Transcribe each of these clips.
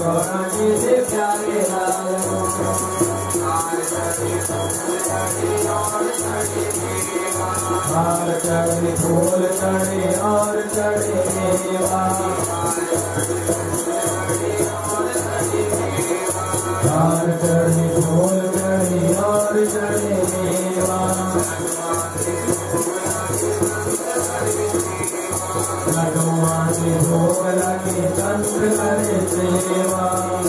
गौरा जी से प्यारे लाल हार चढ़े फूल चढ़े और चढ़े मेवा हार चढ़े फूल चढ़े और चढ़े मेवा लडुआ से भोग लगे तंत्र करे सेवा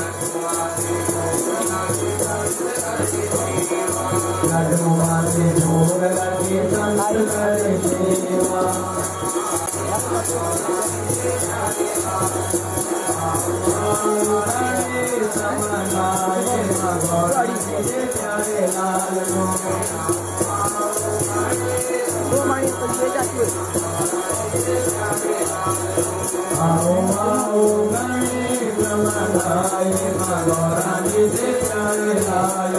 लडुआ से भोग लगे तंत्र करे सेवा समनाए गौरा जी से प्यारे लाल आओ आओ गणेश समनाए गौरा जी से प्यारे लाल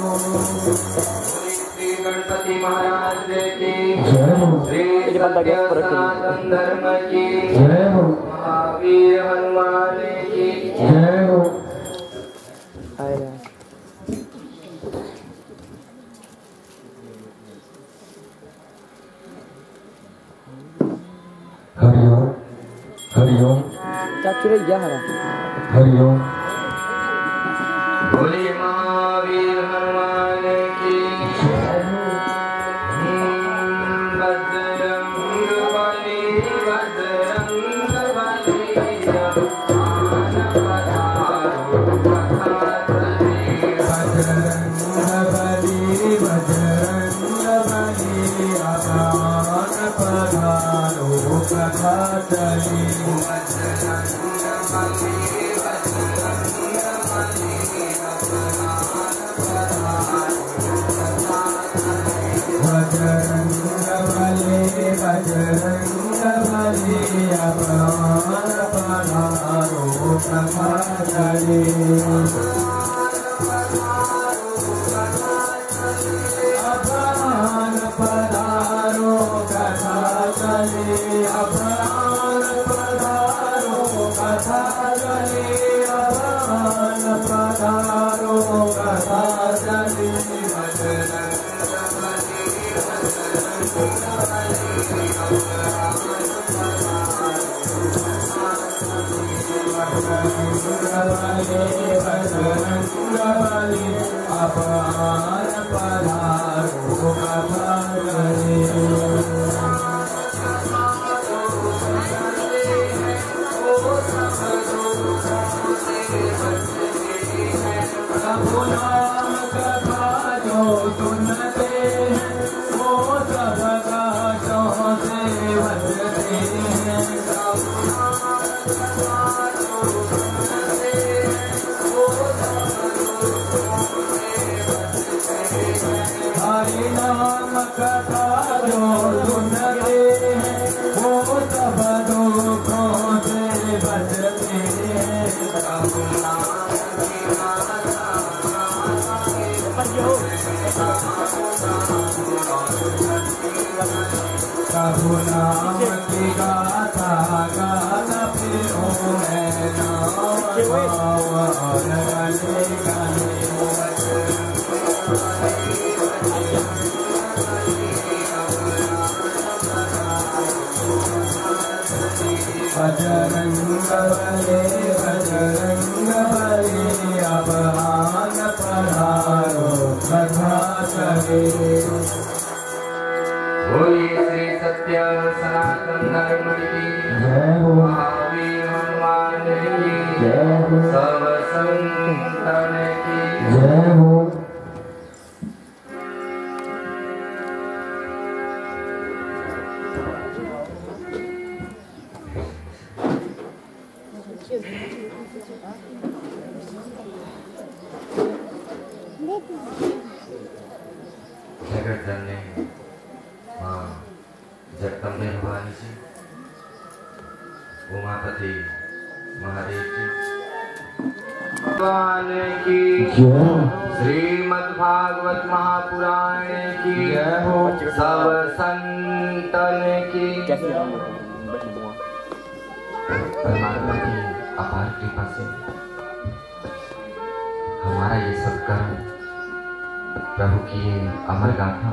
गणपति महाराज की जय हो श्री सनातन धर्म की जय हो महावीर हनुमान की जय हो हरिओम हरिओम चाचू रे जा हरिओम बोलिए महावीर हनुमान की बजरंग बली जगदम्बे भवानी जी, उमापति महादेव जी भगवान की श्रीमद् भागवत महापुराण की सब संतन की परमात्मा की अपार कृपा से हमारा ये सत्कर्म, प्रभु की ये अमर गाथा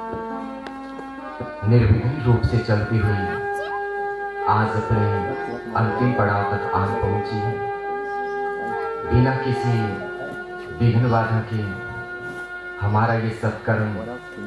निर्विघ्न रूप से चलती हुई आज अपने अंतिम पड़ाव तक आन पहुंची है। बिना किसी विघ्न बाधा के हमारा ये सत्कर्म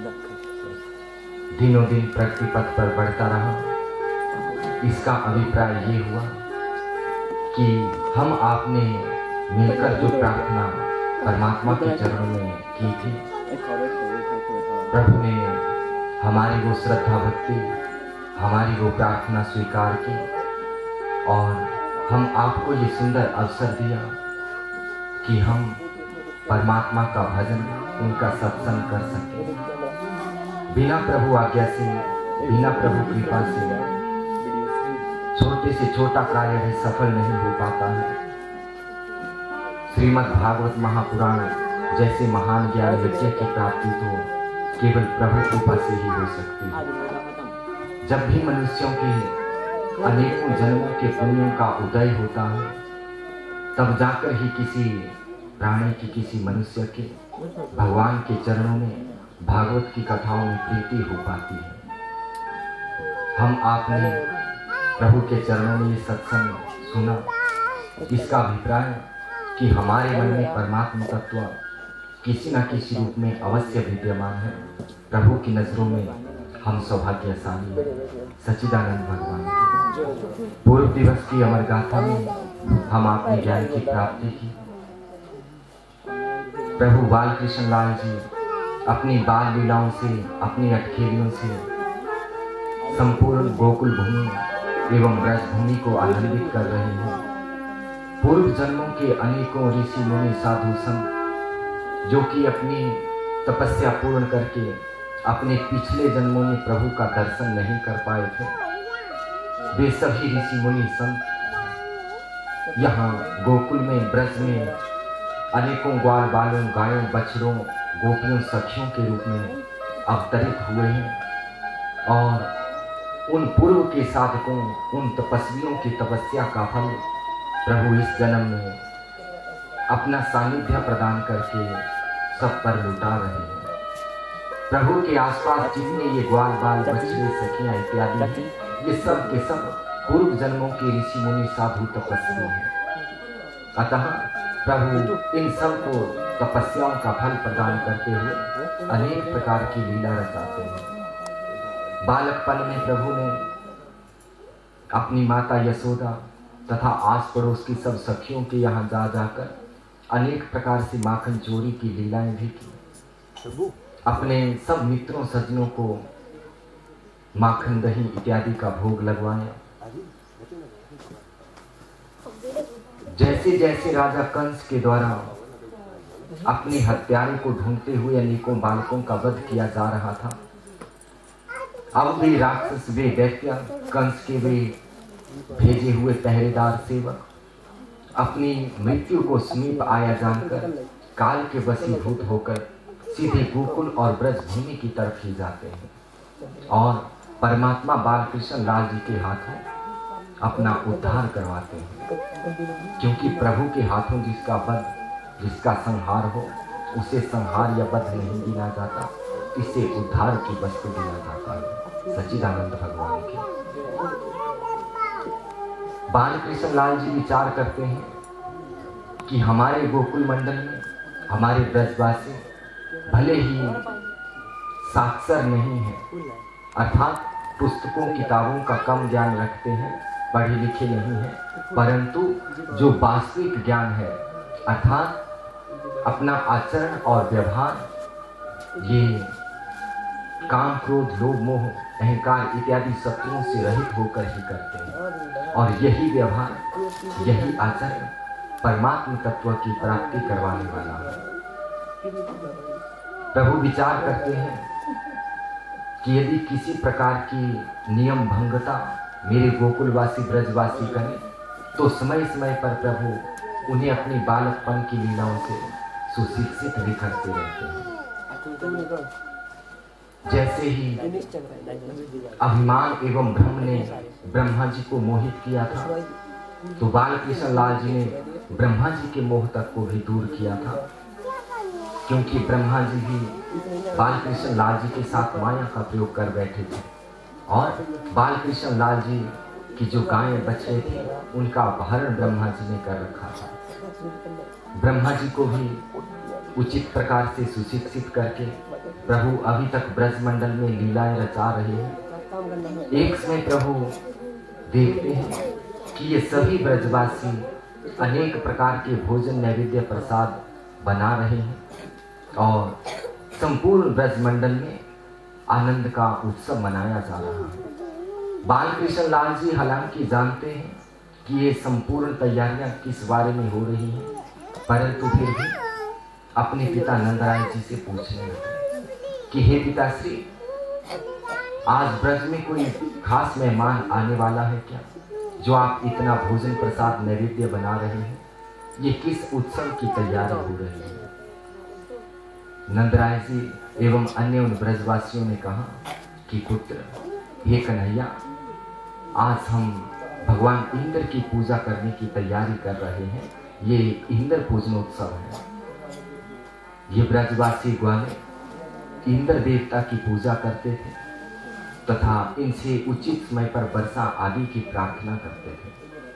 दिनों दिन प्रगति पथ पर बढ़ता रहा। इसका अभिप्राय ये हुआ कि हम आपने मिलकर जो प्रार्थना परमात्मा के चरणों में की थी, प्रभु ने हमारी वो श्रद्धा भक्ति, हमारी वो प्रार्थना स्वीकार की और हम आपको ये सुंदर अवसर दिया कि हम परमात्मा का भजन, उनका सत्संग कर सकें। बिना प्रभु आज्ञा से, बिना प्रभु कृपा से छोटे से छोटा कार्य भी सफल नहीं हो पाता है। श्रीमद् भागवत महापुराण जैसे महान ज्ञान यज्ञ की प्राप्ति तो केवल प्रभु कृपा से ही हो सकती है। जब भी मनुष्यों के अनेकों जन्मों के पुण्यों का उदय होता है, तब जाकर ही किसी प्राणी की, किसी मनुष्य के भगवान के चरणों में, भागवत की कथाओं में प्रीति हो पाती है। हम आपने प्रभु के चरणों में ये सत्संग सुना, इसका अभिप्राय कि हमारे मन में परमात्मा तत्व किसी न किसी रूप में अवश्य विद्यमान है। प्रभु की नजरों में हम सौभाग्यशाली हैं। सच्चिदानंद भगवान की पूर्व दिवस की अमर गाथा में हम आपने ज्ञान की प्राप्ति की। प्रभु बाल कृष्ण लाल जी अपनी बाल लीलाओं से, अपनी अटखेलियों से संपूर्ण गोकुल भूमि एवं ब्रज भूमि को आनंदित कर रहे हैं। पूर्व जन्मों के अनेकों ऋषि मुनि साधु संत जो कि अपनी तपस्या पूर्ण करके अपने पिछले जन्मों में प्रभु का दर्शन नहीं कर पाए थे, वे सभी ऋषि मुनि संत यहाँ गोकुल में, ब्रज में अनेकों ग्वाल बालों, गायों, बछड़ों, गोपियों, सखियों के रूप में अवतरित हुए हैं और उन पूर्व के साधकों, उन तपस्वियों की तपस्या का फल प्रभु इस जन्म में अपना सानिध्य प्रदान करके सब पर लुटा रहे हैं। प्रभु के आसपास जितने ये ग्वाल बाल, बछड़े, सखियां इत्यादि हैं, ये सब के सब पूर्व जन्मों के ऋषि मुनि साधु तपस्वी हैं। अतः प्रभु इन सब को तपस्याओं का फल प्रदान करते हुए अनेक प्रकार की लीला रचाते हैं। बालकपन में प्रभु ने अपनी माता यशोदा तथा आस पड़ोस की सब सखियों के यहाँ जा जाकर अनेक प्रकार से माखन चोरी की लीलाएं भी की। अपने सब मित्रों सज्जनों को माखन, दही इत्यादि का भोग लगवाया। जैसे जैसे राजा कंस के द्वारा अपने हत्यारे को ढूंढते हुए अनेकों बालकों का वध किया जा रहा था, अब वे राक्षस, वे दैत्य, कंस के वे भेजे हुए पहरेदार सेवक अपनी मृत्यु को समीप आया जानकर काल के वशीभूत होकर सीधे गोकुल और ब्रज भूमि की तरफ ही जाते हैं और परमात्मा बालकृष्ण लाल जी के हाथों अपना उद्धार करवाते हैं। क्योंकि प्रभु के हाथों जिसका वध, जिसका संहार हो, उसे संहार या वध नहीं गिना जाता, इसे उद्धार की वस्तु गिना जाता है। सच्चिदानंद भगवान की बालकृष्ण लाल जी विचार करते हैं कि हमारे गोकुल मंडल में हमारे ब्रजवासी भले ही साक्षर नहीं है, अर्थात पुस्तकों किताबों का कम ज्ञान रखते हैं, पढ़े लिखे नहीं है, परंतु जो वास्तविक ज्ञान है अर्थात अपना आचरण और व्यवहार ये काम, क्रोध, लोभ, मोह, अहंकार इत्यादि शत्रुओं से रहित होकर ही करते हैं और यही व्यवहार, यही आचरण परमात्म तत्व की प्राप्ति करवाने वाला है। प्रभु विचार करते हैं कि यदि किसी प्रकार की नियम भंगता मेरे गोकुलवासी ब्रजवासी करें तो समय समय पर प्रभु उन्हें अपनी बालकपन की लीलाओं से सुशिक्षित भी करते रहते हैं। जैसे ही अभिमान एवं भ्रम ने ब्रह्मा जी को मोहित किया था, तो बालकृष्ण लाल जी ने ब्रह्मा जी के मोह तक को भी दूर किया था क्योंकि ब्रह्मा जी भी बालकृष्ण लाल जी के साथ माया का प्रयोग कर बैठे थे और बालकृष्ण लाल जी की जो गायें बछड़े थे उनका अपहरण ब्रह्मा जी ने कर रखा था। ब्रह्मा जी को भी उचित प्रकार से सुशिक्षित करके प्रभु अभी तक ब्रजमंडल में लीलाएं रचा रहे हैं। एक समय प्रभु देखते हैं कि ये सभी ब्रजवासी अनेक प्रकार के भोजन नैवेद्य प्रसाद बना रहे हैं और संपूर्ण ब्रजमंडल में आनंद का उत्सव मनाया जा रहा है। बालकृष्ण लाल जी हालांकि जानते हैं कि ये संपूर्ण तैयारियां किस बारे में हो रही हैं, परंतु फिर भी अपने पिता नंदराय जी से पूछने लगे कि हे पिताश्री, आज ब्रज में कोई खास मेहमान आने वाला है क्या, जो आप इतना भोजन प्रसाद नैवेद्य बना रहे हैं? ये किस उत्सव की तैयारी हो रही है? नंदराय जी एवं अन्य उन ब्रजवासियों ने कहा कि पुत्र, हे कन्हैया, आज हम भगवान इंद्र की पूजा करने की तैयारी कर रहे हैं। ये इंद्र पूजनोत्सव है। ये ब्रजवासी ग्वाले इंद्र देवता की पूजा करते थे तथा इनसे उचित समय पर वर्षा आदि की प्रार्थना करते थे।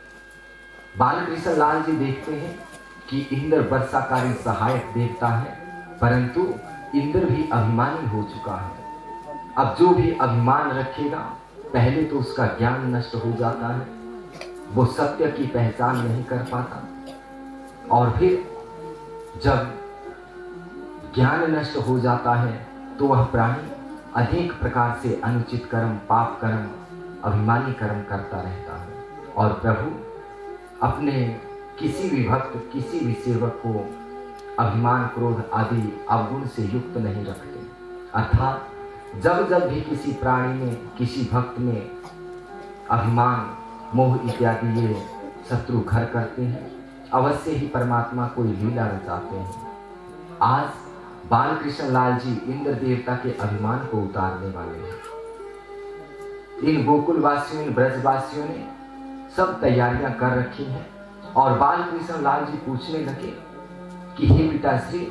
बालकृष्ण लाल जी देखते हैं कि इंद्र वर्षाकारी सहायक देवता है, परंतु इंद्र भी अभिमानी हो चुका है। अब जो भी अभिमान रखेगा, पहले तो उसका ज्ञान नष्ट हो जाता है, वो सत्य की पहचान नहीं कर पाता, और फिर जब ज्ञान नष्ट हो जाता है तो वह प्राणी अनेक प्रकार से अनुचित कर्म, पाप कर्म, अभिमानी कर्म करता रहता है। और प्रभु अपने किसी भी भक्त, किसी भी सेवक को अभिमान, क्रोध आदि अवगुण से युक्त नहीं रखते। अर्थात जब जब भी किसी प्राणी में, किसी भक्त में अभिमान, मोह इत्यादि ये शत्रु घर करते हैं, अवश्य ही परमात्मा कोई लीला रचाते हैं। आज बालकृष्ण लाल जी इंद्र देवता के अभिमान को उतारने वाले हैं। इन गोकुलवासियों, इन ब्रजवासियों ने सब तैयारियां कर रखी हैं और बालकृष्ण लाल जी पूछने लगे कि हे पिताश्री,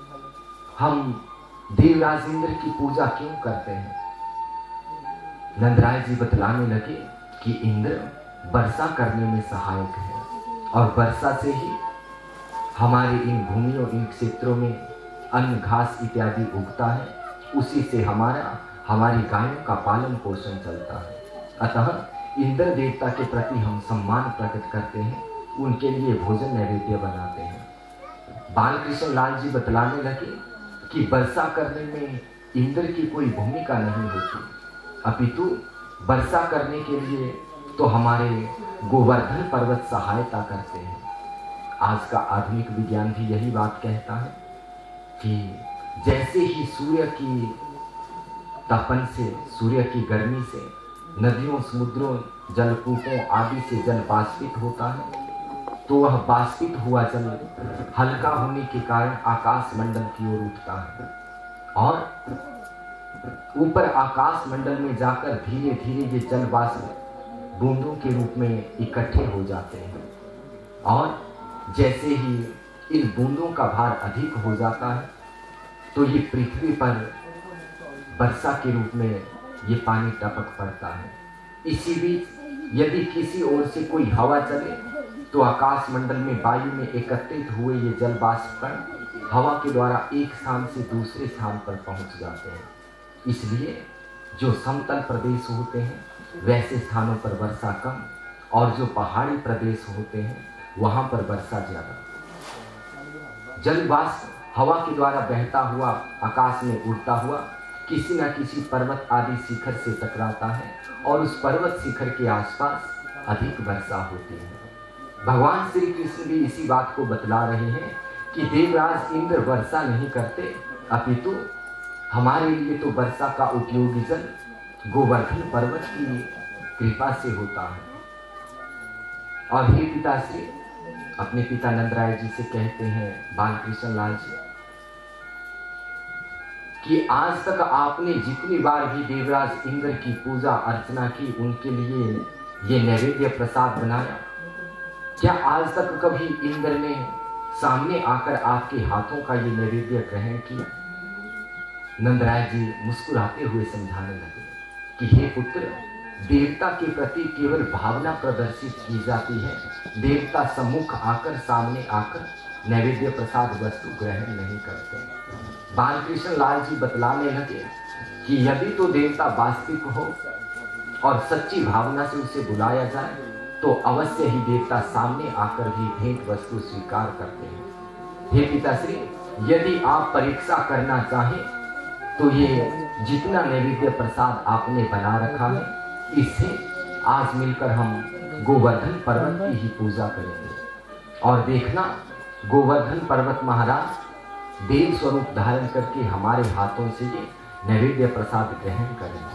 हम देवराज इंद्र की पूजा क्यों करते हैं? नंदराय जी बतलाने लगे कि इंद्र वर्षा करने में सहायक है और वर्षा से ही हमारे इन भूमियों, इन क्षेत्रों में अन्न, घास इत्यादि उगता है। उसी से हमारी गायों का पालन पोषण चलता है। अतः इंद्र देवता के प्रति हम सम्मान प्रकट करते हैं, उनके लिए भोजन नैवेद्य बनाते हैं। बालकृष्ण लाल जी बतलाने लगे कि वर्षा करने में इंद्र की कोई भूमिका नहीं होती, अपितु वर्षा करने के लिए तो हमारे गोवर्धन पर्वत सहायता करते हैं। आज का आधुनिक विज्ञान भी यही बात कहता है कि जैसे ही सूर्य की तपन से, सूर्य की गर्मी से नदियों, समुद्रों, जलकूपों आदि से जल बाष्पित होता है, तो वह बाष्पित हुआ जल हल्का होने के कारण आकाश मंडल की ओर उठता है और ऊपर आकाश मंडल में जाकर धीरे धीरे ये जल बाष्प बूंदों के रूप में इकट्ठे हो जाते हैं। और जैसे ही इन बूंदों का भार अधिक हो जाता है तो ये पृथ्वी पर वर्षा के रूप में ये पानी टपक पड़ता है। इसी बीच यदि किसी ओर से कोई हवा चले तो आकाश मंडल में वायु में एकत्रित हुए ये जल बाष्प कण हवा के द्वारा एक स्थान से दूसरे स्थान पर पहुंच जाते हैं। इसलिए जो समतल प्रदेश होते हैं वैसे स्थानों पर वर्षा कम, और जो पहाड़ी प्रदेश होते हैं वहां पर वर्षा ज्यादा। जल बाष्प हवा के द्वारा बहता हुआ आकाश में उड़ता हुआ किसी न किसी पर्वत आदि शिखर से टकराता है और उस पर्वत शिखर के आसपास अधिक वर्षा होती है। भगवान श्री कृष्ण भी इसी बात को बतला रहे हैं कि देवराज इंद्र वर्षा नहीं करते, अपितु हमारे लिए तो वर्षा का उपयोगी जल गोवर्धन पर्वत की कृपा से होता है। और हे पिताश्री, अपने पिता नंदराय जी से कहते हैं बालकृष्ण लाल जी कि आज तक आपने जितनी बार भी देवराज इंद्र की पूजा अर्चना की, उनके लिए ये नैवेद्य प्रसाद बनाया, क्या आज तक कभी इंद्र ने सामने आकर आपके हाथों का ये नैवेद्य ग्रहण किया। नंदराय जी मुस्कुराते हुए समझाने लगे कि हे पुत्र, देवता के प्रति केवल भावना प्रदर्शित की जाती है, देवता सम्मुख आकर, सामने आकर नैवेद्य प्रसाद वस्तु ग्रहण नहीं करते। बालकृष्ण लाल जी बतलाने लगे कि यदि तो देवता वास्तविक हो और सच्ची भावना से उसे बुलाया जाए तो अवश्य ही देवता सामने आकर भी भेंट वस्तु स्वीकार करते हैं। हे पिताश्री, यदि आप परीक्षा करना चाहें तो ये जितना नैवेद्य प्रसाद आपने बना रखा है, इससे आज मिलकर हम गोवर्धन पर्वत की ही पूजा करेंगे और देखना गोवर्धन पर्वत महाराज देव स्वरूप धारण करके हमारे हाथों से ये नैवेद्य प्रसाद ग्रहण करेंगे।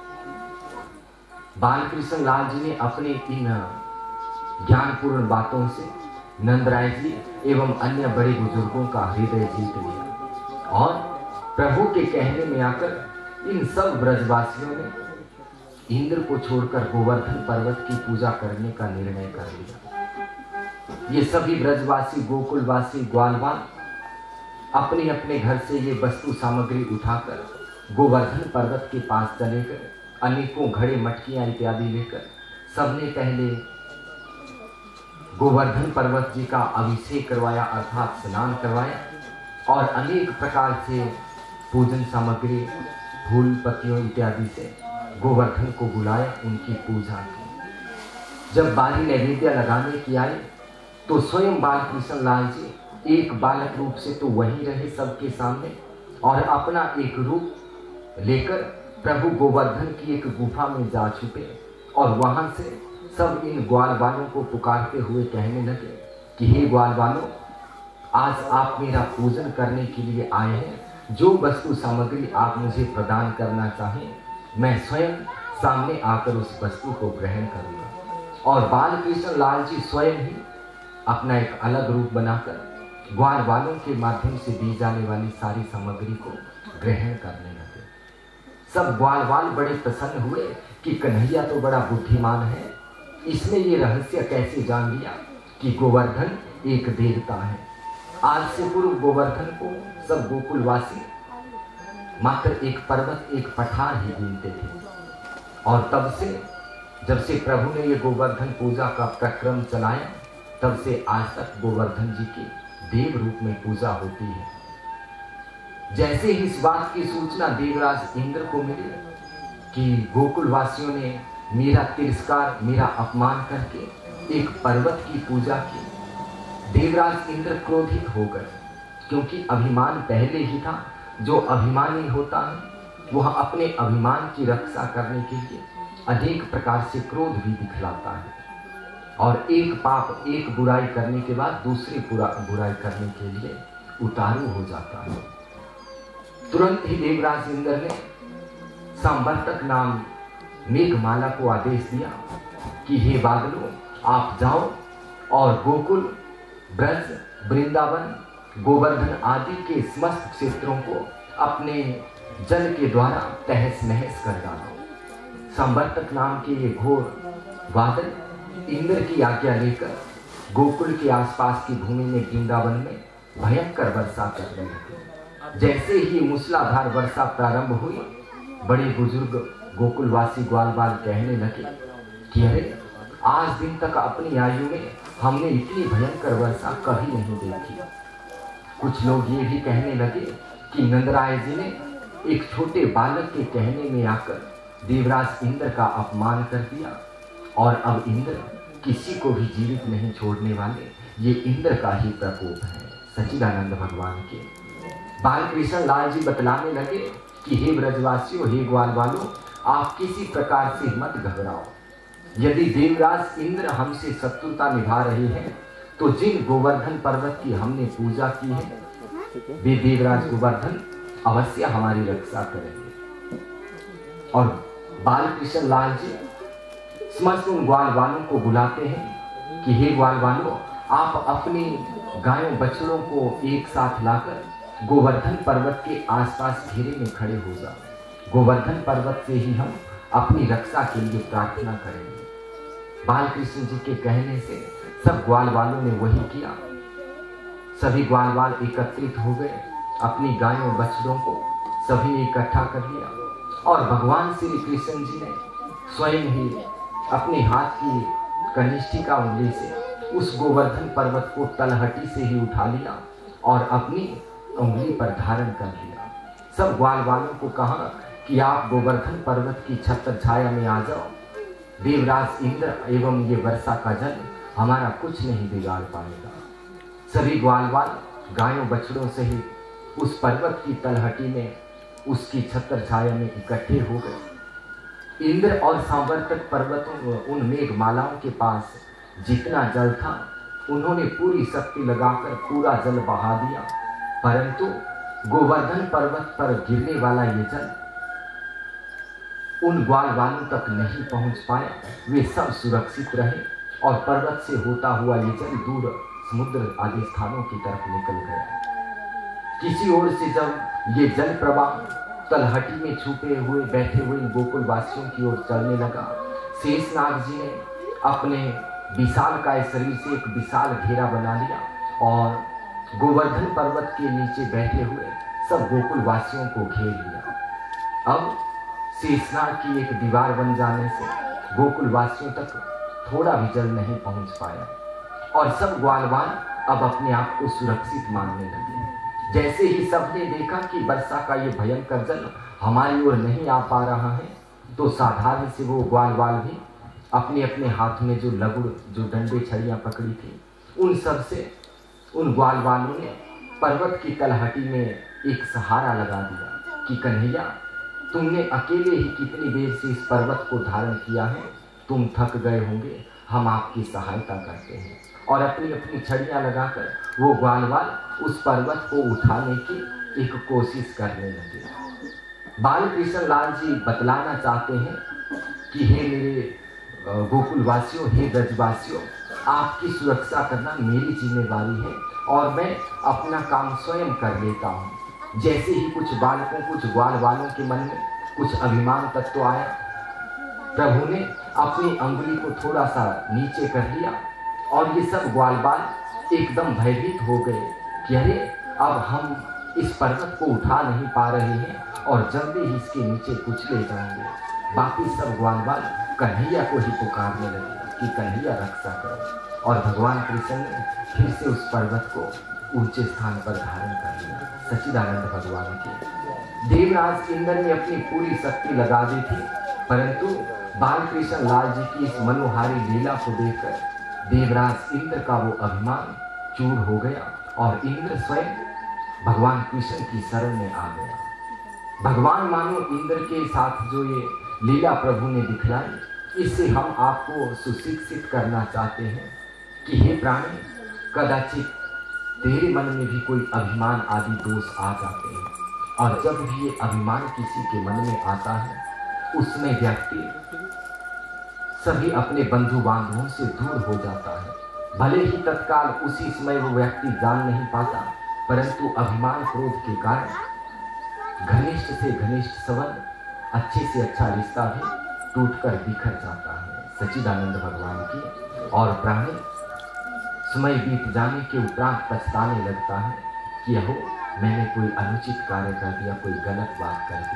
बालकृष्ण लाल जी ने अपने इन ज्ञानपूर्ण बातों से नंदराय जी एवं अन्य बड़े बुजुर्गों का हृदय जीत लिया और प्रभु के कहने में आकर इन सब ब्रजवासियों ने इंद्र को छोड़कर गोवर्धन पर्वत की पूजा करने का निर्णय कर लिया। ये सभी ब्रजवासी, गोकुलवासी, ग्वालवाल अपने अपने घर से ये वस्तु सामग्री उठाकर गोवर्धन पर्वत के पास चले गए। अनेकों घड़े, मटकियां इत्यादि लेकर सबने पहले गोवर्धन पर्वत जी का अभिषेक करवाया, अर्थात स्नान करवाया और अनेक प्रकार से पूजन सामग्री, फूल पत्तियों इत्यादि से गोवर्धन को बुलाया, उनकी पूजा की। जब बारी नैवेद्य लगाने की आई तो स्वयं बालकृष्ण लाल जी एक बालक रूप से तो वहीं रहे सबके सामने और अपना एक रूप लेकर प्रभु गोवर्धन की एक गुफा में जा छुपे और वहां से सब इन ग्वालवालों को पुकारते हुए कहने लगे कि हे ग्वालवालों, आज आप मेरा पूजन करने के लिए आए हैं। जो वस्तु सामग्री आप मुझे प्रदान करना चाहें, मैं स्वयं सामने आकर उस वस्तु को ग्रहण करूंगा। और बालकृष्ण लाल जी स्वयं ही अपना एक अलग रूप बनाकर ग्वालवालों के माध्यम से दी जाने वाली सारी सामग्री को ग्रहण करने लगे। सब ग्वालवाल बड़े प्रसन्न हुए कि कन्हैया तो बड़ा बुद्धिमान है, इसने ये रहस्य कैसे जान लिया कि गोवर्धन एक देवता है। आज से पूर्व गोवर्धन को सब गोकुलवासी मात्र एक पर्वत, एक पठार ही गिनते थे और तब से, जब से प्रभु ने ये गोवर्धन पूजा का प्रक्रम चलाया, तब से आज तक गोवर्धन जी की देव रूप में पूजा होती है। जैसे ही इस बात की सूचना देवराज इंद्र को मिली कि गोकुलवासियों ने मेरा तिरस्कार, मेरा अपमान करके एक पर्वत की पूजा की, देवराज इंद्र क्रोधित हो गए, क्योंकि अभिमान पहले ही था। जो अभिमानी होता है वह अपने अभिमान की रक्षा करने के लिए अनेक प्रकार से क्रोध भी दिखलाता है और एक पाप, एक बुराई करने के बाद दूसरी बुराई करने के लिए उतारू हो जाता है। तुरंत ही देवराज इंद्र ने संवर्तक नाम मेघमाला को आदेश दिया कि हे बादलों, आप जाओ और गोकुल, ब्रज, वृंदावन, गोवर्धन आदि के समस्त क्षेत्रों को अपने जल के द्वारा तहस नहस कर डालो। संवर्तक नाम के ये घोर बादल इंद्र की आज्ञा लेकर गोकुल के आसपास की भूमि में, वृंदावन में भयंकर वर्षा करने लगे। जैसे ही मूसलाधार वर्षा प्रारंभ हुई, बड़े बुजुर्ग गोकुलवासी ग्वालवाल कहने लगे कि अरे, आज दिन तक अपनी आयु में हमने इतनी भयंकर वर्षा कभी नहीं देखी। कुछ लोग ये भी कहने लगे कि नंदराय जी ने एक छोटे बालक के कहने में आकर देवराज इंद्र का अपमान कर दिया और अब इंद्र किसी को भी जीवित नहीं छोड़ने वाले, ये इंद्र का ही प्रकोप है, सच्चिदानंद भगवान के। बालकृष्ण लाल जी बतलाने लगे कि हे ब्रजवासियों, हे ग्वालवालों, आप किसी प्रकार से मत घबराओ। यदि देवराज इंद्र हमसे शत्रुता निभा रहे हैं तो जिन गोवर्धन पर्वत की हमने पूजा की है, वे देवराज गोवर्धन अवश्य हमारी रक्षा करेंगे। और बालकृष्ण लाल जी समस्त उन ग्वालवालों को बुलाते हैं कि हे ग्वालवालों, आप अपनी गायों बछड़ों को एक साथ लाकर गोवर्धन पर्वत के आसपास घेरे में खड़े हो जाओ। गोवर्धन पर्वत से ही हम अपनी रक्षा के लिए प्रार्थना करेंगे। बालकृष्ण जी के कहने से सब ग्वालवालों ने वही किया। सभी ग्वालवाल एकत्रित हो गए, अपनी गायों बछड़ों को सभी ने इकट्ठा कर लिया और भगवान श्री कृष्ण जी ने स्वयं ही अपने हाथ की कनिष्ठिका उंगली से उस गोवर्धन पर्वत को तलहटी से ही उठा लिया और अपनी उंगली पर धारण कर लिया। सब ग्वालवालों को कहा कि आप गोवर्धन पर्वत की छत्र छाया में आ जाओ, देवराज इंद्र एवं ये वर्षा का जल हमारा कुछ नहीं बिगाड़ पाएगा। सभी ग्वालवाल गायों बछड़ों सहित उस पर्वत की तलहटी में उसकी छत्र छाया में इकट्ठे हो गए। इंद्र और सांवर्तक पर्वतों उन मेघमालाओं के पास जितना जल था उन्होंने पूरी शक्ति लगाकर पूरा जल बहा दिया, परंतु गोवर्धन पर्वत पर गिरने वाला ये जल उन ग्वालवालों तक नहीं पहुंच पाया। वे सब सुरक्षित रहे और पर्वत से होता हुआ ये जल दूर समुद्र आदि स्थानों की तरफ निकल गया। किसी ओर से जब ये जल प्रवाह तलहटी में छुपे हुए बैठे हुए गोकुल वासियों की ओर चलने लगा, शेषनाग जी ने अपने विशालकाय शरीर से एक विशाल घेरा बना लिया और गोवर्धन पर्वत के नीचे बैठे हुए सब गोकुल वासियों को घेर लिया। अब शेषनाग की एक दीवार बन जाने से गोकुल वासियों तक थोड़ा भी जल नहीं पहुंच पाया और सब ग्वालवाल अब अपने आप को सुरक्षित मानने लगे। जैसे ही सबने देखा कि वर्षा का ये भयंकर जल हमारी ओर नहीं आ पा रहा है, तो साधारण से वो ग्वालवाल भी अपने अपने हाथ में जो लगुड़ जो डंडे छड़ियाँ पकड़ी थी उन सब से उन ग्वालवालों ने पर्वत की तलहटी में एक सहारा लगा दिया कि कन्हैया, तुमने अकेले ही कितनी देर से इस पर्वत को धारण किया है, तुम थक गए होंगे, हम आपकी सहायता करते हैं। और अपनी अपनी छड़ियाँ लगाकर वो ग्वालवाल उस पर्वत को उठाने की एक कोशिश करने लगे। बाल कृष्ण लाल जी बतलाना चाहते हैं कि हे मेरे गोकुलवासियों, हे ब्रजवासियों, आपकी सुरक्षा करना मेरी जिम्मेवारी है और मैं अपना काम स्वयं कर लेता हूँ। जैसे ही कुछ बालकों, कुछ ग्वालवालों के मन में कुछ अभिमान तत्व आया, प्रभु ने अपनी अंगुली को थोड़ा सा नीचे कर लिया और ये सब ग्वालवाल एकदम भयभीत हो गए कि अरे, अब हम इस पर्वत को उठा नहीं पा रहे हैं और जल्दी ही इसके नीचे कुचले जाएंगे। बाकी सब ग्वालवाल कन्हैया को ही पुकारने लगे कि कन्हैया रक्षा करो और भगवान कृष्ण ने फिर से उस पर्वत को ऊंचे स्थान पर धारण कर लिया। सच्चिदानंद भगवान की देवराज इंद्र ने अपनी पूरी शक्ति लगा दी थी, परंतु बालकृष्ण लाल जी की इस मनोहारी लीला को देखकर देवराज इंद्र का वो अभिमान चूर हो गया और इंद्र स्वयं भगवान कृष्ण की शरण में आ गया। भगवान मानो इंद्र के साथ जो ये लीला प्रभु ने दिखलाई, इससे हम आपको सुशिक्षित करना चाहते हैं कि हे प्राणी, कदाचित तेरे मन में भी कोई अभिमान आदि दोष आ जाते हैं और जब भी ये अभिमान किसी के मन में आता है, उसमें व्यक्ति सभी अपने बंधु बांधवों से दूर हो जाता है। भले ही तत्काल उसी समय वो व्यक्ति जान नहीं पाता, परंतु अभिमान क्रोध के कारण घनिष्ठ से घनिष्ठ संबंध, अच्छे से अच्छा रिश्ता भी टूटकर बिखर जाता है। सच्चिदानंद भगवान की और प्राणी समय बीत जाने के उपरांत पछताने लगता है कि यहो, मैंने कोई अनुचित कार्य कर दिया, कोई गलत बात कर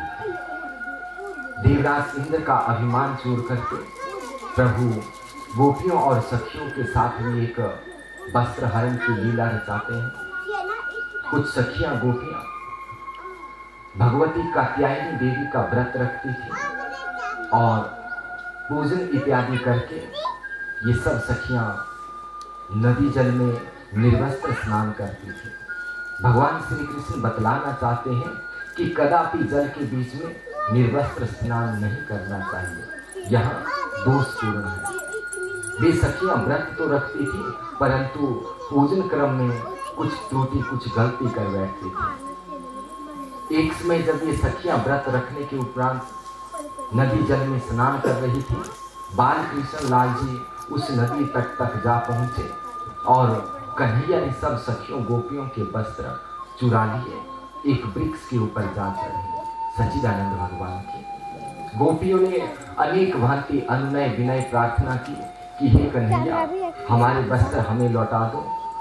दी। देवराज इंद्र का अभिमान चूर करके प्रभु गोपियों और सखियों के साथ में एक वस्त्र हरण की लीला रचाते हैं। कुछ सखियां गोपियां भगवती कात्यायनी देवी का व्रत रखती थी और पूजन इत्यादि करके ये सब सखियां नदी जल में निर्वस्त्र स्नान करती थी। भगवान श्री कृष्ण बतलाना चाहते हैं कि कदापि जल के बीच में निर्वस्त्र स्नान नहीं करना चाहिए, यह दोषपूर्ण है। वे सखियां व्रत तो रखती थी, परंतु पूजन क्रम में कुछ त्रुटि, कुछ गलती कर बैठती थी। एक समय जब ये सखियां व्रत रखने के उपरांत नदी जल में स्नान कर रही थी, बाल कृष्ण लाल जी उस नदी तट तक जा पहुंचे और कन्हैया ने सब सखियों गोपियों के वस्त्र चुरा लिए एक वृक्ष के ऊपर जा चढ़े। सच्चिदानंद भगवान की गोपियों ने अनेक भांति अनुनय विनय प्रार्थना की कि हे कन्हैया, हमारे वस्त्र हमें लौटा दो,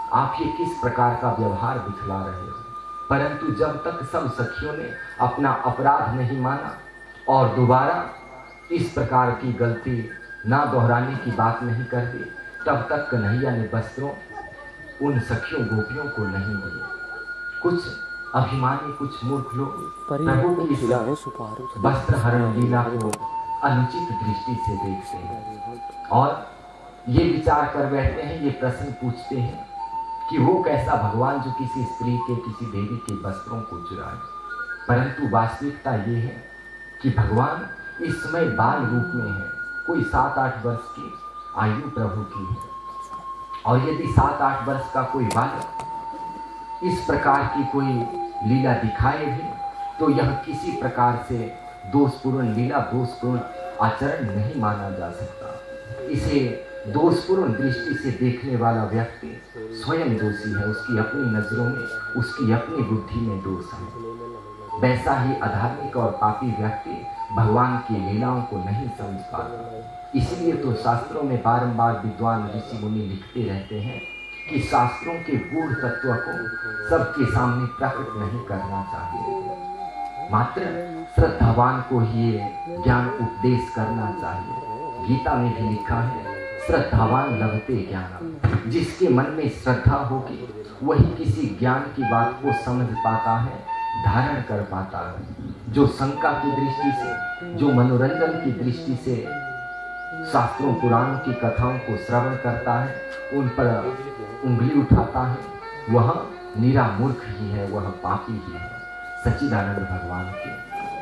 आप ये किस प्रकार का व्यवहार दिखला रहे हो। परंतु जब तक सब सखियों ने अपना अपराध नहीं माना और दोबारा इस प्रकार की गलती ना दोहराने की बात नहीं कर दी, तब तक कन्हैया ने वस्त्रों उन सखियों गोपियों को नहीं दिए। कुछ अभिमानी, कुछ मूर्ख लोग प्रभु की वस्त्र हरण लीला को अनुचित दृष्टि से देखते हैं और ये विचार कर बैठते हैं, ये प्रश्न पूछते हैं कि वो कैसा भगवान जो किसी स्त्री के, किसी देवी के वस्त्रों को चुराए। परंतु वास्तविकता ये है कि भगवान इस समय बाल रूप में है। कोई 7-8 वर्ष की आयु प्रभु की है और यदि 7-8 वर्ष का कोई बालक इस प्रकार की कोई लीला दिखाए भी तो यह किसी प्रकार से दोषपूर्ण लीला, दोषपूर्ण आचरण नहीं माना जा सकता। इसे दोषपूर्ण दृष्टि से देखने वाला व्यक्ति स्वयं दोषी है, उसकी अपनी नजरों में, उसकी अपनी बुद्धि में दोष है। वैसा ही अधार्मिक और पापी व्यक्ति भगवान की लीलाओं को नहीं समझ पाता। इसलिए तो शास्त्रों में बारंबार विद्वान ऋषि मुनि लिखते रहते हैं कि शास्त्रों के गूढ़ तत्व को सबके सामने प्रकट नहीं करना चाहिए, मात्र श्रद्धावान को ही ज्ञान उपदेश करना चाहिए। गीता में भी लिखा है, श्रद्धावान लभते ज्ञानम। जिसके मन में श्रद्धा होगी वही किसी ज्ञान की बात को समझ पाता है, धारण कर पाता है। जो शंका की दृष्टि से, जो मनोरंजन की दृष्टि से शास्त्रों पुराणों की कथाओं को श्रवण करता है, उन पर उंगली उठाता है, वह निरा मूर्ख ही है, वह पापी ही है। सच्चिदानंद भगवान के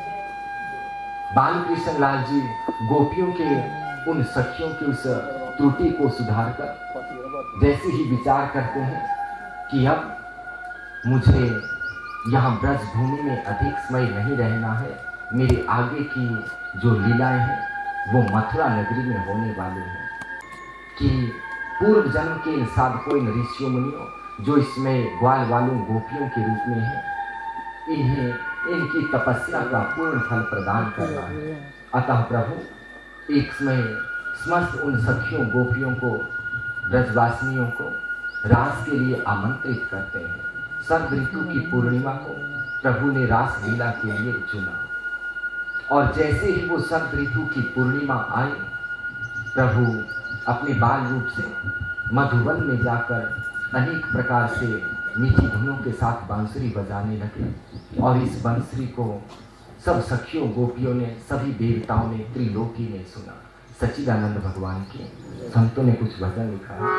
बालकृष्ण लाल जी गोपियों के उन सखियों की उस त्रुटि को सुधारकर जैसे ही विचार करते हैं कि अब मुझे यहाँ ब्रज भूमि में अधिक समय नहीं रहना है, मेरे आगे की जो लीलाएं हैं वो मथुरा नगरी में होने वाली हैं, कि पूर्व जन्म के इन साधकों, इन ऋषियों मुनियों जो इसमें ग्वाल वालों गोपियों के रूप में हैं, इन्हें इनकी तपस्या का पूर्ण फल प्रदान करना है। अतः प्रभु एक समय समस्त उन सखियों गोपियों को, ब्रजवासिनियों को रास के लिए आमंत्रित करते हैं। शरद ऋतु की पूर्णिमा को प्रभु ने रास लीला के लिए चुना और जैसे ही वो शरद ऋतु की पूर्णिमा आई, प्रभु अपने बाल रूप से मधुवन में जाकर अनेक प्रकार से मीठी धुनों के साथ बांसुरी बजाने लगे और इस बांसुरी को सब सखियों गोपियों ने, सभी देवताओं ने, त्रिलोकी ने सुना। सच्चिदानंद भगवान के संतों ने कुछ भजन लिखा है।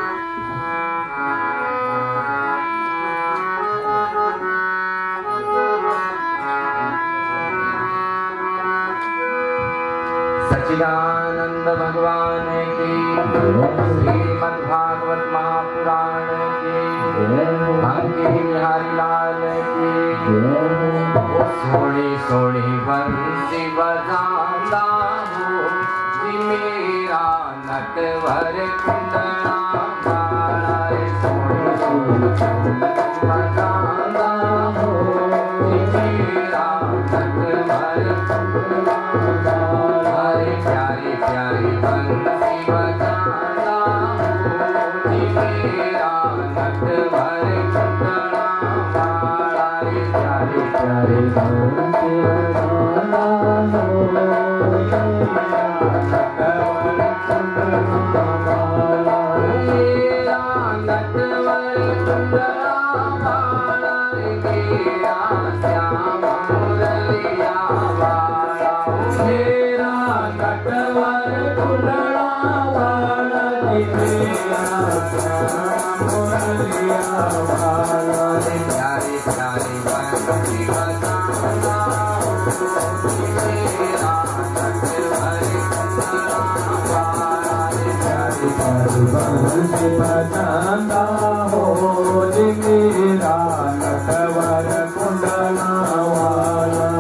सच्चिदानंद भगवान की, श्रीमद् भागवत महापुराण की, अंके बिहारी लाल की। सोनी सोनी बंसी बजाता हो जी मेरा नटवर कुंडला वाला, सोनी सोनी बजाता हो जी मेरा नटवर कुंडला वाला। प्यारी प्यारी बंसी बजाता हो जी मेरा नटवर कुंडला वाला। प्यारी प्यारी बंसी बजाता हो बजाता हो जी मेरा नटवर कुंडला वाला।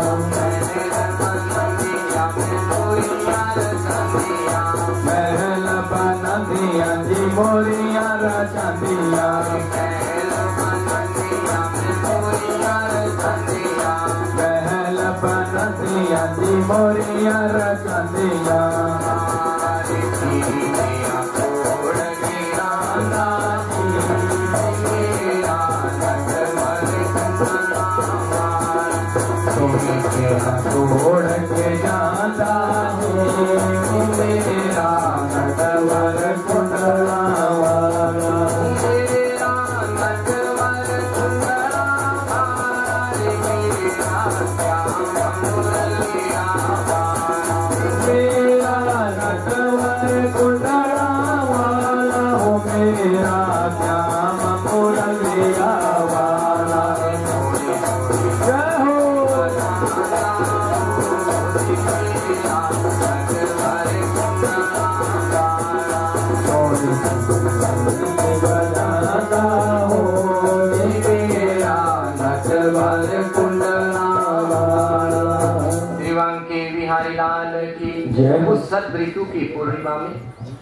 महल बना दिया जी मोरिया रचंदिया, महल बना दिया जी मोरिया रचंदिया। छोड़ के जाता हूँ मेरा नटवर कुंडला वाला, मेरा नटवर कुंडला मेरा श्याम मुरलिया वाला, मेरा नटवर कुंडला वाला हो मेरा श्याम मुरलिया वाला। जय हो बिहारी लाल की उस सत ऋतु की पूर्णिमा में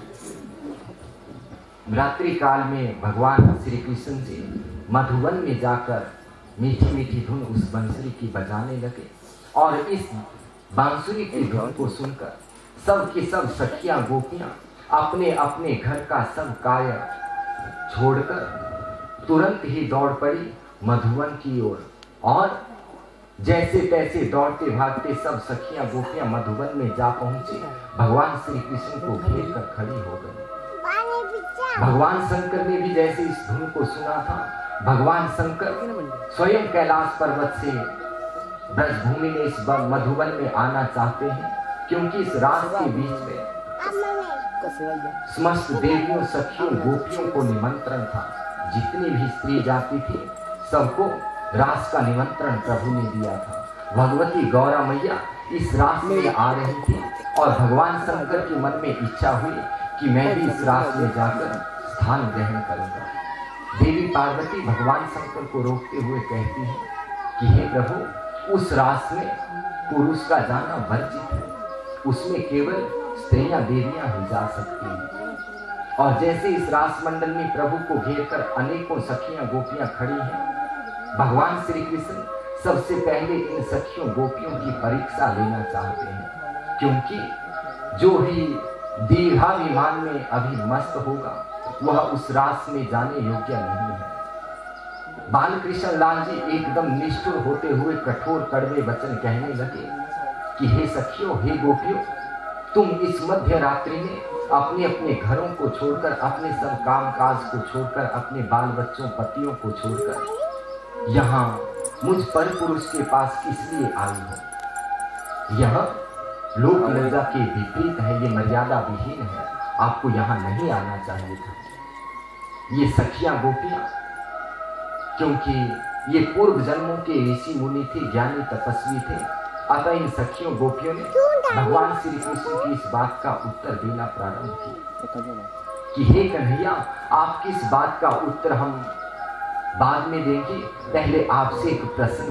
रात्रि काल में भगवान श्री कृष्ण जी मधुवन में जाकर मीठी मीठी धुन उस बांसुरी की बजाने लगे और इस बांसुरी की धुन को सुनकर सब की सब सखियां गोपियां अपने अपने घर का सब कार्य छोड़कर तुरंत ही दौड़ पड़ी मधुवन की ओर और जैसे तैसे दौड़ते भागते सब सखियां गोपियां मधुवन में जा पहुंची। भगवान श्री कृष्ण को घेर कर खड़ी हो गई। भगवान शंकर ने भी जैसे इस धुन को सुना था, भगवान शंकर स्वयं कैलाश पर्वत से ब्रजभूमि में इस मधुवन में आना चाहते हैं, क्योंकि इस रात के बीच में समस्त देवियों सखियों गोपियों को निमंत्रण था। जितनी भी स्त्री जाती थी सबको रास का निमंत्रण प्रभु ने दिया था। भगवती गौरा मैया इस रास में आ रही थी और भगवान शंकर के मन में इच्छा हुई कि मैं भी इस रास में जाकर स्थान ग्रहण करूंगा। देवी पार्वती भगवान शंकर को रोकते हुए कहती है कि हे प्रभु, उस रास में पुरुष का जाना वर्जित है, उसमें केवल स्त्रियां देवियां ही जा सकती हैं। और जैसे इस रास मंडल में प्रभु को घेरकर अनेकों सखियां गोपियां खड़ी हैं, भगवान श्री कृष्ण सबसे पहले इन सखियों गोपियों की परीक्षा लेना चाहते हैं, क्योंकि जो भी दीर्घाभिमान में अभी मस्त होगा वह उस रास में जाने योग्य नहीं है। बालकृष्ण लाल जी एकदम निष्ठुर होते हुए कठोर कड़वे वचन कहने लगे कि हे सखियों, हे गोपियों, तुम इस मध्य रात्रि में अपने अपने घरों को छोड़कर, अपने सब काम काज को छोड़कर, अपने बाल बच्चों पतियों को छोड़कर यहाँ मुझ पर पुरुष के पास किस लिए आई हो? यह लोक लज्जा के विपरीत है, ये मर्यादा विहीन है, आपको यहाँ नहीं आना चाहिए था। ये सखियां गोपियां, क्योंकि ये पूर्व जन्मों के ऋषि मुनि थे, ज्ञानी तपस्वी थे, अतः इन सखियों गोपियों ने भगवान श्री कृष्ण की इस बात का उत्तर देना प्रारंभ किया कि हे कन्हैया, आप किस बात का उत्तर हम बाद में देंगे, पहले आपसे एक प्रश्न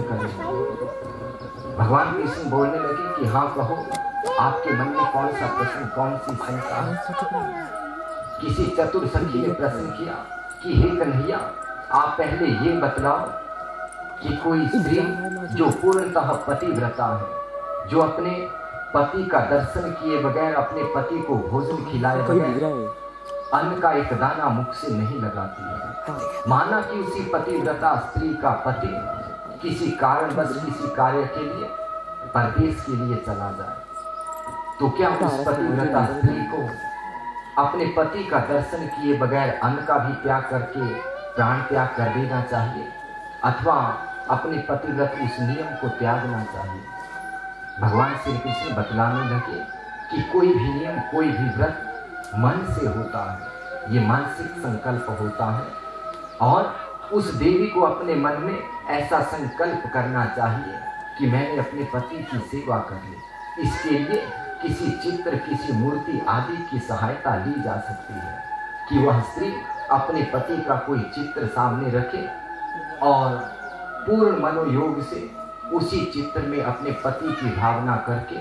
करें। भगवान कृष्ण बोलने लगे कि हाँ कहो, आपके मन में कौन सा प्रश्न, कौन सी शंका है? किसी चतुर सखी ने प्रश्न किया कि हे कन्हैया, आप पहले ये बतलाओ कि कोई स्त्री जो पूर्णतः पतिव्रता है, जो अपने पति का दर्शन किए बगैर, अपने पति को भोजन खिलाए बगैर अन्न का एक दाना मुख से नहीं लगाती है, माना कि उसी पतिव्रता स्त्री का पति किसी कारणवश किसी कार्य के लिए परदेश के लिए चला जाए, तो क्या उस पतिव्रता स्त्री को अपने पति का दर्शन किए बगैर अन्न का भी त्याग करके प्राण त्याग कर देना चाहिए, अथवा अपने पतिव्रत उस नियम को त्यागना चाहिए? भगवान श्री कृष्ण बतलाने लगे कि कोई भी नियम, कोई भी व्रत मन से होता है, ये मानसिक संकल्प होता है, और उस देवी को अपने मन में ऐसा संकल्प करना चाहिए कि मैंने अपने पति की सेवा कर ली। इसके लिए किसी चित्र, किसी मूर्ति आदि की सहायता ली जा सकती है कि वह स्त्री अपने पति का कोई चित्र सामने रखे और पूर्ण मनोयोग से उसी चित्र में अपने पति की भावना करके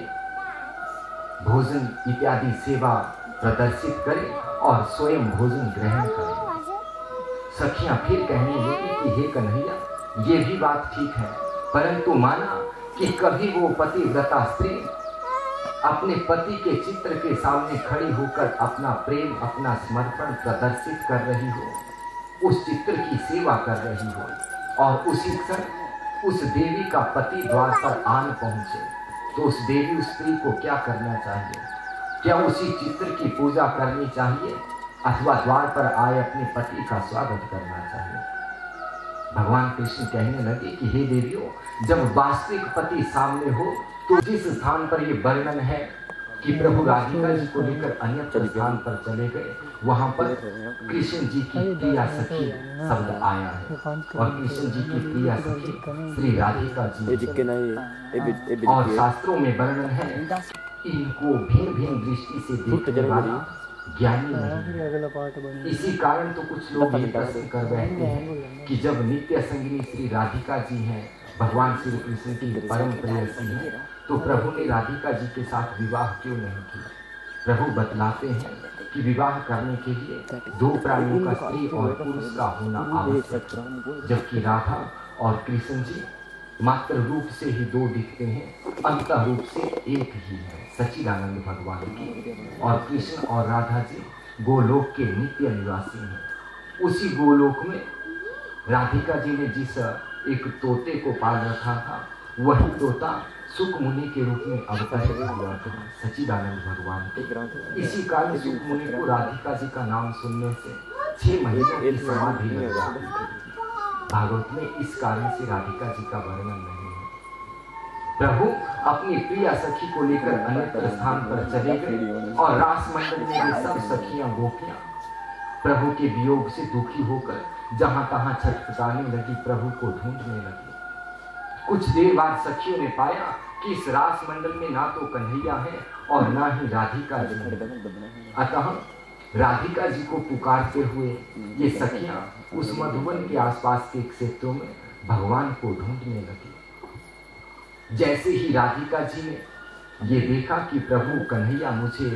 भोजन इत्यादि सेवा प्रदर्शित करे और स्वयं भोजन ग्रहण करे। सखियां फिर कहने लगी कि हे कन्हैया, ये भी बात ठीक है, परंतु माना कि कभी वो पतिव्रता स्त्री अपने पति के चित्र के सामने खड़ी होकर अपना प्रेम, अपना समर्पण प्रदर्शित कर रही हो, उस चित्र की सेवा कर रही हो, और उसी क्षण उस देवी का पति द्वार पर आन पहुंचे तो उस देवी उस स्त्री को क्या करना चाहिए? क्या उसी चित्र की पूजा करनी चाहिए अथवा द्वार पर आए अपने पति का स्वागत करना चाहिए? भगवान कृष्ण कहने लगे कि हे देवियों, जब वास्तविक पति सामने हो तो जिस स्थान पर ये वर्णन है कि प्रभु राधिका जी को लेकर अन्यत्र स्थान पर चले गए, वहां पर कृष्ण जी की प्रिया सखी शब्द आया है और कृष्ण जी की प्रिया सखी श्री राधिका जी। और शास्त्रों में वर्णन है, इनको भिन्न भिन्न दृष्टि से देखने वाला ज्ञानी नहीं। इसी कारण तो कुछ लोग ये प्रश्न कर बैठते हैं कि जब नित्य संगिनी श्री राधिका जी हैं, भगवान श्री कृष्ण की परम प्रेयसी हैं, तो प्रभु ने राधिका जी के साथ विवाह क्यों नहीं किया? प्रभु बतलाते हैं कि विवाह करने के लिए दो प्राणियों का, स्त्री और पुरुष का होना आवश्यक है, जबकि राधा और कृष्ण जी मात्र रूप से ही दो दिखते हैं, अंतः रूप से एक ही है, सच्चिदानंद भगवान की। और कृष्ण और राधा जी गोलोक के नित्य निवासी हैं। उसी गोलोक में राधिका जी ने जिस एक तोते को पाल रखा था, वही तोता सुख मुनि के रूप में अवतरित हुआ था, सच्चिदानंद भगवान के। इसी कारण सुख मुनि को राधिका जी का नाम सुनने से 6 महीनों की समाधि लग जाती थी। भागवत में इस कारण से राधिका जी का वर्णन नहीं है। प्रभु अपनी प्रिय सखी को लेकर अन्यत्र स्थान पर चले गए और रास मंडल में ये सब सखियां गोपियां प्रभु के वियोग से दुखी होकर जहां तहां छटपटाने लगी, प्रभु को ढूंढने लगी। कुछ देर बाद सखियों ने पाया कि इस रास मंडल में ना तो कन्हैया है और ना ही राधिका जी है। अतः राधिका जी को पुकारते हुए ये सखियां उस मधुवन के आसपास के क्षेत्रों में भगवान को ढूंढने लगी। जैसे ही राधिका जी ने ये देखा कि प्रभु कन्हैया मुझे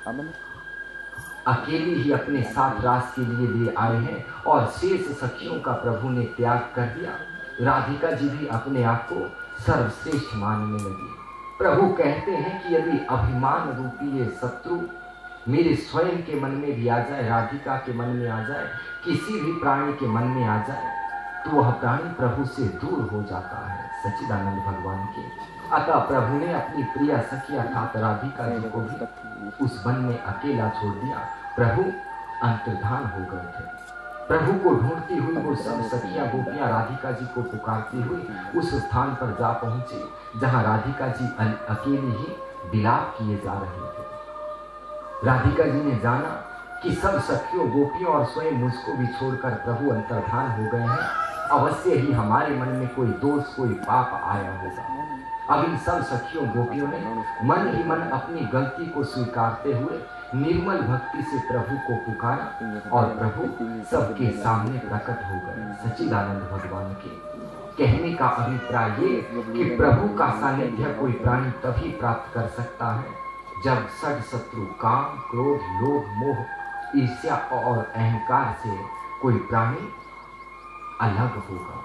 अकेले ही अपने साथ रास के लिए ले आए हैं और शेष सखियों का प्रभु ने त्याग कर दिया, राधिका जी भी अपने आप को सर्वश्रेष्ठ मानने लगी। प्रभु कहते हैं कि यदि अभिमान रूपी ये शत्रु मेरे स्वयं के मन में भी आ जाए, राधिका के मन में आ जाए, किसी भी प्राणी के मन में आ जाए, तो वह प्राणी प्रभु से दूर हो जाता है, सच्चिदानंद भगवान के। अतः प्रभु ने अपनी प्रिय सखी अर्थात राधिका जी को भी उस वन में अकेला छोड़ दिया। प्रभु अंतर्धान हो गए थे। प्रभु को ढूंढती हुई वो सब सखियां गोपियां राधिका जी को पुकारती हुई उस स्थान पर जा पहुंची जहां राधिका जी अकेली ही विलाप किए जा रहे थे। राधिका जी ने जाना कि सब सखियों गोपियों और स्वयं मुझको भी छोड़कर प्रभु अंतर्धान हो गए हैं, अवश्य ही हमारे मन में कोई दोष कोई पाप आया होगा। अब इन सब सखियों गोपियों ने मन ही मन अपनी गलती को स्वीकारते हुए निर्मल भक्ति से प्रभु को पुकारा और प्रभु सबके सामने प्रकट हो गए, सच्चिदानंद भगवान के। कहने का अभिप्राय ये कि प्रभु का सानिध्य कोई प्राणी तभी प्राप्त कर सकता है जब षड शत्रु काम क्रोध लोभ मोह ईर्ष्या और अहंकार से कोई प्राणी अलग होगा।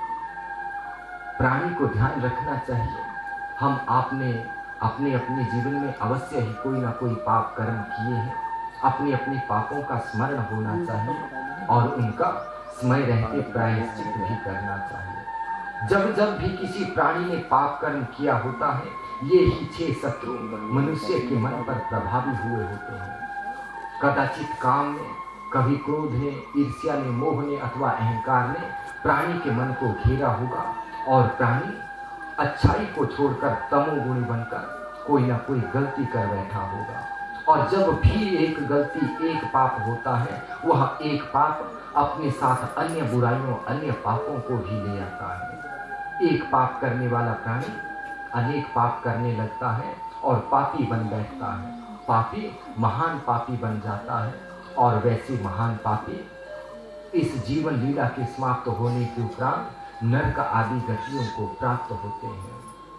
प्राणी को ध्यान रखना चाहिए, हम आपने अपने अपने जीवन में अवश्य ही कोई ना कोई पाप कर्म किए हैं। अपने अपने पापों का स्मरण होना चाहिए और उनका समय रहते प्रायश्चित भी करना चाहिए। जब जब भी किसी प्राणी ने पाप कर्म किया होता है, ये ही 6 शत्रु मनुष्य के मन पर प्रभावी हुए होते हैं। कदाचित काम ने, कभी क्रोध ने, ईर्ष्या ने, मोह ने अथवा अहंकार ने प्राणी के मन को घेरा होगा और प्राणी अच्छाई को छोड़कर तमोगुणी बनकर कोई ना कोई गलती कर बैठा होगा। और जब भी एक गलती एक पाप होता है, वह एक पाप अपने साथ अन्य बुराइयों अन्य पापों को भी ले आता है। एक पाप करने वाला प्राणी अनेक पाप करने लगता है और पापी बन बैठता है। पापी महान पापी बन जाता है और वैसे महान पापी इस जीवन लीला के समाप्त होने के उपरांत नरक आदि गतियों को प्राप्त होते हैं।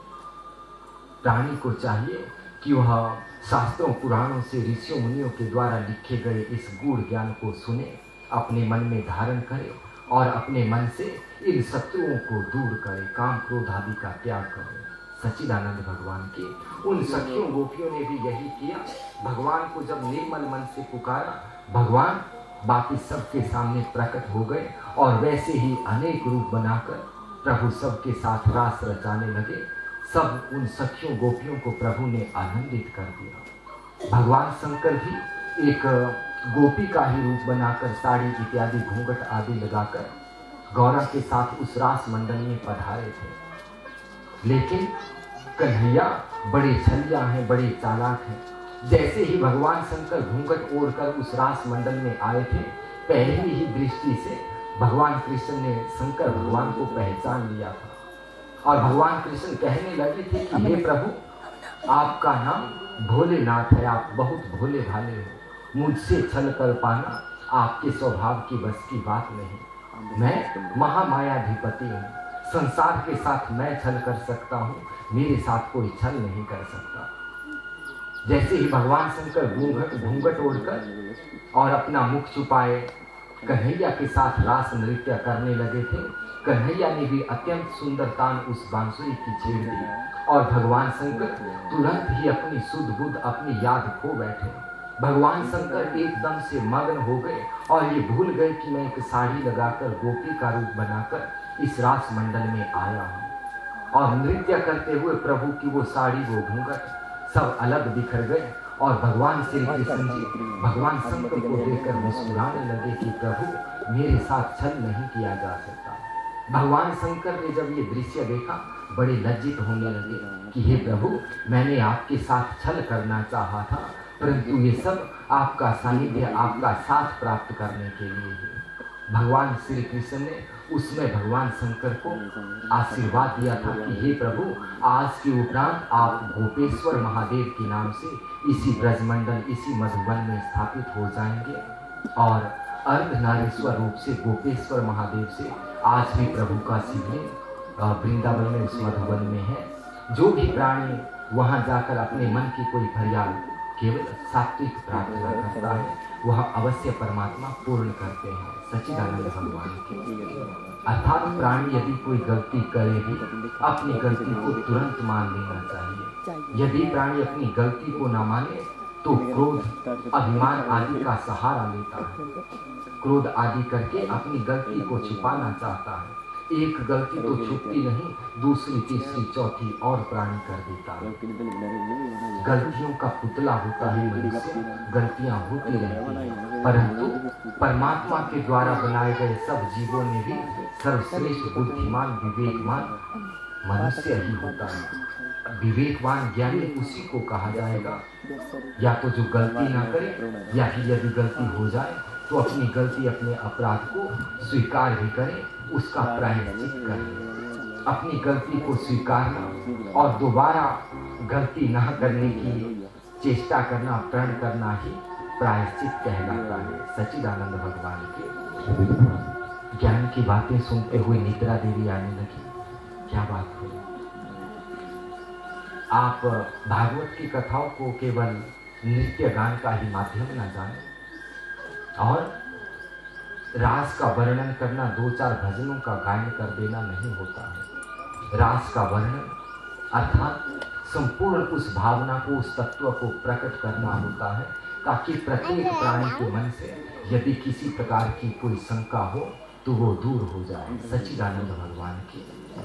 प्राणी को चाहिए कि वह शास्त्रों पुराणों से ऋषियों मुनियों के द्वारा लिखे गए इस गूढ़ ज्ञान को सुने, अपने मन में धारण करे और अपने मन से इन शत्रुओं को दूर करे, काम क्रोध आदि का त्याग करे। सच्चिदानंद भगवान के उन सखियों गोपियों ने भी यही किया। भगवान को जब निर्मल मन से पुकारा, भगवान वापिस सबके सामने प्रकट हो गए और वैसे ही अनेक रूप बनाकर प्रभु सबके साथ रास रचाने लगे। सब उन सखियों गोपियों को प्रभु ने आनंदित कर दिया। भगवान शंकर भी एक गोपी का ही रूप बनाकर साड़ी इत्यादि घूंघट आदि लगाकर गौरा के साथ उस रास मंडल में पधारे थे। लेकिन कन्हैया बड़े छलिया हैं, बड़े चालाक हैं। जैसे ही भगवान शंकर घूंघट ओढ़कर उस रास मंडल में आए थे, पहली ही दृष्टि से भगवान कृष्ण ने शंकर भगवान को पहचान लिया था और भगवान कृष्ण कहने लगे थे कि हे प्रभु, आपका नाम भोलेनाथ है, आप बहुत भोले भाले हो, मुझसे छल कर पाना आपके स्वभाव की बस की बात नहीं। मैं महामायाधिपति हूँ, संसार के साथ मैं छल कर सकता हूँ, मेरे साथ कोई छल नहीं कर सकता। जैसे ही भगवान शंकर घूंघट ओढ़कर और अपना मुख छुपाए कन्हैया के साथ रास नृत्य करने लगे थे, कन्हैया ने भी अत्यंत सुंदर तान उस बांसुरी की छेड़ दी और भगवान शंकर तुरंत ही अपनी सुध बुध अपनी याद खो बैठे। भगवान शंकर एकदम से मग्न हो गए और ये भूल गए कि मैं एक साड़ी लगाकर गोपी का रूप बनाकर इस रास मंडल में आया हूँ। और नृत्य करते हुए प्रभु की वो साड़ी, वो घूंघट सब अलग बिखर गए और भगवान श्री कृष्ण जी भगवान शंकर को देखकर मुस्कुराने लगे कि प्रभु, मेरे साथ छल नहीं किया जा सकता। भगवान शंकर ने जब ये दृश्य देखा, बड़े लज्जित होने लगे कि हे प्रभु, मैंने आपके साथ छल करना चाहा था, परंतु ये सब आपका सानिध्य, आपका साथ प्राप्त करने के लिए है। भगवान श्री कृष्ण ने उसमें भगवान शंकर को आशीर्वाद दिया था कि हे प्रभु, आज के उपरांत आप गोपेश्वर महादेव के नाम से इसी ब्रजमंडल, इसी मधुबन में स्थापित हो जाएंगे और अर्धनारीश्वर रूप से गोपेश्वर महादेव से आज भी प्रभु का शिवलिंग वृंदावन में उस मधुबन में है। जो भी प्राणी वहां जाकर अपने मन की कोई फरियाद केवल सात्विक प्रार्थना करता है, वह अवश्य परमात्मा पूर्ण करते हैं। सच्चिदानंद भगवान के अर्थात प्राणी यदि कोई गलती करे भी अपनी गलती को तुरंत मान लेना चाहिए। यदि प्राणी अपनी गलती को न माने तो क्रोध, अभिमान आदि का सहारा लेता है। क्रोध आदि करके अपनी गलती को छिपाना चाहता है। एक गलती तो छुपती नहीं, दूसरी, तीसरी, चौथी और प्राणी कर देता है। गलतियों का पुतला होता है मनुष्य, गलतियां होती रहती हैं, परंतु परमात्मा के द्वारा बनाए गए सब जीवों में भी सर्वश्रेष्ठ बुद्धिमान विवेकवान मनुष्य ही होता है। विवेकवान ज्ञानी उसी को कहा जाएगा, या तो जो गलती ना करे, या फिर यदि गलती हो जाए तो अपनी गलती, अपने अपराध को स्वीकार भी करे, उसका प्रायश्चित करे। अपनी गलती को स्वीकारना और दोबारा गलती न करने की चेष्टा करना, प्रण करना ही प्रायश्चित कहलाता है। सच्चिदानंद भगवान के ज्ञान की बातें सुनते हुए निद्रा देवी आने लगी। क्या बात हुई? आप भागवत की कथाओं को केवल नृत्य गान का ही माध्यम न जाने और रास का वर्णन करना, दो चार भजनों का गायन कर देना नहीं होता है। रास का वर्णन अर्थात संपूर्ण उस भावना को, उस तत्व को प्रकट करना होता है, ताकि प्रत्येक प्राणी के मन से यदि किसी प्रकार की कोई शंका हो तो वो दूर हो जाए। सच्चिदानंद भगवान की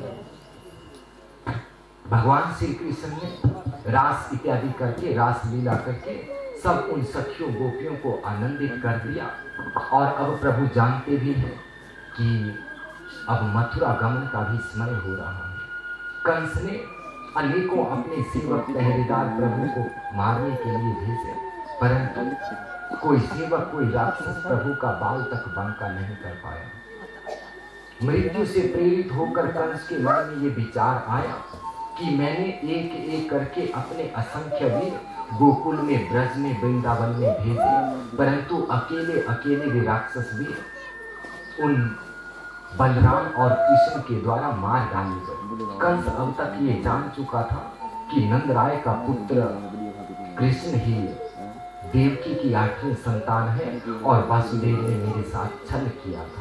भगवान श्री कृष्ण ने रास इत्यादि करके, रास लीला करके सब उन सखियों गोपियों को आनंदित कर दिया। और अब प्रभु जानते भी हैं कि अब मथुरा गमन का भी समय हो रहा है। कंस ने अनेकों अपने सेवक पहरेदार प्रभु को मारने के लिए भेजे, परंतु कोई सेवक, कोई राक्षस प्रभु का बाल तक बांका नहीं कर पाया। मृत्यु से प्रेरित होकर कंस के मन में ये विचार आया कि मैंने एक एक करके अपने असंख्य वीर गोकुल में, ब्रज में, वृंदावन में भेजे, परंतु अकेले अकेले वे राक्षस वीर उन बलराम और कृष्ण के द्वारा मार डाले गए। कंस अब तक ये जान चुका था कि नंदराय का पुत्र कृष्ण ही देवकी की 8वीं संतान है और वासुदेव ने मेरे साथ छल किया था।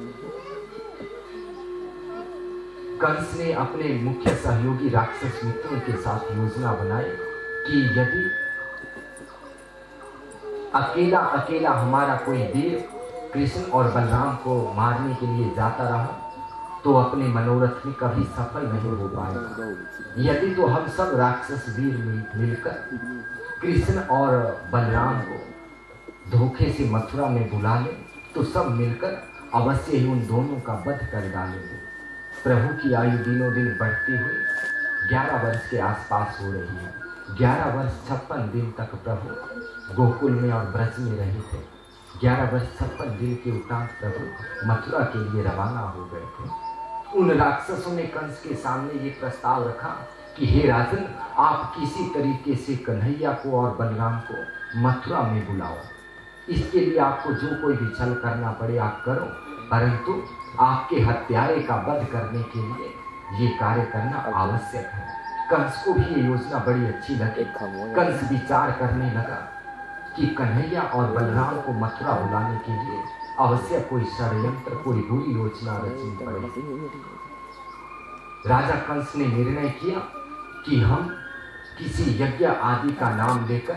कंस ने अपने मुख्य सहयोगी राक्षस मित्रों के साथ योजना बनाई कि यदि अकेला अकेला हमारा कोई वीर कृष्ण और बलराम को मारने के लिए जाता रहा तो अपने मनोरथ में कभी सफल नहीं हो पाएगा। यदि तो हम सब राक्षस वीर मिलकर कृष्ण और बलराम को धोखे से मथुरा में बुला ले तो सब मिलकर अवश्य ही उन दोनों का वध कर डालेंगे। प्रभु की आयु दिनों दिन बढ़ती हुई 11 वर्ष के आसपास हो रही है। 11 वर्ष 56 दिन तक प्रभु गोकुल में और ब्रज में रहे थे। 11 वर्ष 56 दिन के उपरांत प्रभु मथुरा के लिए रवाना हो गए थे। उन राक्षसों ने कंस के सामने ये प्रस्ताव रखा कि हे राजन, आप किसी तरीके से कन्हैया को और बलराम को मथुरा में बुलाओ। इसके लिए आपको जो कोई भी छल करना पड़े आप करो, परंतु आपके हत्यारे का वध करने के लिए ये कार्य करना आवश्यक है। कंस को भी ये योजना बड़ी अच्छी लगी। कंस विचार करने लगा कि कन्हैया और बलराम को मथुरा बुलाने के लिए अवश्य कोई षड्यंत्र, कोई बुरी योजना रचनी पड़ेगी। राजा कंस ने निर्णय किया कि हम किसी यज्ञ आदि का नाम लेकर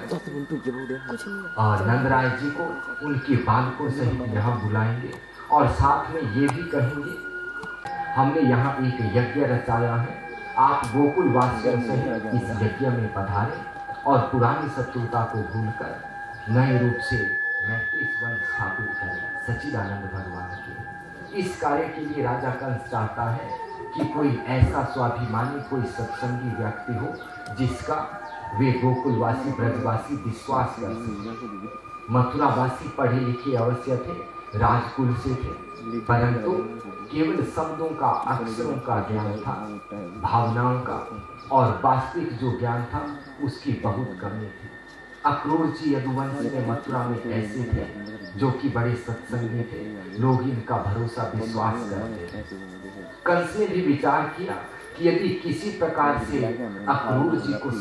नंदराय जी को उनके बालकों सहित यहाँ बुलाएंगे और साथ में ये भी कहेंगे, हमने यहाँ एक यज्ञ रचाया है, आप गोकुल वासियों सहित इस यज्ञ में पधारें और पुरानी शत्रुता को भूलकर नए रूप से मैत्रेय वंश स्थापित करें। सच्चिदानंद भगवान के इस कार्य के लिए राजा कंस चाहता है कि कोई ऐसा स्वाभिमानी, कोई सत्संगी व्यक्ति हो जिसका वे गोकुलवासी ब्रजवासी विश्वास कर सके। मथुरावासी पढ़े लिखे अवश्य थे, राजकुल से थे, परंतु केवल शब्दों का, अक्षरों का ज्ञान था, भावनाओं का और वास्तविक जो ज्ञान था उसकी बहुत कमी थी। अक्रूर जी यदुवंशी में मथुरा में ऐसे थे जो कि बड़े सत्संगी थे, लोग इनका भरोसा विश्वास करते थे। कंस ने भी विचार किया कि यदि किसी प्रकार से अक्रूर जी को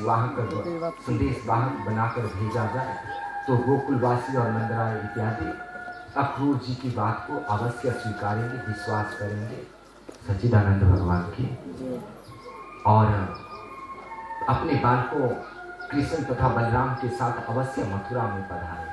संदेशवाहक बनाकर भेजा जाए तो गोकुलवासी और नंदराय इत्यादि अक्रूर जी की बात को अवश्य स्वीकारेंगे, विश्वास करेंगे। सच्चिदानंद भगवान की और अपने बालकों कृष्ण तथा बलराम के साथ अवश्य मथुरा में पधारेंगे।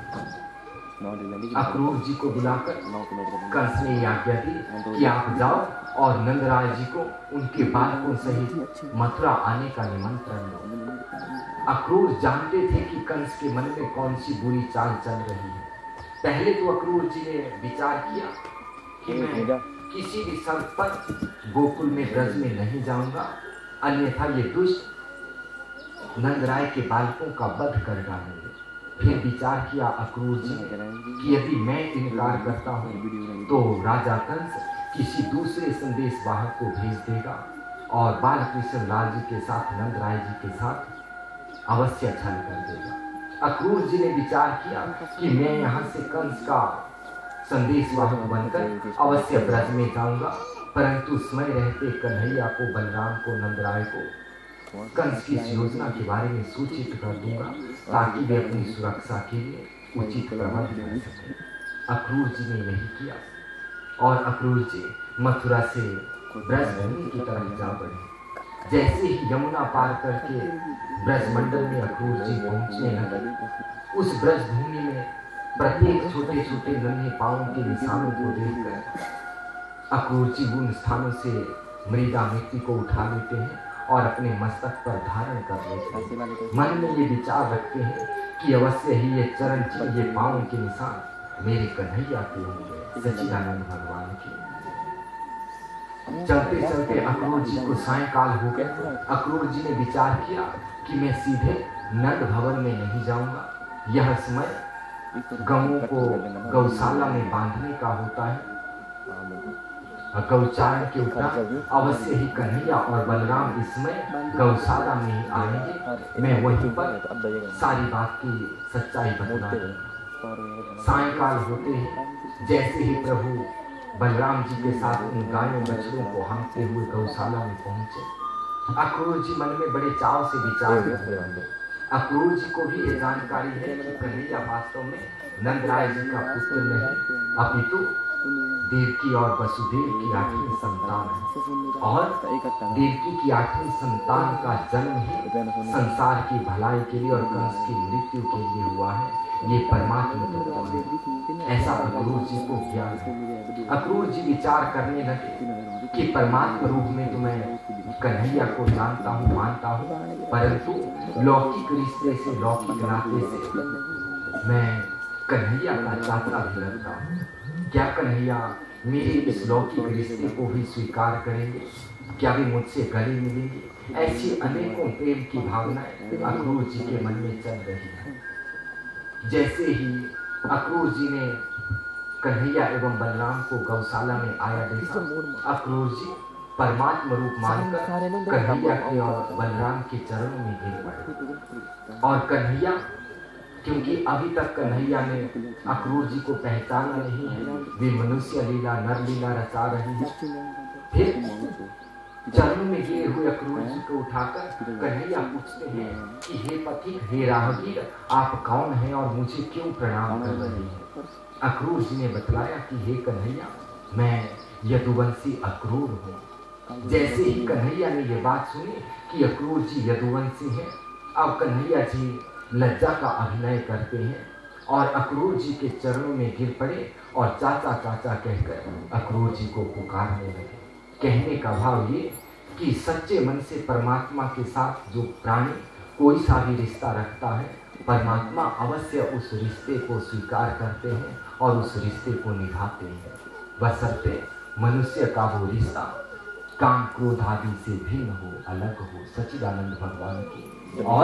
अक्रूर जी को बुलाकर कंस ने आज्ञा दी कि आप जाओ और नंदराय जी को उनके बालकों सहित मथुरा आने का निमंत्रण दो। अक्रूर जानते थे कि कंस के मन में कौन सी बुरी चाल चल रही है। पहले तो अक्रूर जी ने विचार किया कि मैं किसी भी शर्त पर गोकुल में ब्रज में नहीं जाऊंगा, अन्यथा ये दुष्ट नंदराय के बालकों का वध कर डालेंगे। फिर विचार किया अक्रूर जी ने कि यदि मैं इनकार करता हूँ तो राजा कंस किसी दूसरे संदेशवाहक को भेज देगा और बालकृष्ण लाल जी के साथ, नंदराय जी के साथ अवश्य छल कर देगा। अक्रूर जी ने विचार किया कि मैं यहाँ से कंस का संदेशवाहक बनकर अवश्य ब्रज में जाऊंगा, परंतु समय रहते कन्हैया को, बलराम को, नंदराय को कंस की इस योजना के बारे में सूचित कर दूंगा ताकि वे अपनी सुरक्षा के लिए उचित प्रबंध कर सकें। अक्रूर जी ने यही किया और अक्रूर जी मथुरा से ब्रजभूमि की तरफ जा बढ़े। जैसे ही यमुना पार करके ब्रजमंडल में अक्रूर जी पहुंचने लगे, उस ब्रजभूमि में प्रत्येक छोटे छोटे नन्हे पांवों के निशानों को देखकर अक्रूर जी उन स्थानों से मृदा मिट्टी को उठा लेते हैं और अपने मस्तक पर धारण कर लेते हैं। मन में ये विचार रखते हैं कि अवश्य ही ये चरण चिन्ह, ये पांव के निशान मेरे कन्हैया के होंगे। सच्चिदानंद भगवान की चलते चलते अक्रूर जी को सायंकाल हो गया। अक्रूर जी ने विचार किया कि मैं सीधे नंद भवन में नहीं जाऊंगा, यह समय गौओं को गौशाला में बांधने का होता है। गौचारण के उपरांत अवश्य ही कन्हैया और बलराम इसमें गौशाला में ही आएंगे। मैं वहीं पर सारी बात की सच्चाई बता दूंगा। सायंकाल होते ही जैसे ही प्रभु बलराम जी के साथ उन गायों बछड़ों को हाँकते हुए गौशाला में पहुंचे, अक्रूर जी मन में बड़े चाव से विचार करते। अक्रूर जी को भी ये जानकारी है कि कन्हैया वास्तव में नंदराय जी का पुत्र नहीं, अपितु देवकी और वसुदेव की 8वीं संतान है और देवकी की 8वीं संतान का जन्म ही संसार की भलाई के लिए और कंस की मृत्यु के लिए हुआ है। ये परमात्मा तत्व है, ऐसा अक्रूर जी को ज्ञान है। अक्रूर जी विचार करने लगे कि परमात्मा रूप में तो मैं कन्हैया को जानता हूँ, मानता हूँ, परंतु लौकिक रिश्ते से, लौकिक नाते से मैं कन्हैया का चाचा भी लगता हूँ। क्या कन्हैया मेरे इस लौकिक रिश्ते को भी स्वीकार करेंगे? क्या वे मुझसे गले मिलेंगे? ऐसी अनेकों प्रेम की भावनाएं अक्रूर जी के मन में चल रही हैं। जैसे ही अक्रूर जी ने कन्हैया एवं बलराम को गौशाला में आया देखा, अक्रूर जी परमात्मा रूप मानकर कन्हैया के और बलराम के चरणों में गिर पड़े। और कन्हैया, क्योंकि अभी तक कन्हैया ने अक्रूर जी को पहचाना नहीं है, वे मनुष्य लीला, नर लीला रचा रही है, फिर चरणों में गिरे हुए अक्रूर जी को उठाकर कन्हैया पूछते हैं कि हे पथिक, हे राहगीर, आप कौन हैं और मुझे क्यों प्रणाम कर रहे हैं? अक्रूर जी ने बतलाया कि हे कन्हैया, मैं यदुवंशी अक्रूर हूँ। जैसे ही कन्हैया ने यह बात सुनी कि अक्रूर जी यदुवंशी हैं, अब कन्हैया जी लज्जा का अभिनय करते हैं और अक्रूर जी के चरणों में गिर पड़े और चाचा चाचा कहकर अक्रूर जी को पुकारने लगे। कहने का भाव ये कि सच्चे मन से परमात्मा के साथ जो प्राणी कोई सा भी रिश्ता रखता है, परमात्मा अवश्य उस रिश्ते को स्वीकार करते हैं और उस रिश्ते को निभाते हैं, बशर्ते मनुष्य का वो रिश्ता काम क्रोध आदि से भिन्न हो, अलग हो। सच्चिदानंद भगवान की और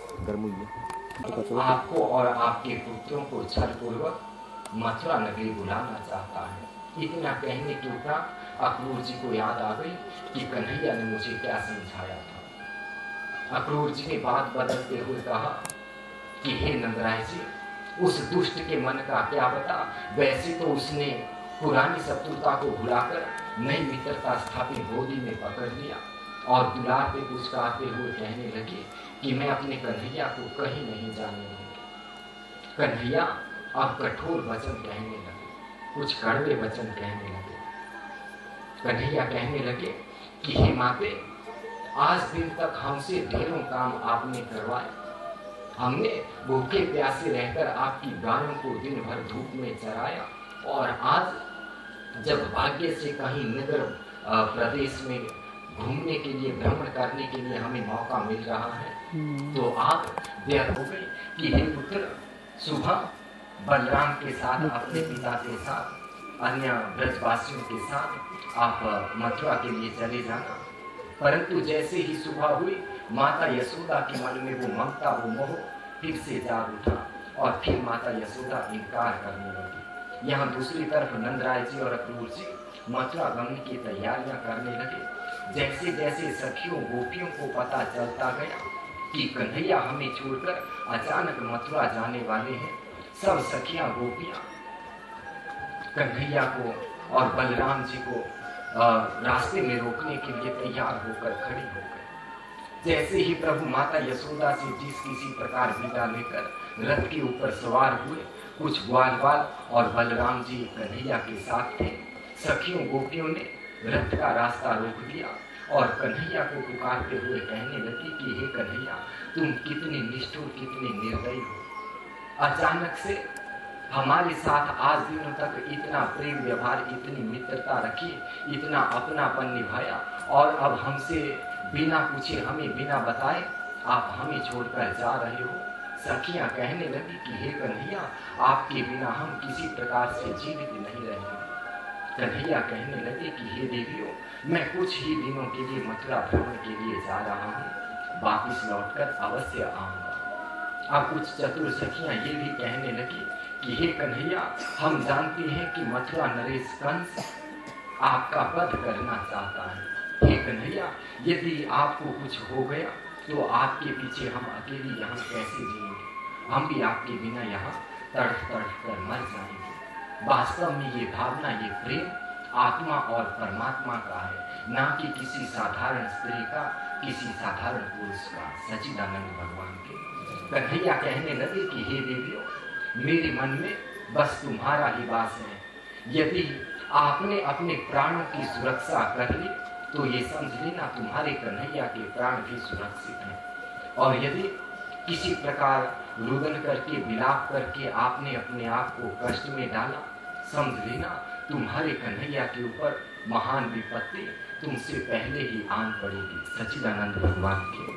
आपको और आपके पुत्रों को छलपूर्वक मथुरा नगरी बुलाना चाहता है। इतना कहने के उपरांत अक्रूर जी को याद आ गई कि कन्हैया ने मुझे क्या समझाया था। अक्रूर जी ने बात बदलते हुए कहा कि हे नंदराय जी, उस दुष्ट के मन का क्या पता, वैसे तो उसने पुरानी शत्रुता को भुलाकर नई मित्रता स्थापित गोदी में पकड़ लिया और दुलार पे पुचकारते हुए कहने लगे कि मैं अपने कन्हैया को कहीं नहीं जाने दूंगी। कन्हैया अब कठोर वचन कहने लगे, कुछ कड़वे वचन कहने लगे। कन्हैया कहने लगे कि हे माते, आज दिन तक हमसे ढेरों काम आपने करवाए। हमने भूखे प्यासे रहकर आपकी गायों को दिन भर धूप में चराया और आज जब भाग्य से कहीं नगर प्रदेश में घूमने के लिए, भ्रमण करने के लिए हमें मौका मिल रहा है, तो आप व्यर्थ हो गए कि हे पुत्र, सुबह बलराम के साथ, अपने पिता के साथ, अन्य ब्रजवासियों के साथ आप मथुरा के लिए चले जाना। परंतु जैसे ही सुबह हुई, माता यशोदा के मन में वो ममता, वो मोह फिर से जाग उठा और फिर माता यशोदा इनकार करने लगी। यहाँ दूसरी तरफ नंदराय जी और अक्रूर जी मथुरा गमन की तैयारियां करने लगे। जैसे जैसे सखियों गोपियों को पता चलता गया कि कन्हैया हमें छोड़कर अचानक मथुरा जाने वाले हैं, सब सखियां गोपियां कन्हैया को और बलराम जी को रास्ते में रोकने के लिए तैयार होकर खड़ी हो गई। जैसे ही प्रभु माता यशोदा से जिस किसी प्रकार विदा लेकर रथ के ऊपर सवार हुए, कुछ ग्वाल बाल और बलराम जी कन्हैया के साथ थे। सखियों गोपियों ने रथ का रास्ता रोक दिया और कन्हैया को पुकारते हुए कहने लगी कि हे कन्हैया, तुम कितने निष्ठुर, कितने निर्दयी हो। अचानक से हमारे साथ आज दिनों तक इतना प्रेम व्यवहार, इतनी मित्रता रखी, इतना अपनापन निभाया और अब हमसे बिना पूछे, हमें बिना बताए आप हमें छोड़कर जा रहे हो। सखियां कहने लगी कि हे कन्हैया, आपके बिना हम किसी प्रकार से जीवित नहीं रहेंगे। कन्हैया कहने लगे कि हे देवियों, मैं कुछ ही दिनों के लिए मथुरा भ्रमण के लिए जा रहा हूँ, वापिस लौटकर अवश्य आऊंगा। अब कुछ चतुर सखियां ये भी कहने लगी कि हे कन्हैया, हम जानते हैं कि मथुरा नरेश कंस आपका वध करना चाहता है। हे कन्हैया, यदि आपको कुछ हो गया तो आपके पीछे हम अकेली यहाँ कैसे जिएंगे? हम भी आपके बिना यहाँ तड़फ तड़फ कर मर जाएंगे। वास्तव में ये भावना, ये प्रेम आत्मा और परमात्मा का है, ना कि किसी साधारण स्त्री का, किसी साधारण पुरुष का। सच्चिदानंद भगवान के कन्हैया कहने लगे कि हे देवियों, मेरे मन में बस तुम्हारा ही वास है। यदि आपने अपने प्राणों की सुरक्षा कर ली तो ये समझ लेना तुम्हारे कन्हैया के प्राण भी सुरक्षित हैं। और यदि किसी प्रकार रुदन करके, विलाप करके आपने अपने आप को कष्ट में डाला, समझ लेना तुम्हारे कन्हैया के ऊपर महान विपत्ति तुमसे पहले ही आन पड़ेगी। सच्चिदानंद भगवान के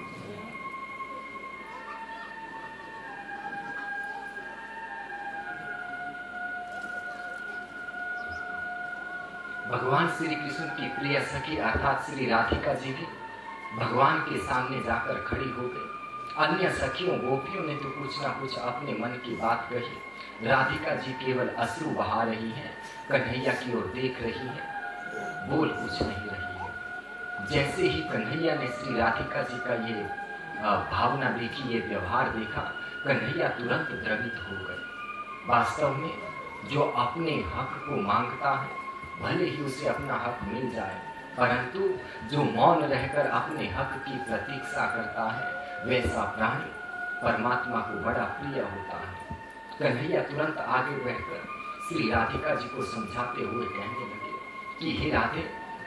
भगवान श्री कृष्ण की प्रिय सखी अर्थात श्री राधिका जी भी भगवान के सामने जाकर खड़ी हो गई। अन्य सखियों गोपियों ने तो कुछ ना कुछ अपने मन की बात कही। राधिका जी केवल अश्रु बहा रही हैं, कन्हैया की ओर देख रही हैं, बोल कुछ नहीं रही है। जैसे ही कन्हैया ने श्री राधिका जी का ये भावना देखी, ये व्यवहार देखा, कन्हैया तुरंत द्रवित हो गए। वास्तव में जो अपने हक को मांगता है, भले ही उसे अपना हक मिल जाए, परंतु जो मौन रहकर अपने हक की प्रतीक्षा करता है, वैसा प्राणी परमात्मा को बड़ा प्रिय होता है। कन्हैया तुरंत आगे बढ़कर श्री राधिका जी को समझाते हुए कहने लगे कि हे राधे,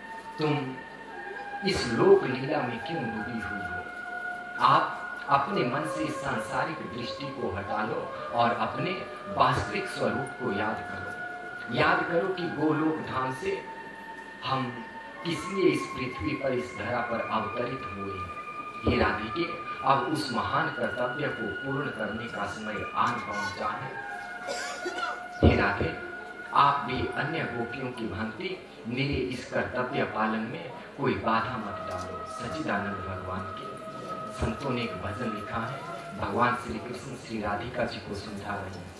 तुम इस लोक लीला में क्यों डूबी हुई हो? आप अपने मन से इस सांसारिक दृष्टि को हटा लो और अपने वास्तविक स्वरूप को याद करो। याद करो कि गोलोक धाम से हम किस लिए इस पृथ्वी पर, इस धरा पर अवतरित हुए हैं। हे राधिके, अब उस महान कर्तव्य को पूर्ण करने का समय आन पहुंचा है। हे राधे, आप भी अन्य गोपियों की भांति मेरे इस कर्तव्य पालन में कोई बाधा मत डालो। सच्चिदानंद भगवान के संतों ने एक भजन लिखा है, भगवान श्री कृष्ण श्री राधिका जी को समझा रहे हैं।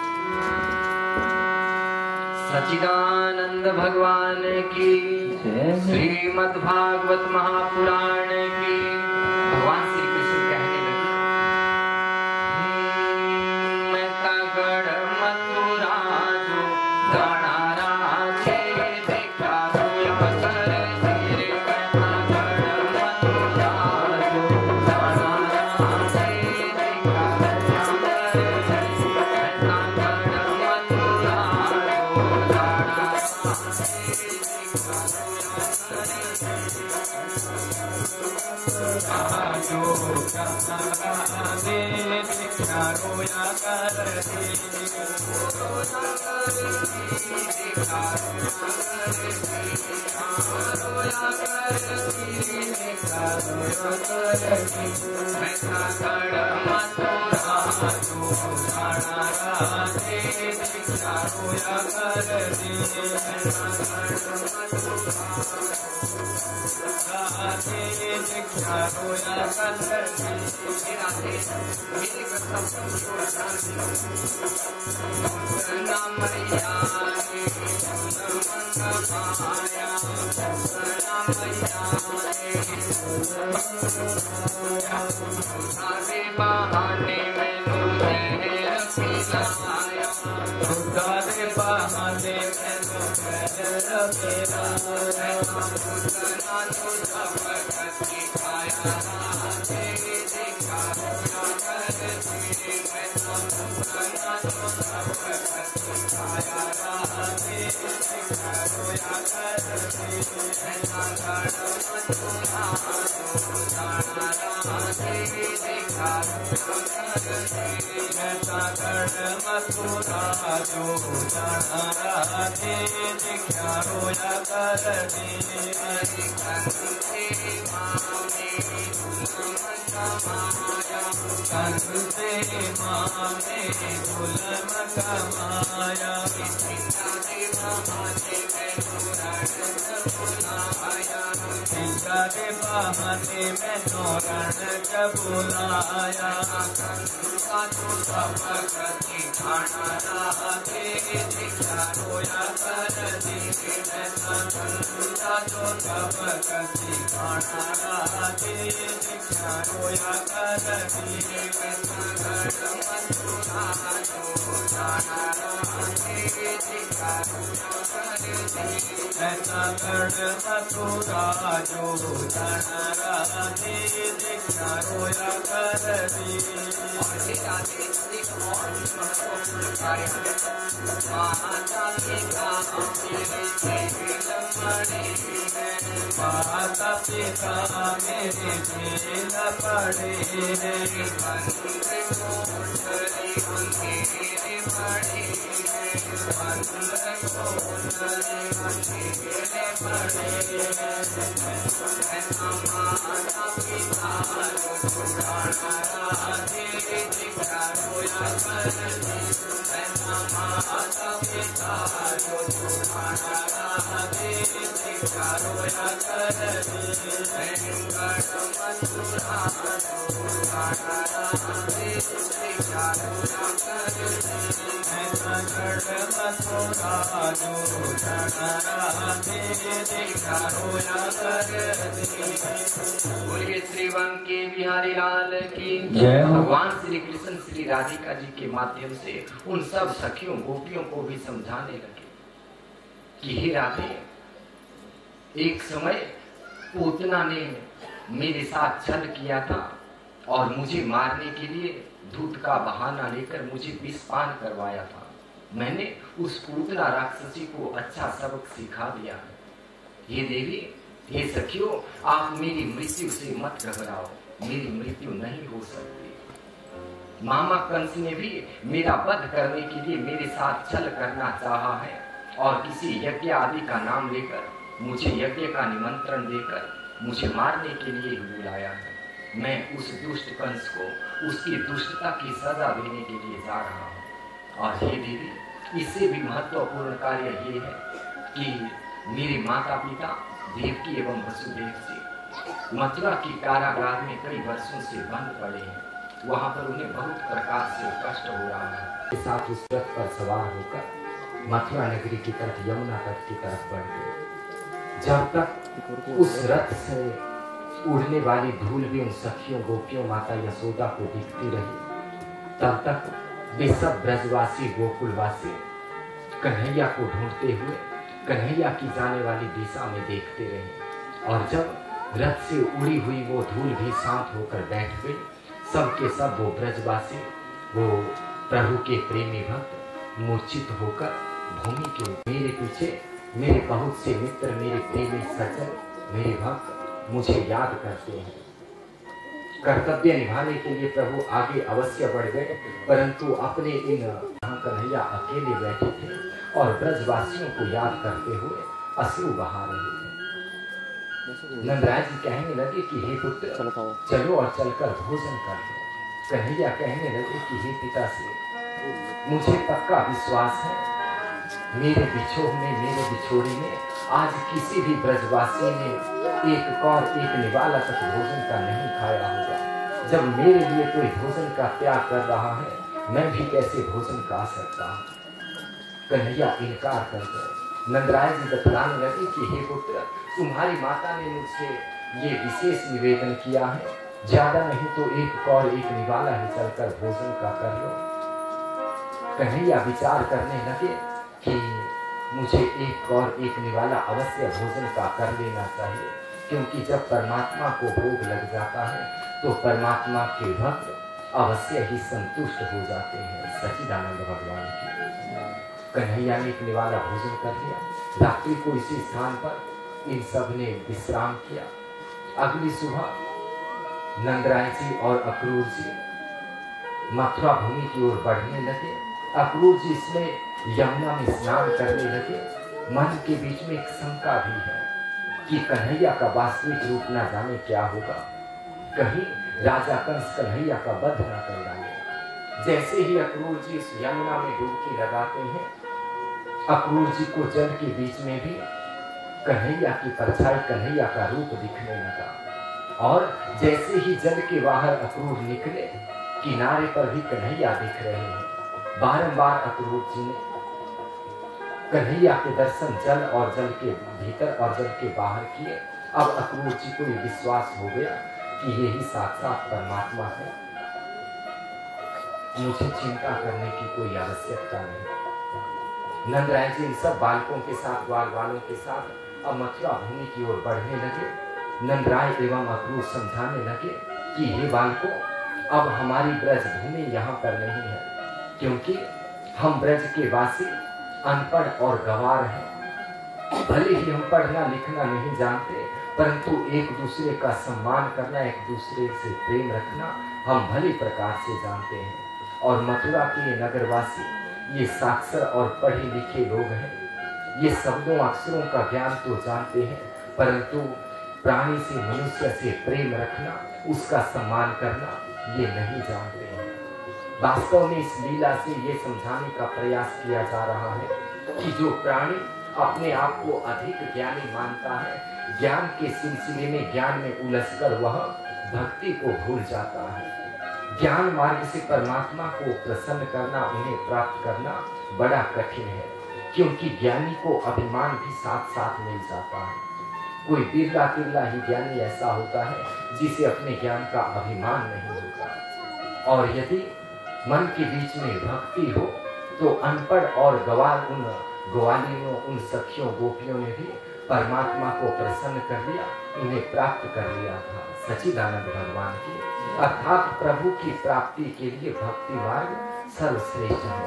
सच्चिदानंद भगवान की, श्रीमद् भागवत महापुराण की। भगवान श्री कृष्ण कहने लगे, मैं तगड़ मथुरा जो दाना राखे देखा हुआ कर धीरे, मैं तगड़ मथुरा जो दाना राखे देखा हुआ कर धीरे, मैं तगड़ मथुरा जो दाना राखे देखा बोलिए श्रीवन के बिहारी लाल की जय हो। भगवान श्री कृष्ण श्री राधिका जी के माध्यम से उन सब सखियों गोपियों को भी समझाने लगे कि हे राधे, एक समय पूतना ने मेरे साथ छल किया था और मुझे मारने के लिए दूध का बहाना लेकर मुझे विषपान करवाया था। मैंने उस पूतना राक्षसी को अच्छा सबक सिखा दिया है। हे देवी, हे सखियों, आप मेरी मृत्यु से मत घबराओ, मेरी मृत्यु नहीं हो सकती। मामा कंस ने भी मेरा वध करने के लिए मेरे साथ छल करना चाहा है और किसी यज्ञ आदि का नाम लेकर मुझे यज्ञ का निमंत्रण देकर मुझे मारने के लिए बुलाया है। मैं उस दुष्ट कंस को उसकी दुष्टता की सजा देने के लिए जा रहा हूँ। और हे देवी, इससे भी महत्वपूर्ण कार्य ये है कि मेरे माता पिता देवकी एवं वसुदेव जी मथुरा की कारागार में कई वर्षों से बंद पड़े हैं। वहाँ पर उन्हें बहुत प्रकार से कष्ट हो रहा है। के साथ उस रथ पर सवार होकर मथुरा नगरी की तरफ, यमुना तट की तरफ बढ़ गए। जब तक उस रथ से उड़ने वाली धूल भी उन सखियों गोपियों माता यशोदा को दिखती रही, तब तक वे सब ब्रजवासी गोकुलवासी कन्हैया को ढूंढते हुए कन्हैया की जाने वाली दिशा में देखते रहे। और जब रथ से उड़ी हुई वो धूल भी शांत होकर बैठ गई, सब के सब वो ब्रजवासी, वो प्रभु के प्रेमी भक्त मूर्छित होकर भूमि के मेरे पीछे मेरे बहुत से मित्र, मेरे प्रेमी सज्जन, मेरे भक्त मुझे याद करते हैं। कर्तव्य निभाने के लिए प्रभु आगे अवश्य बढ़ गए, परंतु अपने इन कन्हैया अकेले बैठे थे और ब्रजवासियों को याद करते हुए अश्रु बहा रहे थे। नंदराज जी कहने लगे कि हे पुत्र, चलो और चलकर भोजन कर लो। कन्हैया कहने लगे कि हे पिताश्री, मुझे पक्का विश्वास है मेरे बिछोह में, मेरे बिछोड़े में आज किसी भी ब्रजवासी ने एक कौर एक निवाला तक भोजन का नहीं खाया होगा। जब मेरे लिए कोई भोजन का त्याग कर रहा है, मैं भी कैसे भोजन खा सकता हूँ। कन्हैया इनकार कर गए। नंदराय जी बतलाने लगे कि हे पुत्र, तुम्हारी माता ने मुझसे ये विशेष निवेदन किया है, ज्यादा नहीं तो एक कौर एक निवाला ही चलकर भोजन का कर लो। कन्हैया विचार करने लगे कि मुझे एक कौर एक निवाला अवश्य भोजन का कर लेना चाहिए, क्योंकि जब परमात्मा को भोग लग जाता है तो परमात्मा के भक्त अवश्य ही संतुष्ट हो जाते हैं। सच्चिदानंद भगवान की। कन्हैया ने एक निवाला भोजन कर लिया। रात्रि को इसी स्थान पर इन सब ने विश्राम किया। अगली सुबह नंदराय जी और अक्रूर जी मथुरा भूमि की ओर बढ़ने लगे। अक्रूर जी इसमें यमुना में स्नान करने लगे। मन के बीच में एक शंका भी है कि कन्हैया का वास्तविक रूप न जाने क्या होगा, कहीं राजा कंस कन्हैया का वध न कर डाले। जैसे ही अक्रूर जी इस यमुना में डुबकी लगाते हैं, अक्रूर जी को जल के बीच में भी कन्हैया की परछाई, कन्हैया का रूप दिखने लगा। और जैसे ही जल के बाहर अक्रूर निकले, किनारे पर भी कन्हैया दिख रहे हैं। बारंबार अक्रूर जी ने कन्हैया के दर्शन जल और जल के भीतर और जल के बाहर किए। अब अक्रूर जी को ये विश्वास हो गया कि यही साक्षात परमात्मा है, मुझे चिंता करने की कोई आवश्यकता नहीं। नंदराय जी इन सब बालकों के साथ, ग्वाल वालों के साथ अब मथुरा भूमि की ओर बढ़ने लगे। नंदराय एवं अक्रूर समझाने लगे कि हे बालकों, अब हमारी ब्रज भूमि यहाँ पर नहीं है, क्योंकि हम ब्रज के वासी अनपढ़ और गंवार हैं। भले ही हम पढ़ना लिखना नहीं जानते, परंतु एक दूसरे का सम्मान करना, एक दूसरे से प्रेम रखना हम भली प्रकार से जानते हैं। और मथुरा के नगरवासी ये साक्षर और पढ़े लिखे लोग हैं, ये शब्दों अक्षरों का ज्ञान तो जानते हैं, परंतु प्राणी से, मनुष्य से प्रेम रखना, उसका सम्मान करना, ये नहीं जानते हैं। वास्तव में इस लीला से ये समझाने का प्रयास किया जा रहा है कि जो प्राणी अपने आप को अधिक ज्ञानी मानता है, ज्ञान के सिलसिले में ज्ञान में उलझकर वह भक्ति को भूल जाता है। ज्ञान मार्ग से परमात्मा को प्रसन्न करना, उन्हें प्राप्त करना बड़ा कठिन है, क्योंकि ज्ञानी को अभिमान भी साथ साथ मिल जाता है। कोई बिरला तिरला ही ज्ञानी ऐसा होता है जिसे अपने ज्ञान का अभिमान नहीं होता। और यदि मन के बीच में भक्ति हो तो अनपढ़ और गवार उन ग्वालियों, उन सखियों, गोपियों ने भी परमात्मा को प्रसन्न कर लिया, उन्हें प्राप्त कर लिया था। सच्चिदानंद भगवान की अर्थात प्रभु की प्राप्ति के लिए भक्ति मार्ग सर्वश्रेष्ठ है।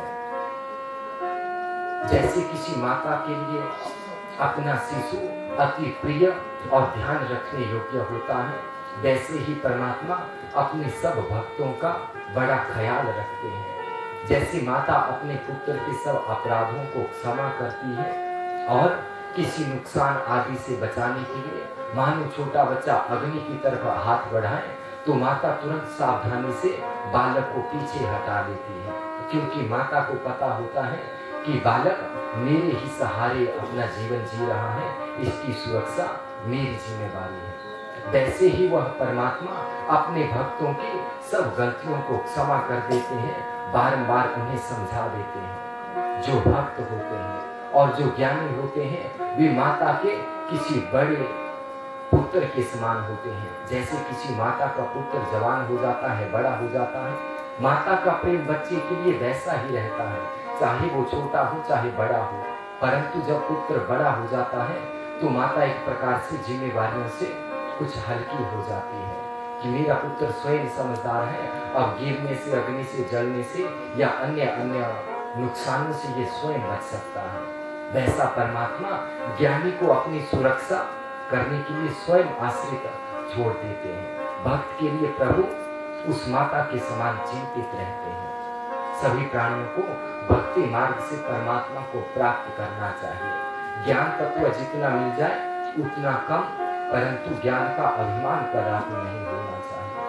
जैसे किसी माता के लिए अपना शिशु अति प्रिय और ध्यान रखने योग्य होता है, वैसे ही परमात्मा अपने सब भक्तों का बड़ा ख्याल रखते हैं। जैसे माता अपने पुत्र के सब अपराधों को क्षमा करती है और किसी नुकसान आदि से बचाने के लिए मानो छोटा बच्चा अग्नि की तरफ हाथ बढ़ाए तो माता तुरंत सावधानी से बालक को पीछे हटा लेती है, क्योंकि माता को पता होता है कि बालक मेरे ही सहारे अपना जीवन जी रहा है, इसकी सुरक्षा मेरी जिम्मेदारी है। वैसे ही वह परमात्मा अपने भक्तों की सब गलतियों को क्षमा कर देते हैं, बारंबार उन्हें समझा देते हैं। जो भक्त होते हैं और जो ज्ञानी होते हैं वे माता के किसी बड़े पुत्र के समान होते हैं। जैसे किसी माता का पुत्र जवान हो जाता है, बड़ा हो जाता है, माता का प्रेम बच्चे के लिए वैसा ही रहता है, चाहे वो छोटा हो चाहे बड़ा हो। परंतु जब पुत्र बड़ा हो जाता है तो माता एक प्रकार से जिम्मेवारियों से कुछ हल्की हो जाती है कि मेरा पुत्र स्वयं समझदार है, अब गिरने से, अग्नि से, जलने से या अन्य नुकसानों से ये स्वयं बच सकता है। वैसा परमात्मा ज्ञानी को अपनी सुरक्षा करने के लिए स्वयं आश्रित छोड़ देते हैं। भक्त के लिए प्रभु उस माता के समान चिंतित रहते हैं। सभी प्राणियों को भक्ति मार्ग से परमात्मा को प्राप्त करना चाहिए। ज्ञान तत्व जितना मिल जाए उतना कम, परंतु ज्ञान का अभिमान कदापि नहीं होना चाहिए।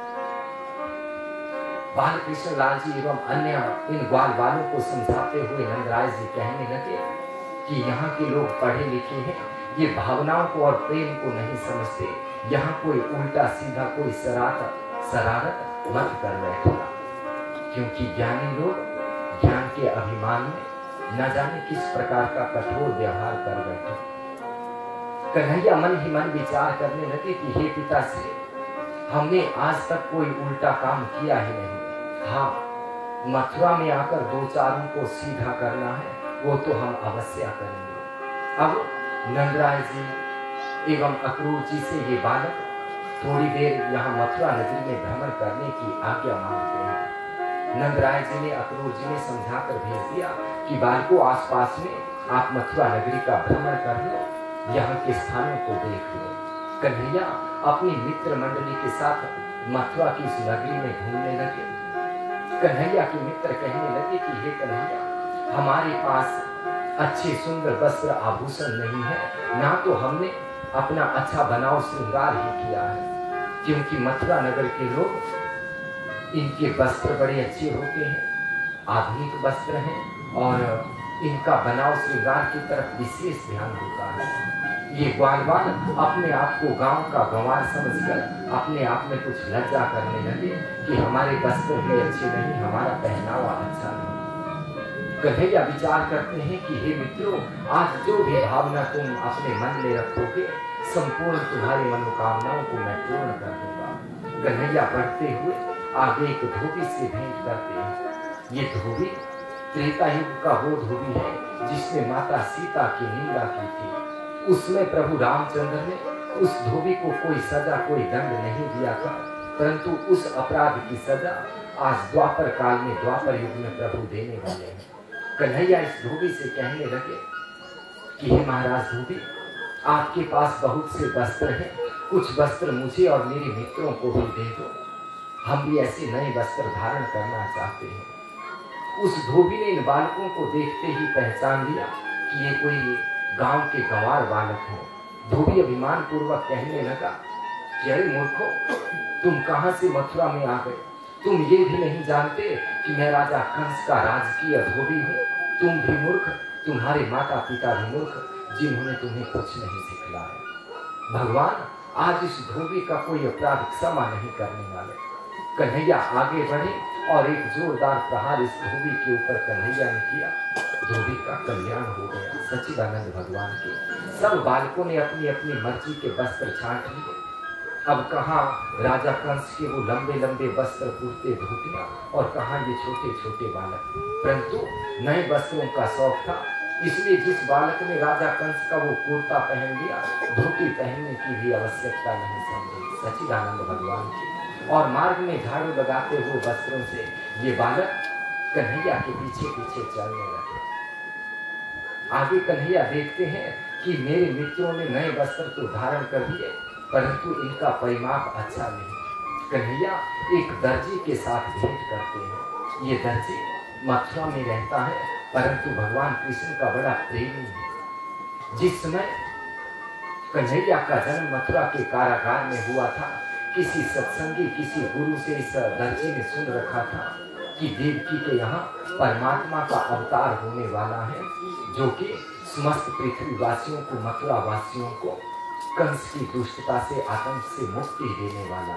बाल कृष्ण लाल जी एवं अन्य इन ग्वाल बालों को समझाते हुए नंदराय जी कहने लगे कि यहाँ के लोग पढ़े लिखे हैं, ये भावनाओं को और प्रेम को नहीं समझते। यहाँ कोई उल्टा सीधा कोई शरारत मत कर बैठना, क्योंकि ज्ञानी लोग ज्ञान के अभिमान में न जाने किस प्रकार का कठोर व्यवहार कर बैठे। कन्हैया मन ही मन विचार करने लगे कि हे पिताश्री, हमने आज तक कोई उल्टा काम किया ही नहीं। हाँ, मथुरा में आकर दो चारों को सीधा करना है, वो तो हम अवश्य करेंगे। अब नंदराय जी एवं अक्रूर जी से ये बालक थोड़ी देर यहाँ मथुरा नगरी में भ्रमण करने की आज्ञा मांगते हैं। नंदराय जी ने अक्रूर जी ने समझाकर भेज दिया कि बालकों, आसपास में आप मथुरा नगरी का भ्रमण कर लो, यहाँ के स्थानों को देख लो। कन्हैया अपनी मित्र मंडली के साथ मथुरा की इस नगरी में घूमने लगे। कन्हैया के मित्र कहने लगे कि हे कन्हैया, हमारे पास अच्छे सुंदर वस्त्र आभूषण नहीं है, ना तो हमने अपना अच्छा बनाव श्रृंगार ही किया है, क्योंकि मथुरा नगर के लोग इनके वस्त्र बड़े अच्छे होते हैं, आधुनिक वस्त्र हैं और इनका बनाव श्रृंगार की तरफ विशेष ध्यान होता है। ये ग्वाल बाल अपने आप को गांव का गंवार समझकर अपने आप में कुछ लज्जा करने लगे कि हमारे वस्त्र भी अच्छे नहीं, हमारा पहनावा अच्छा नहीं। कन्हैया विचार करते हैं कि हे मित्रों, आज जो भी भावना तुम अपने मन में रखोगे, संपूर्ण तुम्हारी मनोकामनाओं को मैं पूर्ण कर दूंगा। कन्हैया बढ़ते हुए आगे एक धोबी से भेंट करते हैं। ये धोबी त्रेता युग का वो धोबी है जिसने माता सीता की निंदा की थी। उसमें प्रभु रामचंद्र ने उस धोबी को कोई सजा, कोई दंड नहीं दिया था, परंतु उस अपराध की सजा आज द्वापर काल में, द्वापर युग में प्रभु देने वाले हैं। कन्हैया इस धोबी से कहने लगे कि हे महाराज धोबी, आपके पास बहुत से वस्त्र हैं, कुछ वस्त्र मुझे और मेरे मित्रों को भी दे दो, हम भी ऐसे नए वस्त्र धारण करना चाहते हैं। उस धोबी ने इन बालकों को देखते ही पहचान लिया कि ये कोई गांव के गंवार बालक हैं। धोबी अभिमान पूर्वक कहने लगा कि अरे मूर्खों, तुम कहां से मथुरा में आ गए? तुम ये भी नहीं जानते कि मैं राजा कंस का राजकीय धोबी हूँ? तुम भी मूर्ख, तुम्हारे माता पिता भी मूर्ख, जिन्होंने तुम्हें कुछ नहीं सिखलाया। भगवान आज इस धोबी का कोई अपराध क्षमा नहीं करने वाले। कन्हैया आगे बढ़े और एक जोरदार प्रहार इस धोबी के ऊपर कन्हैया ने किया। धोबी का कल्याण हो गया। सच्चिदानंद भगवान के सब बालकों ने अपनी अपनी मर्जी के वस्त्र छांट लिए। अब कहाँ राजा कंस के वो लंबे लंबे वस्त्र कुर्ते धोतियां और कहाँ ये छोटे छोटे बालक। परंतु नए वस्त्रों का शौक था, इसलिए जिस बालक ने राजा कंस का वो कुर्ता पहन लिया, धोती पहनने की भी आवश्यकता नहीं समझी। सच्चिदानंद भगवान की और मार्ग में झाड़ू लगाते हुए वस्त्रों से ये बालक कन्हैया के पीछे पीछे चलने लगे। आगे कन्हैया देखते हैं कि मेरे मित्रों ने नए वस्त्र तो धारण कर लिए, परंतु इनका परिमाप अच्छा नहीं। कन्हैया एक दर्जी के साथ भेंट करते हैं। ये दर्जी मथुरा में रहता है, परंतु भगवान कृष्ण का बड़ा प्रेमी है। जिस समय कन्हैया का जन्म मथुरा के कारागार में हुआ था, किसी सत्संगी किसी गुरु से इस दर्जी ने सुन रखा था कि देवकी के यहाँ परमात्मा का अवतार होने वाला है, जो कि समस्त पृथ्वीवासियों को, मथुरा वासियों को कंस की दुष्टता से, आतंक से मुक्ति देने वाला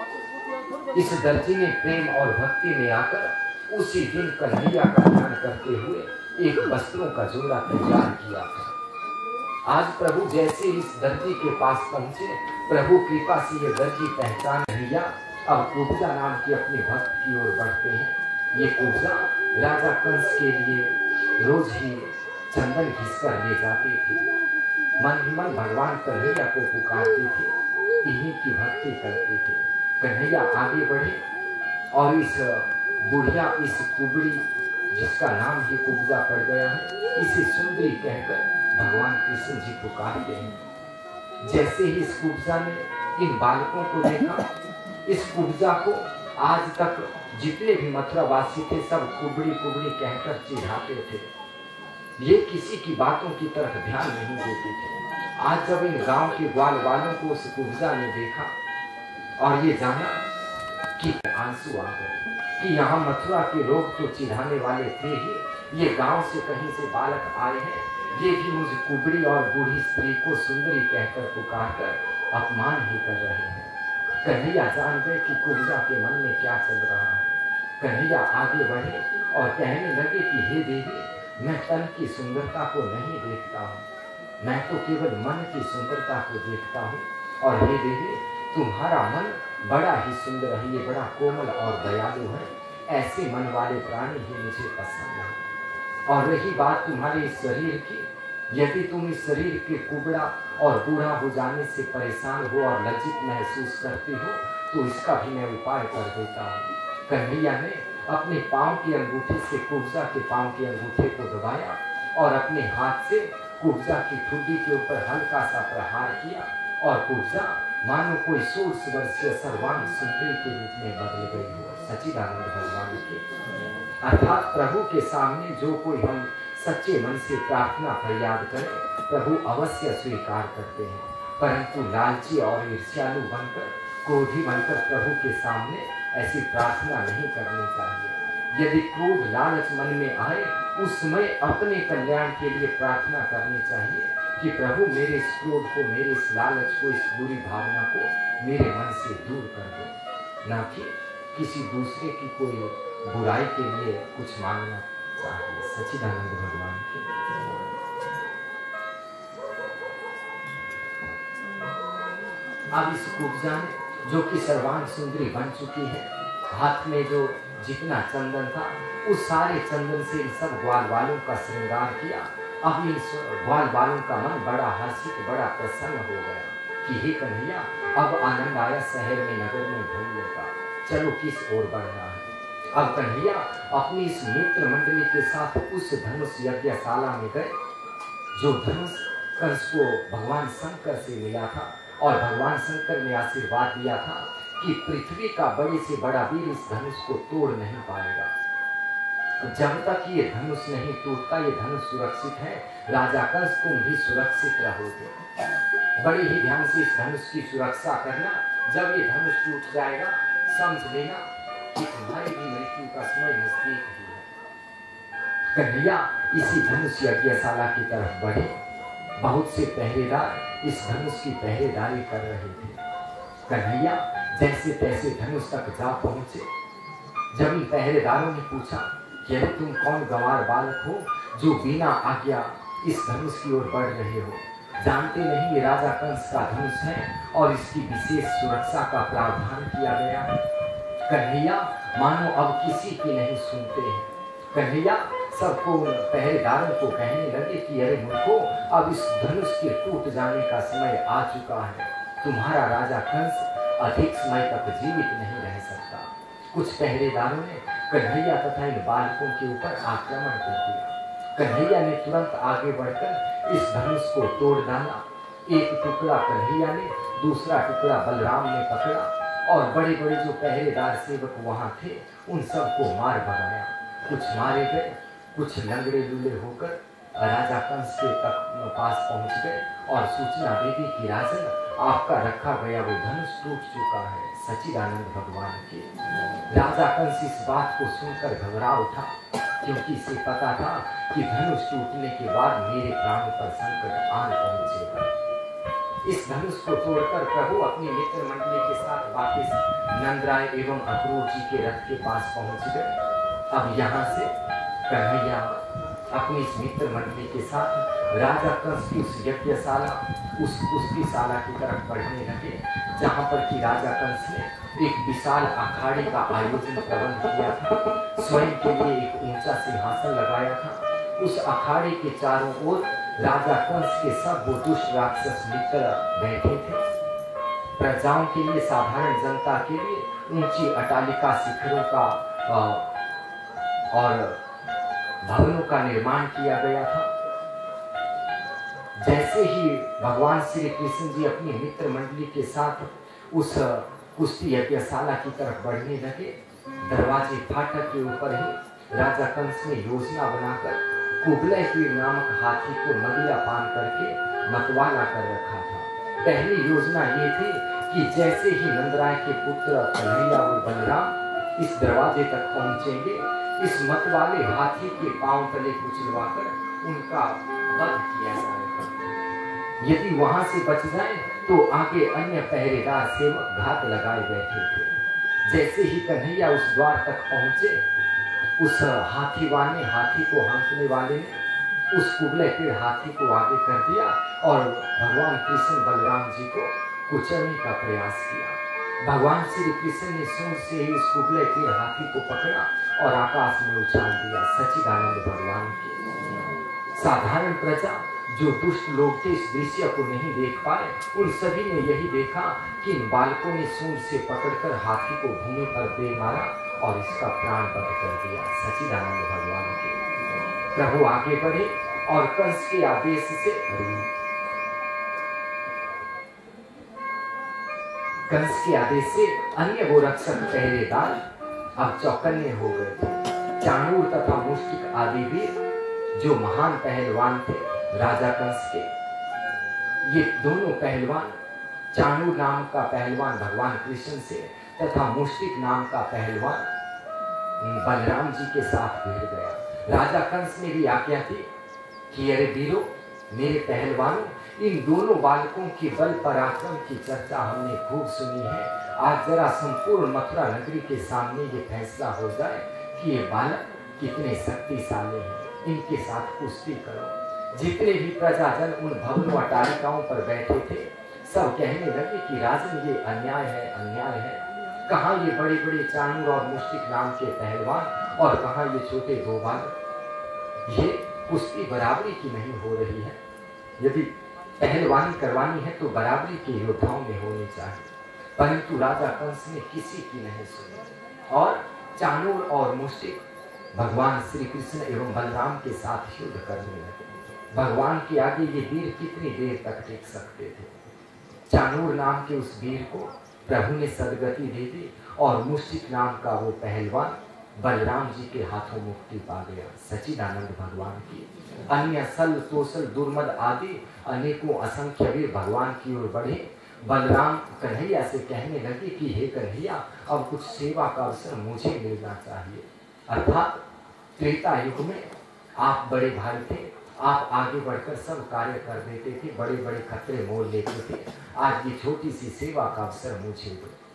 है। इस दर्जी ने प्रेम और भक्ति में आकर उसी दिन कन्हैया का ध्यान करते हुए एक वस्त्रों का जोड़ा तैयार किया था। आज प्रभु जैसे इस दर्जी के पास पहुंचे, प्रभु कृपा से ये दर्जी पहचान कन्हैया अब कुब्जा नाम की अपने भक्त की ओर बढ़ते हैं। ये कुब्जा राजा कंस के लिए रोज ही चंदन घिसकर ले जाते थे। मन ही मन भगवान कन्हैया को पुकारते थे, इन्हीं की भक्ति करते थे। कन्हैया आगे बढ़े और इस बुढ़िया, इस कुबड़ी जिसका नाम ही कुब्जा पड़ गया है, इसे सुंदरी कहकर भगवान कृष्ण जी पुकारते हैं। जैसे ही इस कुब्जा ने इन बालकों को देखा, इस कुब्जा को आज तक जितने भी मथुरा वासी थे सब कुबड़ी कुबड़ी कहकर चिढ़ाते थे। ये किसी की बातों की तरफ ध्यान नहीं देते थे। आज जब इन गांव के ग्वाल वालों को उस कुब्जा ने देखा और ये जाना कि आंसू आ गए कि यहाँ मथुरा के लोग तो चिढ़ाने वाले थे ही, ये गांव से कहीं से बालक आए हैं, ये भी मुझ कुबड़ी और बूढ़ी स्त्री को सुंदरी कहकर पुकारकर अपमान ही कर रहे हैं। कन्हैया जान गए कि कुब्जा के मन में क्या चल रहा है। कन्हैया आगे बढ़े और कहने लगे कि हे देवी, मैं तन की सुंदरता को नहीं देखता हूँ, मैं तो केवल मन की सुंदरता को देखता हूँ। और हे देवी, तुम्हारा मन बड़ा ही सुंदर है, ये बड़ा कोमल और दयालु है, ऐसे मन वाले प्राणी ही मुझे पसंद है। और रही बात तुम्हारे इस शरीर की, यदि तुम इस शरीर के कुबड़ा और बूढ़ा हो जाने से परेशान हो और लज्जित महसूस करती हो, तो इसका भी मैं उपाय कर देता हूँ। कन्हैया ने अपने पांव के अंगूठे से कुब्जा के पांव के अंगूठे को दबाया और अपने हाथ से कुब्जा की ठुड्डी के ऊपर हल्का सा प्रहार किया और कुब्जा मानो कोई 16 वर्षीय सर्वांग सुंदरी के रूप में बदल गई हो। सच्चिदानंद भगवान के अर्थात प्रभु के सामने जो कोई हम सच्चे मन से प्रार्थना फरियाद करें, प्रभु अवश्य स्वीकार करते हैं। परंतु लालची और ईर्ष्यालु बनकर, क्रोधी बनकर प्रभु के सामने ऐसी प्रार्थना नहीं करनी चाहिए। यदि क्रोध लालच मन में आए, उस समय अपने कल्याण के लिए प्रार्थना करनी चाहिए कि प्रभु मेरे इस क्रोध को, मेरे इस लालच को, इस बुरी भावना को मेरे मन से दूर कर दो, ना कि किसी दूसरे की कोई बुराई के लिए कुछ मांगना चाहिए। सच्चिदानंद भगवान के अब इस कुब्जा ने, जो कि सर्वांग सुंदरी बन चुकी है, हाथ में जो जितना चंदन था उस सारे चंदन से इन सब ग्वाल वालों का श्रृंगार किया। अब इन ग्वाल वालों का मन बड़ा हर्षित, बड़ा प्रसन्न हो गया कि हे कन्हैया, अब आनंद आया, शहर में नगर में ढूंढ लेगा, चलो किस ओर बढ़ना है। अब कन्हैया अपनी इस मित्र मंडली के साथ उस धनुष यज्ञशाला में गए, जो धनुष कंस को भगवान शंकर से मिला था और भगवान शंकर ने आशीर्वाद दिया था कि पृथ्वी का बड़े से बड़ा वीर इस धनुष को तोड़ नहीं पाएगा। जब तक ये धनुष नहीं टूटता, ये धनुष सुरक्षित है। राजा कंस तुम भी सुरक्षित रहोगे। बड़े ही ध्यान से इस धनुष की सुरक्षा करना। जब ये धनुष टूट जाएगा समझ लेना कि तुम्हारी भी मृत्यु का समय नजदीक ही है। कन्हैया इसी धनुष यज्ञशाला की तरफ बढ़े। बहुत से पहरेदार इस धनुष की पहरेदारी कर रहे थे। कन्हैया जैसे तैसे धनुष तक जा पहुंचे। जब इन पहरेदारों ने पूछा कि अरे तुम कौन गंवार बालक हो जो बिना आज्ञा इस धनुष की ओर बढ़ रहे हो, जानते नहीं ये राजा कंस का धनुष है और इसकी विशेष सुरक्षा का प्रावधान किया गया है। कन्हैया मानो अब किसी की नहीं सुनते हैं। कन्हैया सबको पहरेदारों को कहने लगे कि अरे मूर्खों, अब इस धनुष के टूट जाने का समय आ चुका है। तुम्हारा राजा कंस अधिक समय तक जीवित नहीं रह सकता। कुछ पहरेदारों ने कन्हैया तथा इन बालकों के ऊपर आक्रमण कर दिया। कन्हैया ने तुरंत आगे बढ़कर इस धनुष को तोड़ डाला। एक टुकड़ा कन्हैया ने, दूसरा टुकड़ा बलराम ने पकड़ा और बड़े बड़े जो पहरेदार सेवक वहां थे उन सबको मार भगाया। कुछ मारे गए, कुछ लंगड़े लूले होकर राजा कंस के पास पहुंच गए और सूचना दे दी कि राजन, आपका रखा गया वो धनुष टूट चुका है। सच्चिदानंद भगवान के राजा कंस इस बात को सुनकर घबरा उठा, क्योंकि इसे पता था कि धनुष टूटने के बाद मेरे प्राणों पर संकट आन पहुंचेगा। इस धनुष को तोड़कर प्रभु अपनी मित्र मंडली के साथ वापस नंदराय एवं अक्रूर जी के रथ के पास पहुंच गए। अब यहाँ से कन्हैया अपनी इस मित्र मंडली के साथ राजा कंस की उस यज्ञशाला, उस कुश्तीशाला की तरफ बढ़ने लगे, जहाँ पर कि राजा कंस ने एक विशाल अखाड़े का आयोजन प्रबंध किया था। स्वयं के लिए एक ऊंचा सिंहासन लगाया था। उस अखाड़े के चारों ओर राजा कंस के सब वो दुष्ट राक्षस मित्र बैठे थे। प्रजाओं के लिए, साधारण जनता के लिए ऊंची अटालिका शिखरों का और भवनों का निर्माण किया गया था। जैसे ही भगवान श्री कृष्ण जी अपनी मित्र मंडली के साथ उस कुश्ती यज्ञशाला की तरफ बढ़ने लगे, दरवाजे फाटक के ऊपर ही राजा कंस ने योजना बनाकर कुबलय पीर नामक हाथी को मदिरा पान करके मतवाला कर रखा था। पहली योजना ये थी कि जैसे ही नंदराय के पुत्र कन्हैया और बलराम इस दरवाजे तक पहुंचेंगे, इस मतवाले हाथी के पांव तले कुचलवाकर उनका वध किया जाएगा। यदि वहां से बच जाए तो आगे अन्य पहरेदार सेवक घात लगाए बैठे थे। जैसे ही कन्हैया उस द्वार तक पहुंचे, उस हाथी को हाँकने वाले ने उस कुबले पीर हाथी को आगे कर दिया और भगवान कृष्ण बलराम जी को कुचलने का प्रयास किया। भगवान श्री कृष्ण ने सूंड से ही इस कुबले पीर हाथी को पकड़ा और आकाश में उछाल दिया। सच्चिदानंद भगवान के साधारण प्रजा, जो दुष्ट लोग थे, इस दृश्य को नहीं देख पाए। उन सभी ने यही देखा कि इन बालकों ने सूंड से पकड़कर हाथी को भूमि पर दे मारा और इसका प्राण बंद कर दिया। सच्चिदानंद भगवान के प्रभु आगे बढ़े और कंस के आदेश से अन्य वो रक्षक पहरेदार अब चौकन्ने हो गए थे। चाणूर तथा मुष्टिक आदि भी जो महान पहलवान थे राजा कंस के, ये दोनों पहलवान, चाणूर नाम का पहलवान भगवान कृष्ण से तथा मुष्टिक नाम का पहलवान बलराम जी के साथ भिड़ गया। राजा कंस ने भी आज्ञा दी कि अरे वीरों, मेरे पहलवानों, इन दोनों बालकों की बल पराक्रम की चर्चा हमने खूब सुनी है। आज जरा संपूर्ण मथुरा नगरी के सामने ये फैसला हो जाए कि ये बालक कितने शक्तिशाली हैं। इनके साथ कुश्ती करो। जितने भी प्रजाजन उन भवनों अटारिकाओं पर बैठे थे, सब कहने लगे कि राजन, ये अन्याय है, अन्याय है। कहाँ ये बड़े बड़े चाणूर और मुष्टिक नाम के पहलवान और कहाँ ये छोटे दो बालक। ये कुश्ती बराबरी की नहीं हो रही है। यदि पहलवानी करवानी है तो बराबरी के योद्धाओं में होनी चाहिए। परंतु राजा कंस ने किसी की नहीं सुनी और चाणूर और मुष्टिक भगवान श्री कृष्ण एवं बलराम के साथ युद्ध करने लगे। भगवान के आगे ये वीर कितनी देर तक टिक सकते थे। चाणूर नाम के उस वीर को प्रभु ने सदगति दे दी और मुष्टिक नाम का वो पहलवान बलराम जी के हाथों मुक्ति पा गया। सच्चिदानंद भगवान की अन्य सल तोसल दुर्मद आदि अनेकों असंख्य वीर भगवान की ओर बढ़े। बलराम कन्हैया से कहने लगे कि हे कन्हैया, अब कुछ सेवा का अवसर मुझे मिलना चाहिए। अर्थात त्रेता युग में आप बड़े भाई थे, आप आगे बढ़कर सब कार्य कर देते थे, बड़े बड़े खतरे मोल लेते थे। आज ये छोटी सी सेवा का अवसर मुझे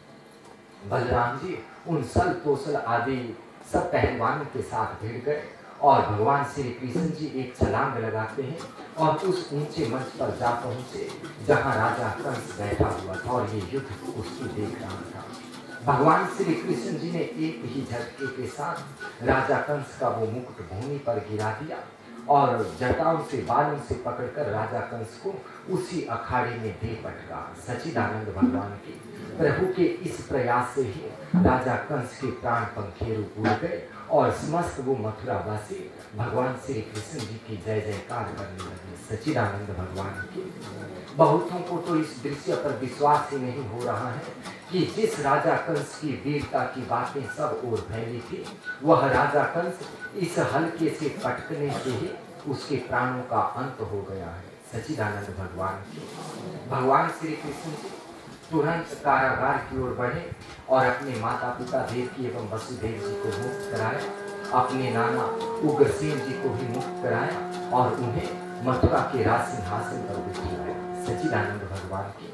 दो। बलराम जी उन सल तोसल आदि सब पहलवानों के साथ भिड़ गए और भगवान श्री कृष्ण जी एक छलांग लगाते हैं और उस ऊंचे मंच पर जा पहुंचे जहां राजा कंस बैठा हुआ था और ये युद्ध उसकी देख रहा था। भगवान श्री कृष्ण जी ने एक ही झटके के साथ राजा कंस का वो मुकुट भूमि पर गिरा दिया और जटाओं से बालों से पकड़कर राजा कंस को उसी अखाड़े में दे पटका। सच्चिदानंद भगवान की प्रभु के इस प्रयास से ही राजा कंस के प्राण पंखेरु उड़ गए और समस्त वो मथुरावासी भगवान श्री कृष्ण जी की जय जयकार करने लगे। सच्चिदानंद भगवान की बहुतों को तो इस दृश्य पर विश्वास ही नहीं हो रहा है कि जिस राजा कंस की वीरता की बातें सब ओर फैली थी, वह राजा कंस इस हल्के से पटकने से ही उसके प्राणों का अंत हो गया है। सच्चिदानंद भगवान की भगवान श्री कृष्ण जी तुरंत कारागार की ओर बढ़े और अपने माता पिता देवकी एवं वसुदेव जी को मुक्त कराया, अपने नाना उग्रसेन जी को भी मुक्त कराया और उन्हें मथुरा के राज सिंहासन पर बिठाया। सच्चिदानंद भगवान की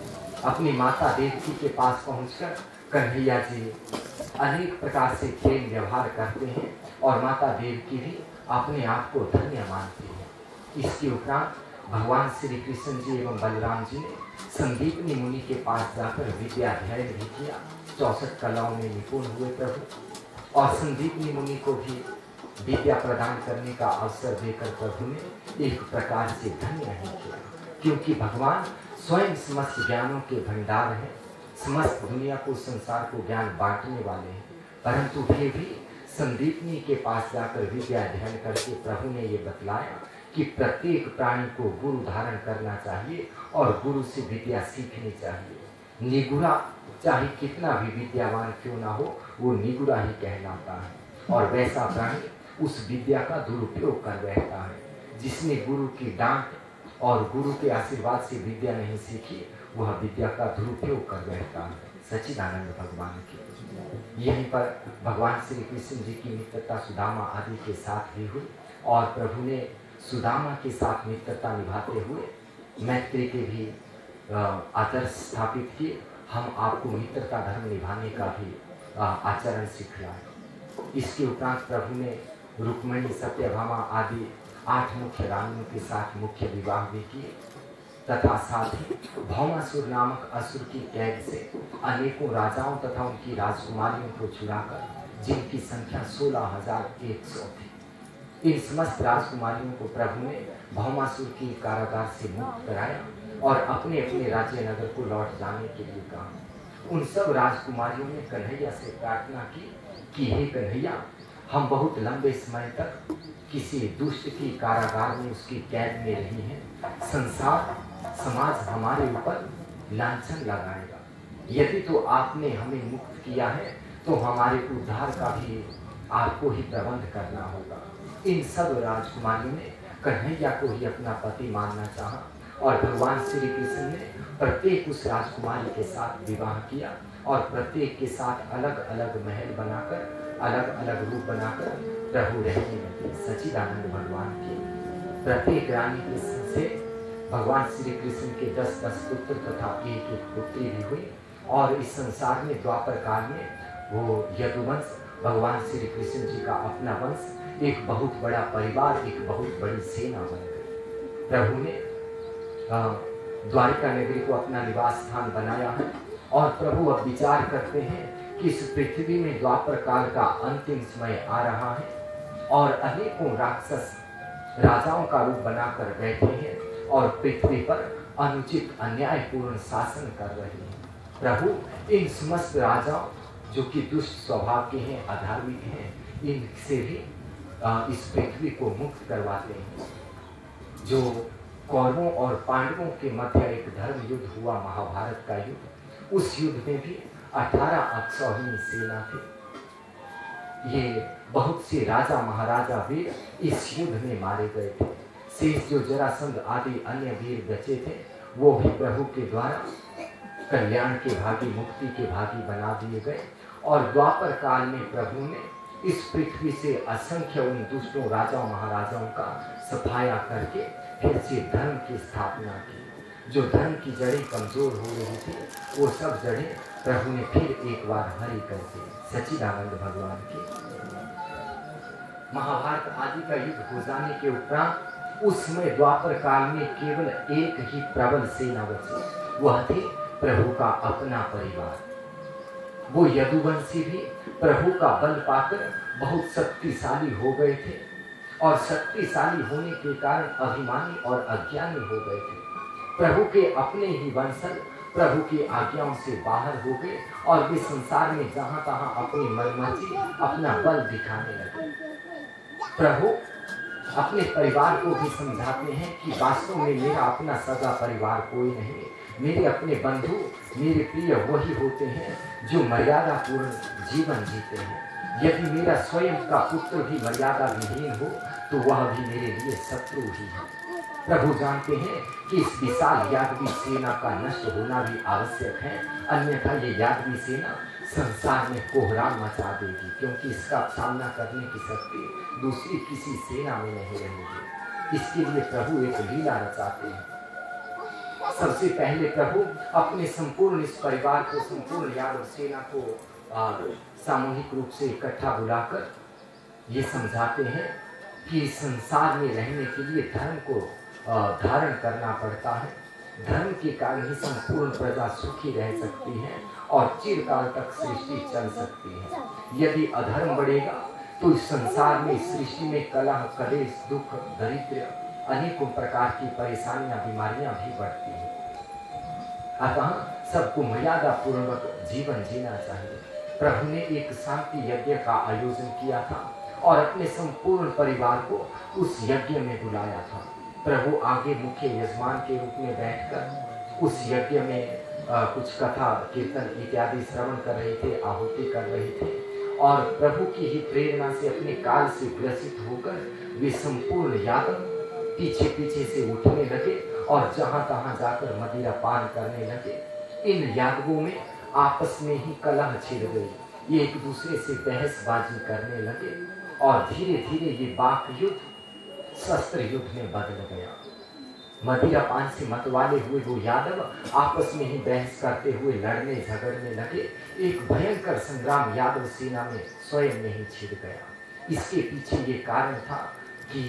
अपनी माता देवकी के पास पहुंचकर कन्हैया जी अनेक प्रकार से प्रेम व्यवहार करते हैं और माता देवकी भी अपने आप को धन्य मानती है। इसके उपरांत भगवान श्री कृष्ण जी एवं बलराम जी ने संदीपनी मुनि के पास जाकर विद्या अध्ययन भी किया। 64 कलाओं में निपुण हुए प्रभु और संदीपनी मुनि को भी विद्या प्रदान करने का अवसर देकर प्रभु ने एक प्रकार से धन्य नहीं किया, क्योंकि भगवान स्वयं समस्त ज्ञानों के भंडार हैं, समस्त दुनिया को संसार को ज्ञान बांटने वाले हैं। परंतु फिर भी संदीपनी के पास जाकर विद्या अध्ययन करके प्रभु ने ये बतलाया कि प्रत्येक प्राणी को गुरु धारण करना चाहिए और गुरु से विद्या सीखनी चाहिए। निगुरा चाहे कितना भी विद्यावान क्यों ना हो, वो निगुरा ही कहलाता है और वैसा प्राणी उस विद्या का दुरुपयोग कर बैठता है। जिसने गुरु की डांट और गुरु के आशीर्वाद से विद्या नहीं सीखी, वह विद्या का दुरुपयोग कर बैठता है। सच्चिदानंद भगवान की यहीं पर भगवान श्री कृष्ण जी की मित्रता सुदामा आदि के साथ भी हुई और प्रभु ने सुदामा के साथ मित्रता निभाते हुए मैत्री के भी आदर्श स्थापित किए। हम आपको मित्रता धर्म निभाने का भी आचरण सिखलाए। इसके उपरांत प्रभु ने रुक्मिणी सत्यभामा आदि 8 मुख्य रानियों के साथ मुख्य विवाह भी किए तथा साथ ही भौमासुर नामक असुर की कैद से अनेकों राजाओं तथा उनकी राजकुमारियों को छुड़ाकर, जिनकी संख्या 16,100 थी, इन समस्त राजकुमारियों को प्रभु ने भौमासुर की कारागार से मुक्त कराया और अपने अपने राज्य नगर को लौट जाने के लिए कहा। उन सब राजकुमारियों ने कन्हैया से प्रार्थना की कि हे कन्हैया, हम बहुत लंबे समय तक किसी दुष्ट की कारागार में उसकी कैद में रही हैं। संसार समाज हमारे ऊपर लांछन लगाएगा। यदि तो आपने हमें मुक्त किया है तो हमारे उद्धार का भी आपको ही प्रबंध करना होगा। इन सब राजकुमारियों ने कन्हैया को ही अपना पति मानना चाहा और भगवान श्री कृष्ण ने प्रत्येक उस राजकुमारी के साथ विवाह किया और प्रत्येक के साथ अलग अलग महल बनाकर, अलग अलग रूप बनाकर प्रभु रहने लगे। सच्चिदानंद भगवान की प्रत्येक रानी के से भगवान श्री कृष्ण के 10-10 पुत्र तथा एक पुत्री भी हुई और इस संसार में द्वापर काल में वो यदुवंश, भगवान श्री कृष्ण जी का अपना वंश, एक बहुत बड़ा परिवार, एक बहुत बड़ी सेना बन गई। प्रभु ने द्वारिका नगरी को अपना निवास स्थान बनाया है और प्रभु अब विचार करते हैं कि इस पृथ्वी में द्वापर काल का अंतिम समय आ रहा है और अनेकों राक्षस राजाओं का रूप बनाकर बैठे हैं और पृथ्वी पर अनुचित अन्यायपूर्ण शासन कर रहे हैं। प्रभु इन समस्त राजाओं जो कि दुष्ट स्वभाव के हैं, अधार्मिक हैं, इनसे भी इस पृथ्वी को मुक्त करवाते हैं। जो कौरवों और पांडवों के मध्य एक धर्म युद्ध हुआ, महाभारत का युद्ध, उस युद्ध में भी 18 अक्षौहिणी सेना थी। ये बहुत से राजा महाराजा वीर इस युद्ध में मारे गए थे। शेष जो जरासंध आदि अन्य वीर बचे थे वो भी प्रभु के द्वारा कल्याण के भागी, मुक्ति के भागी बना दिए गए। और द्वापर काल में प्रभु ने इस पृथ्वी से असंख्य उन दुष्टों राजाओं महाराजाओं का सफाया करके फिर से धर्म की स्थापना की। जो धर्म की जड़ें कमजोर हो रही थी वो सब जड़ें प्रभु ने फिर एक बार हरी कर दी। सच्चिदानंद भगवान की महाभारत आदि का युद्ध हो जाने के उपरांत उस समय द्वापर काल में केवल एक ही प्रबल सेना बची, वह थी प्रभु का अपना परिवार। वो यदुवंशी भी प्रभु का बल पाकर बहुत शक्तिशाली हो गए थे और शक्तिशाली होने के कारण अभिमानी और अज्ञानी हो गए थे। प्रभु के अपने ही वंशज प्रभु की आज्ञाओं से बाहर हो गए और वे संसार में जहां तहां अपनी मनमर्जी अपना बल दिखाने लगे। प्रभु अपने परिवार को भी समझाते हैं कि वास्तव में मेरा अपना सगा परिवार कोई नहीं, मेरे अपने बंधु मेरे प्रिय वही होते हैं जो मर्यादा पूर्ण जीवन जीते हैं। यदि मेरा स्वयं का पुत्र भी मर्यादा विहीन हो तो वह भी मेरे लिए शत्रु ही है। प्रभु जानते हैं कि इस विशाल यादवी सेना का नष्ट होना भी आवश्यक है, अन्यथा ये यादवी सेना संसार में कोहराम मचा देगी, क्योंकि इसका सामना करने की शक्ति दूसरी किसी सेना में नहीं रहेगी। इसके लिए प्रभु एक लीला रचाते हैं। सबसे पहले प्रभु अपने संपूर्ण इस परिवार को, संपूर्ण यादव सेना को सामूहिक रूप से इकट्ठा बुलाकर ये समझाते हैं कि संसार में रहने के लिए धर्म को धारण करना पड़ता है। धर्म के कारण ही संपूर्ण प्रजा सुखी रह सकती है और चिरकाल तक सृष्टि चल सकती है। यदि अधर्म बढ़ेगा तो इस संसार में, सृष्टि में कलह, कलेश, दुख, दरिद्र, अनेकों प्रकार की परेशानियां, बीमारियां भी बढ़ती हैं। अतः सबको मर्यादा पूर्वक जीवन जीना चाहिए। प्रभु ने एक शांति यज्ञ का आयोजन किया था और अपने संपूर्ण परिवार को उस यज्ञ में बुलाया था। प्रभु आगे मुख्य यजमान के रूप में बैठकर उस यज्ञ में कुछ कथा, कीर्तन इत्यादि श्रवण कर रहे थे, आहुति कर रहे थे और प्रभु की ही प्रेरणा से अपने काल से ग्रसित होकर वे संपूर्ण यादव पीछे पीछे से उठने लगे और जहां तहां जाकर मदिरा पान करने लगे। इन यादवों में आपस में ही कलह छिड़ गई, ये एक दूसरे से बहसबाजी करने लगे और धीरे धीरे ये वाक युद्ध शस्त्र युद्ध में बदल गया। मदिरा पान से मतवाले हुए वो यादव आपस में ही बहस करते हुए लड़ने झगड़ने लगे। एक भयंकर संग्राम यादव सेना में स्वयं में ही छिड़ गया। इसके पीछे ये कारण था कि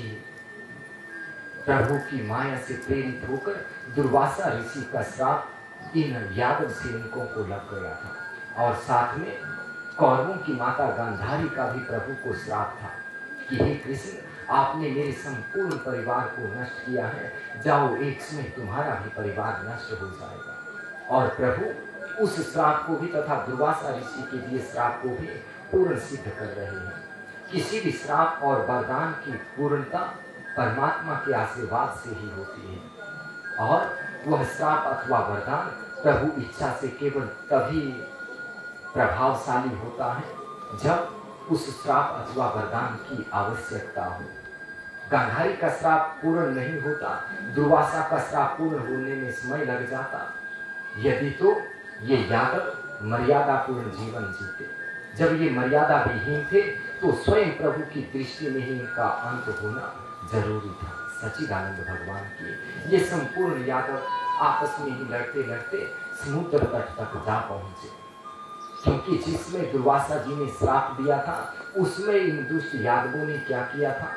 प्रभु की माया से प्रेरित होकर दुर्वासा ऋषि का श्राप इन यादव सैनिकों को लग गया था और साथ में कौरवों की माता गांधारी का भी प्रभु को श्राप था कि हे कृष्ण, आपने मेरे संपूर्ण परिवार को नष्ट किया है, जाओ एक समय तुम्हारा भी परिवार नष्ट हो जाएगा। और प्रभु उस श्राप को भी तथा दुर्वासा ऋषि के दिए श्राप को भी पूर्ण सिद्ध कर रहे हैं। किसी भी श्राप और वरदान की पूर्णता परमात्मा के आशीर्वाद से ही होती है और वह श्राप अथवा वरदान प्रभु इच्छा से केवल तभी प्रभावशाली होता है जब उस श्राप अथवा वरदान की आवश्यकता हो। गांधारी का श्राप पूर्ण नहीं होता, दुर्वासा का श्राप पूर्ण होने में समय लग जाता। यदि तो ये यादव मर्यादा पूर्ण जीवन जीते। जब ये मर्यादा विहीन थे तो स्वयं प्रभु की दृष्टि में ही इनका अंत होना जरूरी था। सच्चिदानंद भगवान की ये संपूर्ण यादव आपस में ही लड़ते लड़ते समुद्र तट तक जा पहुंचे, क्योंकि जिसमें दुर्वासा जी ने श्राप दिया था उसमें इन दुष्ट यादवों ने क्या किया था,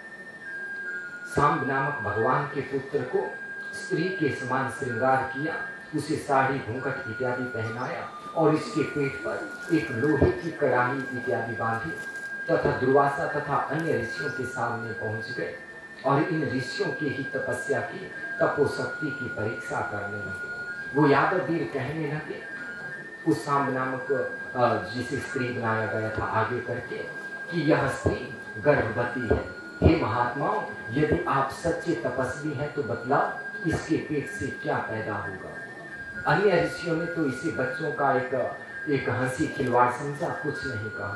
सांब नामक भगवान के पुत्र को स्त्री के समान श्रृंगार किया, उसे साड़ी, घूंघट इत्यादि पहनाया और इसके पेट पर एक लोहे की कड़ाही इत्यादि बांधी तथा दुर्वासा तथा अन्य ऋषियों के सामने पहुंच गए और इन ऋषियों की ही तपस्या की, तपोशक्ति की परीक्षा करने लगे। वो यादव वीर कहने लगे उस सांब नामक जिसे स्त्री बनाया गया था आगे करके कि यह स्त्री गर्भवती है। हे महात्माओं, यदि आप सच्चे तपस्वी हैं तो बतलाओ इसके पेट से क्या पैदा होगा। अन्य ऋषियों ने तो इसे बच्चों का एक हंसी खिलवाड़ समझा, कुछ नहीं कहा।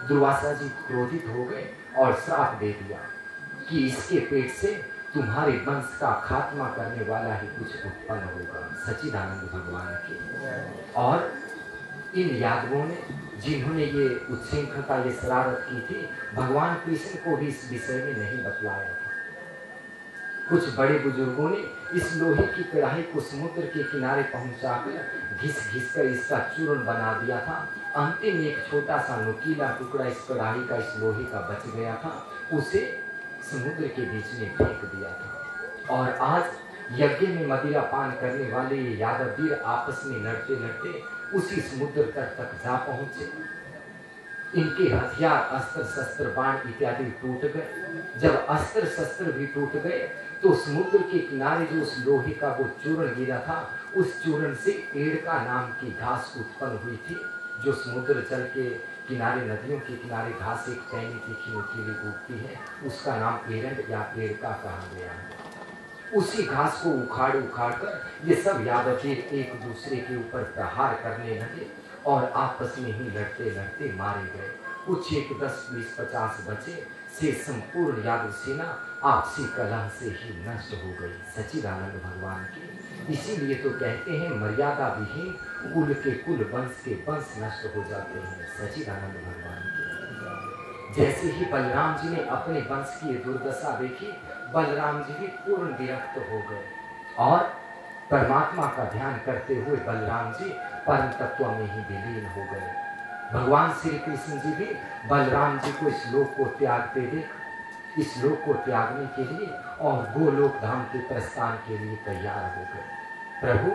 दुर्वासा जी क्रोधित हो गए और श्राप दे दिया कि इसके पेट से तुम्हारे वंश का खात्मा करने वाला ही कुछ उत्पन्न होगा। सच्चिदानंद भगवान के। और इन यादवों ने, जिन्होंने ये उच्छृंखलता, ये शरारत की थी, भगवान कृष्ण को भी इस विषय में नहीं बतलाया था। कुछ बड़े बुजुर्गों ने इस लोहे की कढ़ाई को समुद्र के किनारे पहुंचाकर घिस घिस कर इसका चूर्ण बना दिया था। अंतिम एक छोटा सा नुकीला टुकड़ा इस कढ़ाई का, इस लोहे का बच गया था, उसे समुद्र के बीच में फेंक दिया था। और आज यज्ञ में मदिरा पान करने वाले ये यादव वीर आपस में लड़ते लड़ते उसी समुद्र तट तक जा पहुंचे। इनके हथियार, अस्त्र शस्त्र, बाण इत्यादि टूट गए। जब अस्त्र शस्त्र भी टूट गए तो समुद्र के किनारे जो उस लोहे का वो चूर्ण गिरा था, उस चूर्ण से एड़का नाम की घास उत्पन्न हुई थी, जो समुद्र जल के किनारे, नदियों के किनारे घास एक टहनी तीखी नुकीली उगती है, उसका नाम एरंड या एड़का कहा गया है। उसी घास को उखाड़ उखाड़ कर ये सब यादव एक दूसरे के ऊपर प्रहार करने लगे और आपस में ही लड़ते लड़ते मारे गए। कुछ एक 10, 20, 50 बचे से संपूर्ण यादव सेना आपसी कलह से ही नष्ट हो गई। सच्चिदानंद भगवान की। इसीलिए तो कहते हैं मर्यादा विहीन कुल के कुल, वंश के वंश नष्ट हो जाते हैं। सच्चिदानंद भगवान की। जैसे ही बलराम जी ने अपने वंश की दुर्दशा देखी, बलराम जी भी पूर्ण विरक्त हो गए और परमात्मा का ध्यान करते हुए बलराम जी परम तत्व में ही विलीन हो गए। भगवान श्री कृष्ण जी भी बलराम जी को इस लोक को त्यागते देख, इस लोक को त्यागने के लिए और गोलोक धाम के प्रस्थान के लिए तैयार हो गए। प्रभु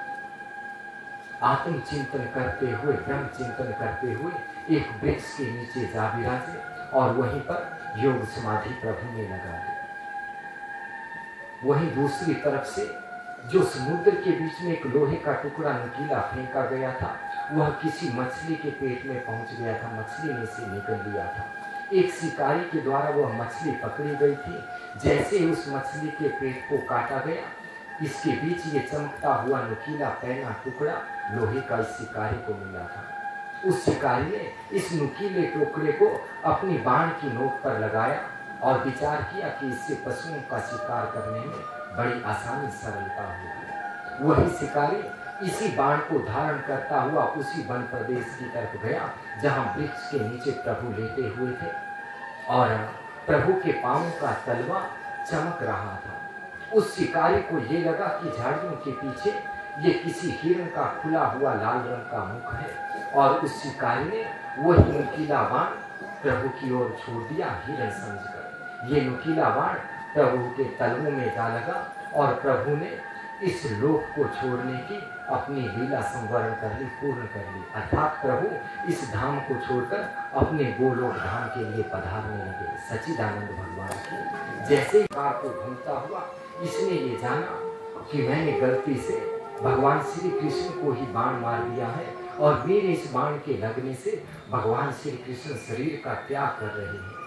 आत्म चिंतन करते हुए, ब्रह्म चिंतन करते हुए एक वृक्ष के नीचे जा विराजे और वहीं पर योग समाधि प्रभु ने लगा दी। वहीं दूसरी तरफ से जो समुद्र के बीच में एक लोहे का टुकड़ा नुकीला फेंका गया था, वह किसी मछली के पेट में पहुंच गया था, मछली में से निकल लिया था। एक शिकारी के द्वारा वह मछली पकड़ी गई थी। जैसे ही उस मछली के पेट को काटा गया, इसके बीच ये चमकता हुआ नुकीला पैना टुकड़ा लोहे का इस शिकारी को मिला था। उस शिकारी ने इस नुकीले टुकड़े को अपनी बाण की नोक पर लगाया और विचार किया कि इससे पशुओं का शिकार करने में बड़ी आसानी, सरलता होगी। वही शिकारी इसी बाण को धारण करता हुआ उसी वन प्रदेश की तरफ गया जहां वृक्ष के नीचे प्रभु लेटे हुए थे और प्रभु के पांवों का तलवा चमक रहा था। उस शिकारी को ये लगा कि झाड़ियों के पीछे ये किसी हिरण का खुला हुआ लाल रंग का मुख है और उस शिकारी ने वही नुकीला बाण प्रभु की ओर छोड़ दिया हिरण समझकर। ये नुकीला बाण प्रभु के तलवों में जा लगा और प्रभु ने इस लोक को छोड़ने की अपनी लीला संवरण कर ली, पूर्ण कर ली। अर्थात प्रभु इस धाम को छोड़कर अपने गोलोक धाम के लिए पधारने लगे। सच्चिदानंद भगवान की। जैसे ही कार को घूमता हुआ इसने ये जाना कि मैंने गलती से भगवान श्री कृष्ण को ही बाण मार दिया है और मेरे इस बाण के लगने से भगवान श्री कृष्ण शरीर का त्याग कर रहे हैं।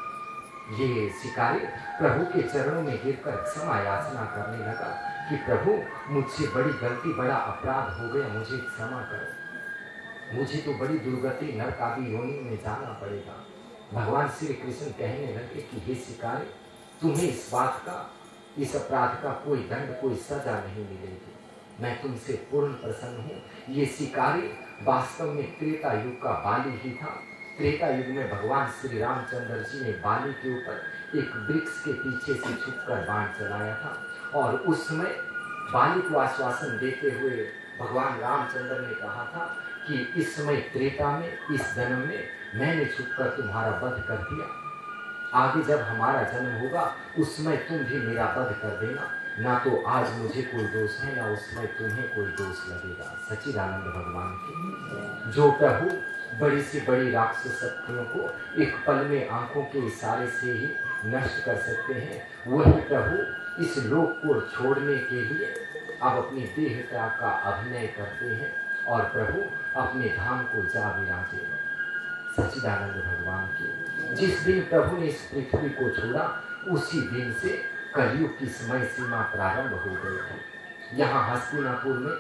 ये शिकारी प्रभु के चरणों में गिरकर क्षमा याचना करने लगा कि प्रभु मुझसे बड़ी गलती, बड़ा अपराध हो गया, मुझे क्षमा करो, मुझे तो बड़ी दुर्गति नरक आदि योनि में जाना पड़ेगा। भगवान श्री कृष्ण कहने लगे कि हे शिकारी, तुम्हें इस बात का, इस अपराध का कोई दंड, कोई सजा नहीं मिलेगी। मैं तुमसे पूर्ण प्रसन्न हूँ। ये शिकारी वास्तव में त्रेता युग का बाली ही था। त्रेता युग में भगवान श्री रामचंद्र जी ने बाली के ऊपर एक वृक्ष के पीछे से छुपकर बाण चलाया था और उस समय बाली को आश्वासन देते हुए भगवान रामचंद्र ने कहा था कि इस समय त्रेता में, इस जन्म में मैंने छुपकर तुम्हारा वध कर दिया, आगे जब हमारा जन्म होगा उस समय तुम भी मेरा वध कर देना। ना तो आज मुझे कोई दोष है, ना उस समय तुम्हें कोई दोष लगेगा। सच्चिदानंद भगवान की। जो प्रभु बड़ी से बड़ी राक्षस शक्तियों को एक पल में आंखों के इशारे से ही नष्ट कर सकते हैं, वही प्रभु इस लोक को छोड़ने के लिए अब अपनी देह त्याग का अभिनय करते हैं और प्रभु अपने धाम को जा विराजे। सच्चिदानंद भगवान की। जिस दिन प्रभु ने इस पृथ्वी को छोड़ा उसी दिन से कलयुग की समय सीमा प्रारंभ हो गई थी। यहाँ हस्तिनापुर में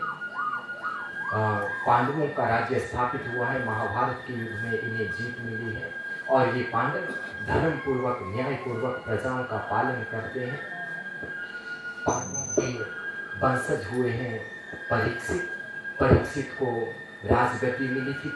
पांडवों का राज्य स्थापित हुआ है। महाभारत के युग में इन्हें जीत मिली है और ये पांडव धर्म पूर्वक न्याय पूर्वक प्रजाओं का पालन करते हैं। पांडवों के वंशज हुए हैं परीक्षित। परीक्षित को राजगति मिली थी।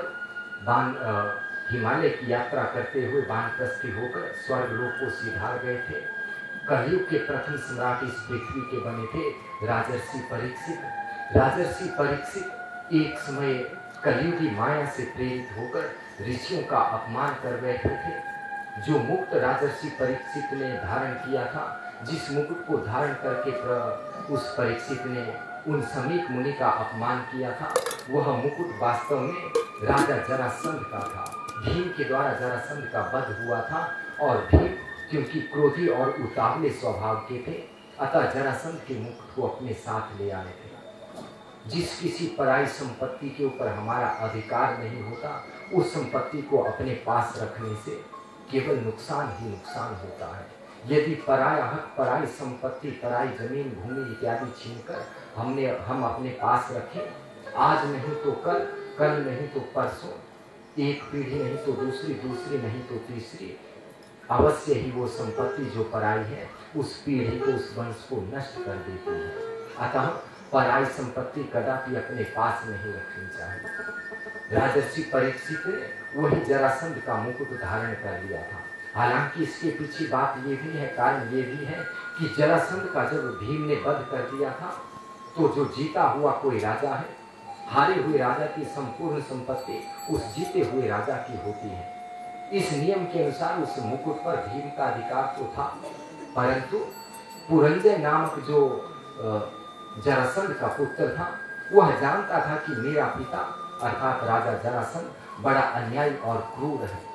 पांडव हिमालय की यात्रा करते हुए वानप्रस्थी होकर स्वर्गलोक को सिधार गए थे। कलयुग के प्रथम सम्राट इस पृथ्वी के बने थे राजर्षि परीक्षित। राजर्षि परीक्षित एक समय कलयुगी माया से प्रेरित होकर ऋषियों का अपमान कर बैठे थे। जो मुकुट राजर्षि परीक्षित ने धारण किया था, जिस मुकुट को धारण करके उस परीक्षित ने उन समीप मुनि का अपमान किया था, वह मुकुट वास्तव में राजा जरासंध का था। भीम के द्वारा जरासंध का वध हुआ था और भीम क्योंकि क्रोधी और उतावले स्वभाव के थे, अतः जरासंध के मुकुट को अपने साथ ले आए थे। जिस किसी पराई संपत्ति के ऊपर हमारा अधिकार नहीं होता, उस संपत्ति को अपने पास रखने से केवल नुकसान ही नुकसान होता है। यदि पराया हक, पराई संपत्ति, पराई जमीन, भूमि इत्यादि छीनकर हम अपने पास रखें, आज नहीं तो कल, कल नहीं तो परसों, एक पीढ़ी नहीं तो दूसरी, दूसरी नहीं तो तीसरी, अवश्य ही वो संपत्ति जो पराई है उस पीढ़ी को, उस वंश को नष्ट कर देती है। अतः पराई संपत्ति कदापि अपने पास नहीं रखनी चाहिए। राजर्षि परीक्षित ने वही जरासंध का मुकुट धारण कर लिया था। हालांकि इसके पीछे बात ये भी है, कारण ये भी है कि जरासंध का जब भीम ने वध कर दिया था, तो जो जीता हुआ कोई राजा है, हारे हुए राजा की संपूर्ण संपत्ति उस जीते हुए राजा की होती है। इस नियम के अनुसार उस मुकुट पर भीम का अधिकार तो था, परंतु पुरंजय नामक जो जरासंध का पुत्र था, वह जानता था कि मेरा पिता अर्थात राजा जरासंध बड़ा अन्यायी और क्रूर है।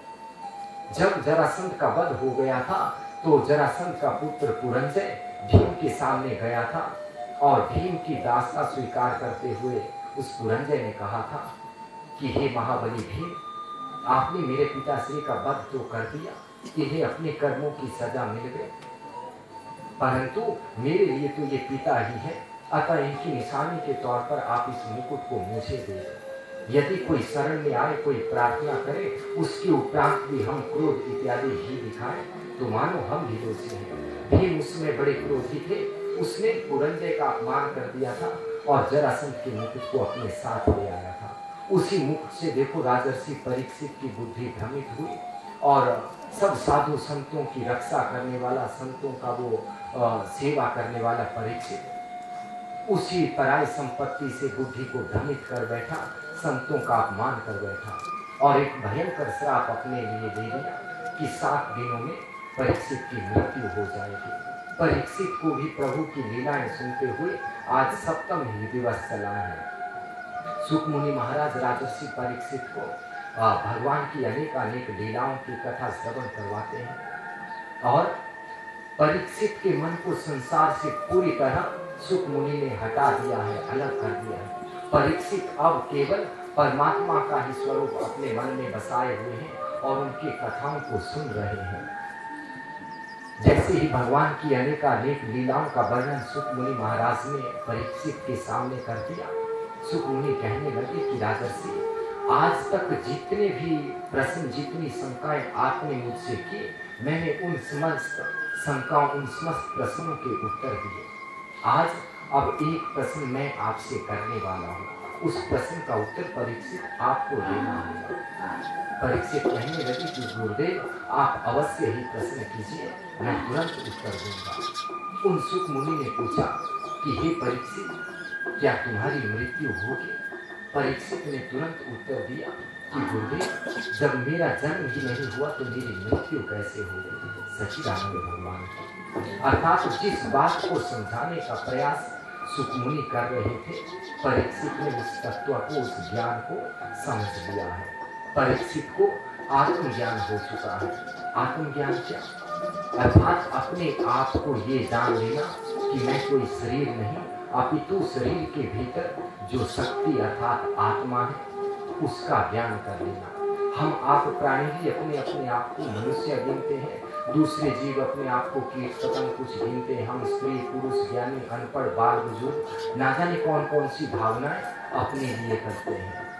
जब जरासंध का वध हो गया था, तो जरासंध का पुत्र पुरंजय भीम के सामने गया था और भीम की दासता स्वीकार करते हुए उस पुरंजय ने कहा था कि हे महाबली भीम, आपने मेरे पिताश्री का वध तो कर दिया, इन्हें अपने कर्मों की सजा मिल गई, परंतु मेरे लिए तो ये पिता ही है, अतः इनकी निशानी के तौर पर आप इस मुकुट को मुझे दे दो। यदि कोई शरण में आए, कोई प्रार्थना करे, उसके उपरांत भी हम क्रोध इत्यादि ही दिखाएं, तो मानो हम भी दोषी हैं। भीम उसमें बड़े क्रोधी थे, उसने पुरंजय का अपमान कर दिया था और जरासंध के मुकुट को अपने साथ ले आया था। उसी मुकुट से देखो राजर्षि परीक्षित की बुद्धि भ्रमित हुई और सब साधु संतों की रक्षा करने वाला, संतों का वो सेवा करने वाला परीक्षित उसी पराई संपत्ति से बुद्धि को भ्रमित कर बैठा, संतों का अपमान कर बैठा और एक भयंकर श्राप अपने लिए दे दिया कि 7 दिनों में परीक्षित की मृत्यु हो जाएगी। परीक्षित को भी प्रभु की लीलाएं सुनते हुए आज 7वां ही दिवस चला है। सुक मुनि महाराज राजर्षि परीक्षित को भगवान की अनेक लीलाओं की कथा श्रवण करवाते हैं और परीक्षित के मन को संसार से पूरी तरह सुक मुनि ने हटा दिया है, अलग कर दिया है। परीक्षित अब केवल परमात्मा का ही स्वरूप अपने मन में बसाए हुए हैं और उनकी कथाओं को सुन रहे हैं। जैसे ही भगवान की अनेक लीलाओं का वर्णन सुक मुनि महाराज ने परीक्षित के सामने कर दिया, सुक मुनि कहने लगे कि राजर्षि, आज तक जितने भी प्रश्न, जितनी शंकाएं आपने मुझसे की, मैंने उन समस्त शंकाओं, उन समस्त प्रश्नों के उत्तर दिए। आज अब एक प्रश्न मैं आपसे करने वाला हूँ, उस प्रश्न का उत्तर परीक्षित आपको देना होगा। परीक्षित कहने लगे कि गुरुदेव, आप अवश्य ही प्रश्न कीजिए, मैं तुरंत उत्तर दूंगा। उन सुक मुनि ने पूछा कि हे परीक्षित, क्या तुम्हारी मृत्यु होगी? परीक्षित ने तुरंत उत्तर दिया कि गुरुदेव, जब मेरा जन्म ही नहीं हुआ तो मेरी मृत्यु कैसे होगी? सच्चिदानंद भगवान की। अर्थात जिस बात को समझाने का प्रयास सुक मुनि कर रहे थे, परीक्षित ने उस तत्व को, उस ज्ञान को समझ लिया है। परीक्षित को आत्मज्ञान हो चुका है। आत्मज्ञान क्या? अर्थात अपने आप को ये जान लेना कि मैं कोई शरीर नहीं, अपितु शरीर के भीतर जो शक्ति अर्थात आत्मा है, उसका ज्ञान कर लेना। हम आप प्राणी भी अपने आप को मनुष्य गिनते हैं, दूसरे जीव अपने आप को कीट पतंग कुछ गिनते हैं। हम स्त्री, पुरुष, ज्ञानी, अनपढ़, बाल, बुजुर्ग, ना जाने कौन कौन सी भावनाएं अपने लिए करते हैं।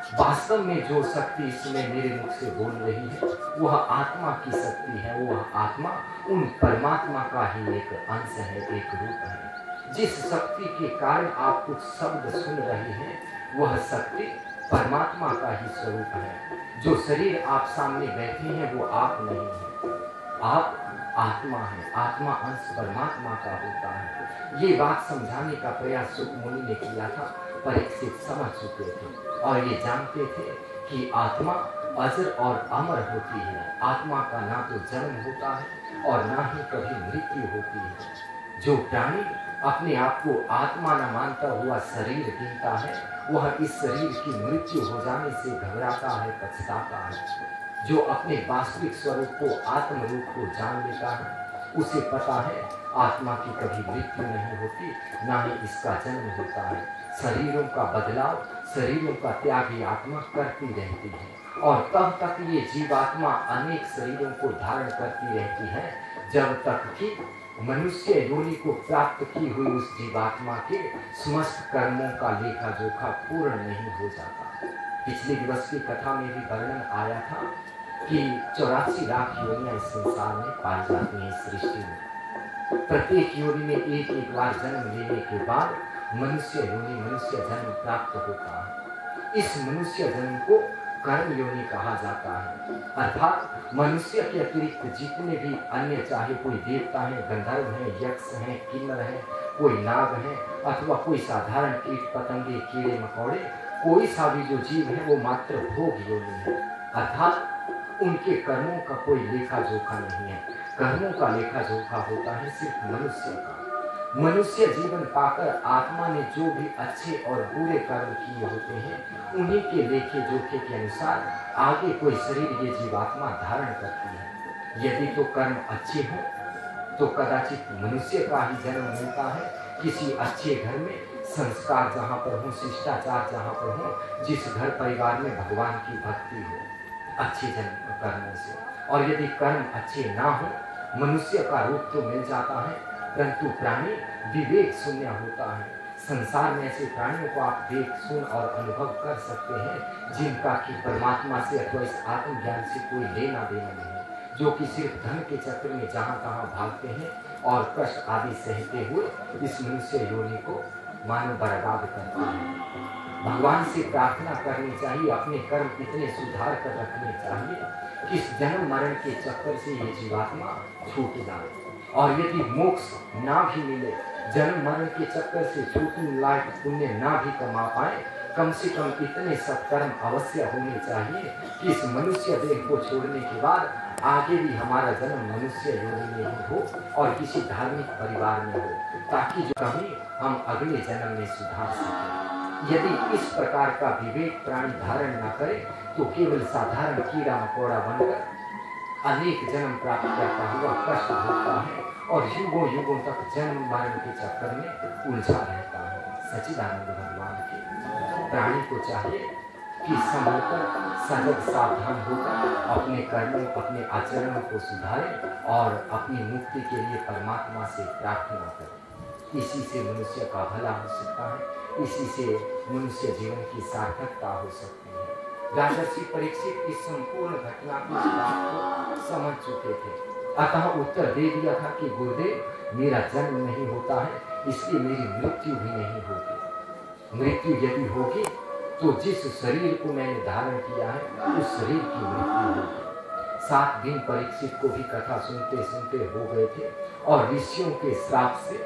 वास्तव में जो शक्ति इसमें मेरे मुख से बोल रही है वह आत्मा की शक्ति है। वह आत्मा उन परमात्मा का ही एक अंश है, एक रूप है। जिस शक्ति के कारण आप कुछ शब्द सुन रहे हैं वह शक्ति परमात्मा का ही स्वरूप है। जो शरीर आप सामने बैठे हैं वो आप नहीं है, आप आत्मा है। आत्मा अंश परमात्मा का होता है। ये बात समझाने का प्रयास सुख मुनि ने किया था। परीक्षित समझ चुके थे और ये जानते थे कि आत्मा अजर और अमर होती है। आत्मा का ना तो जन्म होता है और ना ही कभी मृत्यु होती है। जो प्राणी अपने आप को आत्मा न मानता हुआ शरीर गिनता है वह इस शरीर की मृत्यु हो जाने से घबराता है, पछताता है। जो अपने वास्तविक स्वरूप को, आत्म रूप को जान लेता है उसे पता है आत्मा की कभी मृत्यु नहीं होती, ना ही इसका जन्म होता है। शरीरों का बदलाव, शरीरों का त्याग ही आत्मा करती रहती है और तब तक ये जीवात्मा अनेक शरीरों को धारण करती रहती है जब तक कि मनुष्य योनि को प्राप्त की हुई उस जीवात्मा के समस्त कर्मों का लेखा जोखा पूर्ण नहीं हो जाता। पिछले दिवस की कथा में भी वर्णन आया था कि 84 लाख योनियां इस संसार में पाई जाती हैं सृष्टि में। प्रत्येक योनि में एक एक बार जन्म लेने के बाद मनुष्य योनि, मनुष्य जन्म प्राप्त होता है। इस मनुष्य जन्म को कर्म योनि कहा जाता है। अर्थात मनुष्य के अतिरिक्त जितने भी अन्य, चाहे कोई देवता है, गंधर्व है, यक्ष है, किन्नर है, कोई नाग है अथवा कोई साधारण कीट पतंगे, कीड़े मकोड़े, कोई सा भी जो जीव है वो मात्र भोग योनि है। अर्थात उनके कर्मों का कोई लेखा जोखा नहीं है। कर्मों का लेखा जोखा होता है सिर्फ मनुष्य का। मनुष्य जीवन पाकर आत्मा ने जो भी अच्छे और बुरे कर्म किए होते हैं उन्हीं के लेखे जोखे के अनुसार आगे कोई शरीर ये जीवात्मा धारण करती है। यदि तो कर्म अच्छे हों तो कदाचित मनुष्य का ही जन्म मिलता है, किसी अच्छे घर में, संस्कार जहाँ पर हो, शिष्टाचार जहाँ पर हो, जिस घर परिवार में भगवान की भक्ति हो, अच्छे जन्म कर्मों से। और यदि कर्म अच्छे ना हो, मनुष्य का रूप तो मिल जाता है परंतु प्राणी विवेक शून्य होता है। संसार में ऐसे प्राणियों को आप देख, सुन और अनुभव कर सकते हैं जिनका कि परमात्मा से अथवा इस आत्मज्ञान से कोई लेना देना नहीं है, जो कि सिर्फ धन के चक्कर में जहाँ तहाँ भागते हैं और कष्ट आदि सहते हुए इस मनुष्य योनि को मानव बर्बाद करते हैं। भगवान से प्रार्थना करनी चाहिए, अपने कर्म इतने सुधार कर रखने चाहिए कि इस जन्म मरण के चक्कर से ये जीवात्मा छूट जाए। और यदि मोक्ष ना भी मिले, जन्म मरण के चक्कर से छूटने लायक पुण्य ना भी कमा पाए, कम से कम इतने सत्कर्म अवश्य होने चाहिए कि इस मनुष्य देह को छोड़ने के बाद आगे भी हमारा जन्म मनुष्य योनि में ही हो और किसी धार्मिक परिवार में हो, ताकि जो कभी हम अगले जन्म में सुधार सकें। यदि इस प्रकार का विवेक प्राणी धारण न करे तो केवल साधारण कीड़ा मकोड़ा बनकर अनेक जन्म प्राप्त करता हुआ कष्ट भोगता है और युगों युगों तक जन्म मरण के चक्कर में उलझा रहता है। सच्चिदानंद भगवान के प्राणी को चाहिए कि संभलकर, सजग, सावधान होकर अपने कर्मों, अपने आचरणों को सुधारे और अपनी मुक्ति के लिए परमात्मा से प्रार्थना करें। इसी से मनुष्य का भला हो सकता है, इसी से मनुष्य जीवन की सार्थकता हो सकती है। राजर्षि परीक्षित इस संपूर्ण घटना की बात को समझ चुके थे, अतः उत्तर दे दिया था कि गुरुदेव, मेरा जन्म नहीं होता है इसलिए मेरी मृत्यु भी नहीं होगी। मृत्यु यदि होगी तो जिस शरीर को मैंने धारण किया है उस शरीर की मृत्यु होगी। 7 दिन परीक्षित को भी कथा सुनते सुनते हो गए थे और ऋषियों के श्राप से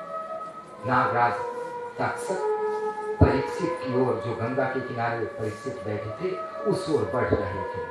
नागराज तक्षक परीक्षित की ओर, जो गंगा के किनारे परीक्षित बैठे थे, उस ओर बढ़ रहे थे।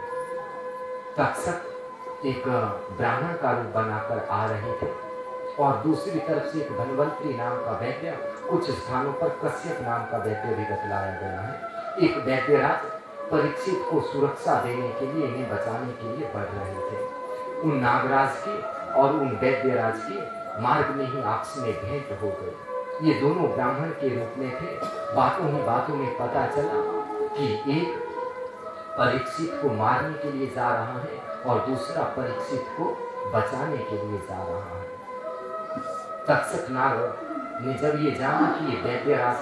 तक्षक एक ब्राह्मण का रूप बनाकर आ रहे थे और दूसरी तरफ से एक धनवंतरी नाम का वैद्य, कुछ स्थानों पर कश्यप नाम का वैद्य भी बतलाया गया है। एक वैद्यराज परीक्षित को सुरक्षा देने के लिए, इन्हें बचाने के लिए बढ़ रहे थे। उन नागराज की और उन वैद्यराज की मार्ग में ही आपस में भेंट हो गई। ये दोनों ब्राह्मण के रूप में थे। बातों ही बातों में पता चला कि एक परीक्षित को मारने के लिए जा रहा है और दूसरा परीक्षित को बचाने के लिए जा रहा है। तक्षक नाग ने जब ये जाना कि ये वैद्यराज है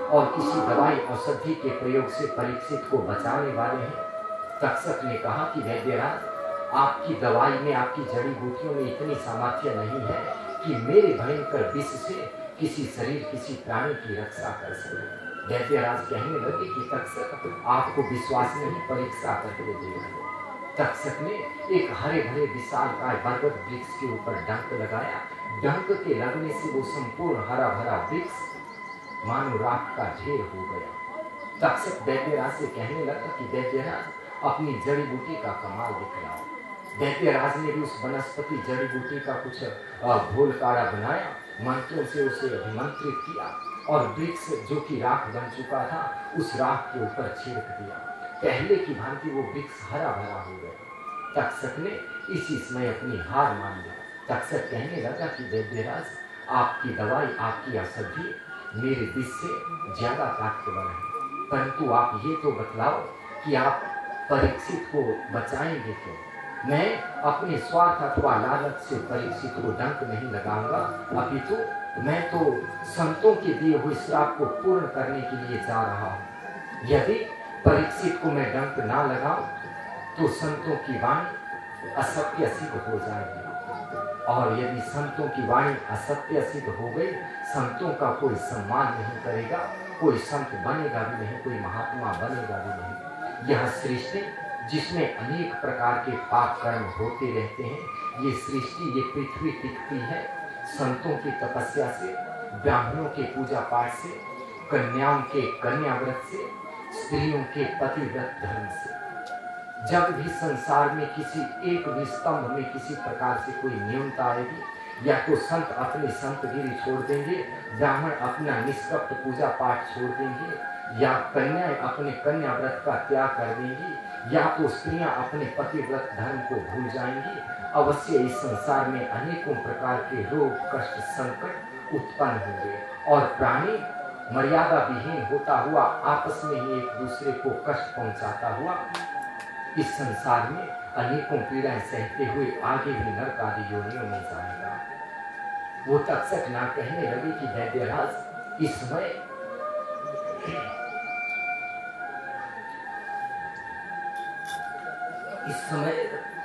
और किसी दवाई औषधि के प्रयोग से परीक्षित को बचाने वाले हैं। तक्षक ने कहा कि वैद्यराज, आपकी दवाई में, आपकी जड़ी बूटियों में इतनी सामर्थ्य नहीं है कि मेरे भयंकर विष से किसी शरीर, किसी प्राणी की रक्षा कर सके। वैद्यराज कहने लगे कि तक्षक, आपको विश्वास नहीं, परीक्षा करके देखो। तक्षक ने एक हरे भरे विशालकाय बरगद वृक्ष के ऊपर डंक लगाया। डंक के लगने से वो संपूर्ण हरा भरा वृक्ष मानो राख का ढेर हो गया। तक्षक वैद्यराज से कहने लगा कि वैद्यराज, अपनी जड़ी बूटी का कमाल दिखलाओ। वैद्यराज ने भी उस वनस्पति जड़ी बूटी का कुछ घोल काढ़ा बनाया, मंत्रों से उसे अभिमंत्रित किया और वृक्ष जो कि राख बन चुका था उस राख के ऊपर छिड़क दिया। पहले की भांति वो वृक्ष हरा भरा हो गया। तक्षक ने इसी समय अपनी हार मान ली। तक्षक कहने लगा कि वैद्यराज, आपकी दवाई, आपकी औषधि मेरे विष से ज्यादा ताकतवर है, परंतु आप ये तो बतलाओ कि आप परीक्षित को बचाएंगे क्यों? मैं अपने स्वार्थ अथवा लालच से परीक्षित को डंक नहीं लगाऊंगा, अपितु मैं तो संतों के दिए हुए श्राप को पूर्ण करने के लिए जा रहा हूँ। यदि परीक्षित को मैं डंक ना लगाऊं तो संतों की वाणी असत्य सिद्ध हो जाएगी, और यदि संतों की वाणी असत्य सिद्ध हो गई, संतों का कोई सम्मान नहीं करेगा, कोई संत बनेगा भी नहीं, कोई महात्मा बनेगा भी नहीं। यह सृष्टि जिसमें अनेक प्रकार के पाप कर्म होते रहते हैं, ये सृष्टि, ये पृथ्वी टिकती है संतों की तपस्या से, ब्राह्मणों के पूजा पाठ से, कन्याओं के कन्या व्रत से, स्त्रियों के पतिव्रत धर्म से। जब भी संसार में किसी एक भी स्तंभ में किसी प्रकार से कोई न्यूनता आएगी, या तो संत अपनी संतगिरी छोड़ देंगे, ब्राह्मण अपना निष्कपट पूजा पाठ छोड़ देंगे, या कन्याएं अपने कन्या व्रत का त्याग कर देंगी, या तो स्त्रियां अपने पतिव्रत धर्म को भूल जाएंगी, अवश्य इस संसार में अनेकों प्रकार के रोग, कष्ट, संकट उत्पन्न होंगे और प्राणी मर्यादा विहीन होता हुआ आपस में ही एक दूसरे को कष्ट पहुंचाता हुआ इस संसार में अनेकों पीड़ाएं सहते हुए आगे भी नरक आदि योनियों में जाएगा। वो तक्षक ना कहने लगे कि वैद्यराज, इस समय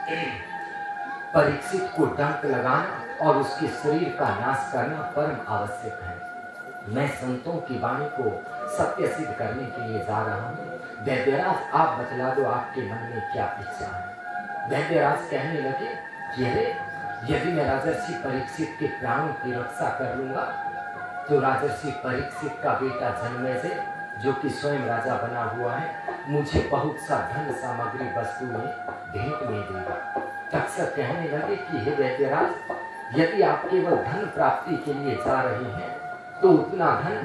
परीक्षित को डंक लगाना और उसके शरीर का नाश करना परम आवश्यक है। मैं संतों की वाणी को सत्य सिद्ध करने के लिए जा रहा हूँ। वैद्यराज, आप बतला दो आपके मन में क्या इच्छा है। वैद्यराज कहने लगे कि अरे, यदि मैं राजर्षि परीक्षित के प्राणों की रक्षा कर लूंगा तो राजर्षि परीक्षित का बेटा जन्मेजय, जो कि स्वयं राजा बना हुआ है, मुझे बहुत सा धन सामग्री वस्तुएं भेंट में देगा। तक्षक कहने लगे कि हे वैद्यराज, यदि आप केवल धन प्राप्ति के लिए जा रहे हैं तो उतना धन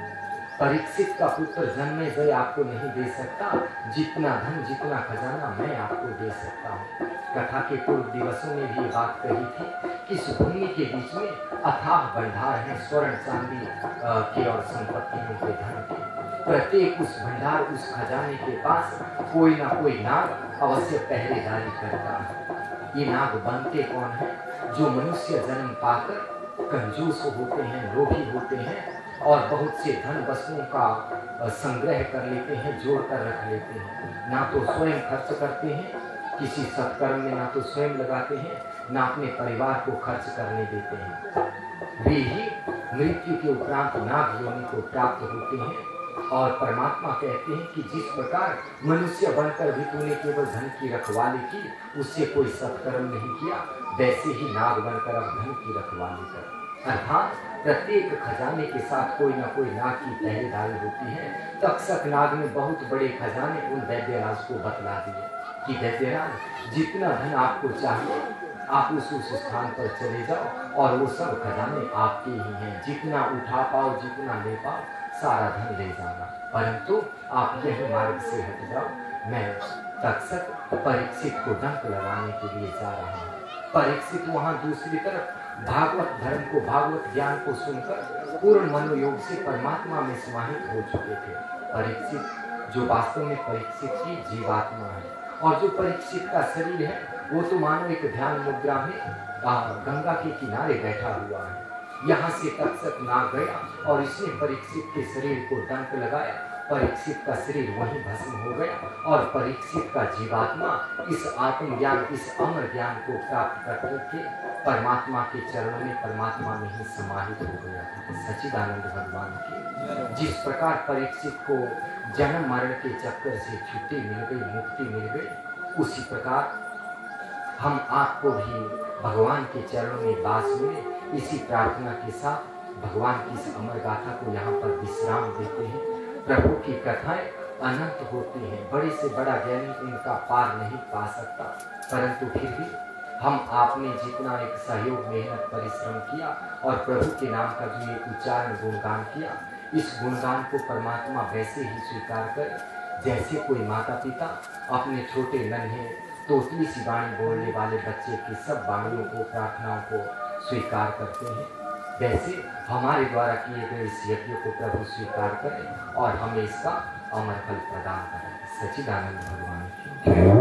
परीक्षित का पुत्र जन्मेजय आपको नहीं दे सकता, जितना धन, जितना खजाना मैं आपको दे सकता हूँ। कथा के पूर्व दिवसों में भी बात कही थी कि इस भूमि के बीच में अथाह भंडार है, स्वर्ण चांदी के और संपत्तियों के धन के। प्रत्येक उस भंडार, उस खजाने के पास कोई ना कोई नाग अवश्य पहरेदारी करता है। ये नाग बनते कौन है? जो मनुष्य जन्म पाकर कंजूस होते हैं, लोभी होते हैं और बहुत से धन वस्तुओं का संग्रह कर लेते हैं, जोड़ कर रख लेते हैं। ना तो स्वयं खर्च करते हैं किसी सत्कर्म में, ना तो स्वयं लगाते हैं, ना अपने परिवार को खर्च करने देते हैं। वे ही मृत्यु के उपरांत नाग योनि को प्राप्त होते हैं। और परमात्मा कहते हैं कि जिस प्रकार मनुष्य बनकर भी तूने केवल धन की रखवाली की, उससे कोई सत्कर्म नहीं किया, वैसे ही नाग बनकर अब धन की रखवाली कर। अर्थात प्रत्येक खजाने के साथ कोई ना कोई नाग की पहरेदारी होती है। तक्षक नाग ने बहुत बड़े खजाने उन वैद्यराज को बतला दिए कि वैद्यराज, जितना धन आपको चाहिए आप उस स्थान पर चले जाओ और वो सब खजाने आपके ही हैं। जितना उठा पाओ, जितना ले पाओ, सारा धन ले जाना, परंतु आप यही मार्ग से हट जाओ। मैं तक्षक परीक्षित को डंक लगाने के लिए जा रहा हूँ। परीक्षित वहां दूसरी तरफ भागवत धर्म को, भागवत ज्ञान को सुनकर पूर्ण मनोयोग से परमात्मा में समाहित हो चुके थे। परीक्षित जो वास्तव में परीक्षित की जीवात्मा है, और जो परीक्षित का शरीर है वो तो मानो एक ध्यान मुद्रा में गंगा के किनारे बैठा हुआ है। यहाँ से तक्षक नाग गया और इसने परीक्षित के शरीर को डंक लगाया। परीक्षित का शरीर वहीं भस्म हो गया और परीक्षित का जीवात्मा इस आत्मज्ञान, इस अमर ज्ञान को प्राप्त करके परमात्मा के चरणों में, परमात्मा में ही समाहित हो गया। सच्चिदानंद भगवान की जिस प्रकार परीक्षित को जन्म मरण के चक्कर से छुट्टी मिल गई, मुक्ति मिल गई, उसी प्रकार हम आपको भी भगवान के चरणों में वास मिले। इसी प्रार्थना के साथ भगवान की इस अमर गाथा को यहाँ पर विश्राम देते हैं। प्रभु की कथाएं अनंत होती हैं, बड़े से बड़ा ज्ञानी इनका पार नहीं पा सकता, परंतु फिर भी हम आपने जितना एक सहयोग, मेहनत, परिश्रम किया और प्रभु के नाम का जो ये उच्चारण, गुणगान किया, इस गुणगान को परमात्मा वैसे ही स्वीकार करे जैसे कोई माता पिता अपने छोटे नन्हे तोतली सी वाणी बोलने वाले बच्चे की सब वाणियों को, प्रार्थनाओं को स्वीकार करते हैं। वैसे हमारे द्वारा किए गए इस यज्ञ को प्रभु स्वीकार करें और हमें इसका अमर फल प्रदान करें। सच्चिदानंद भगवान की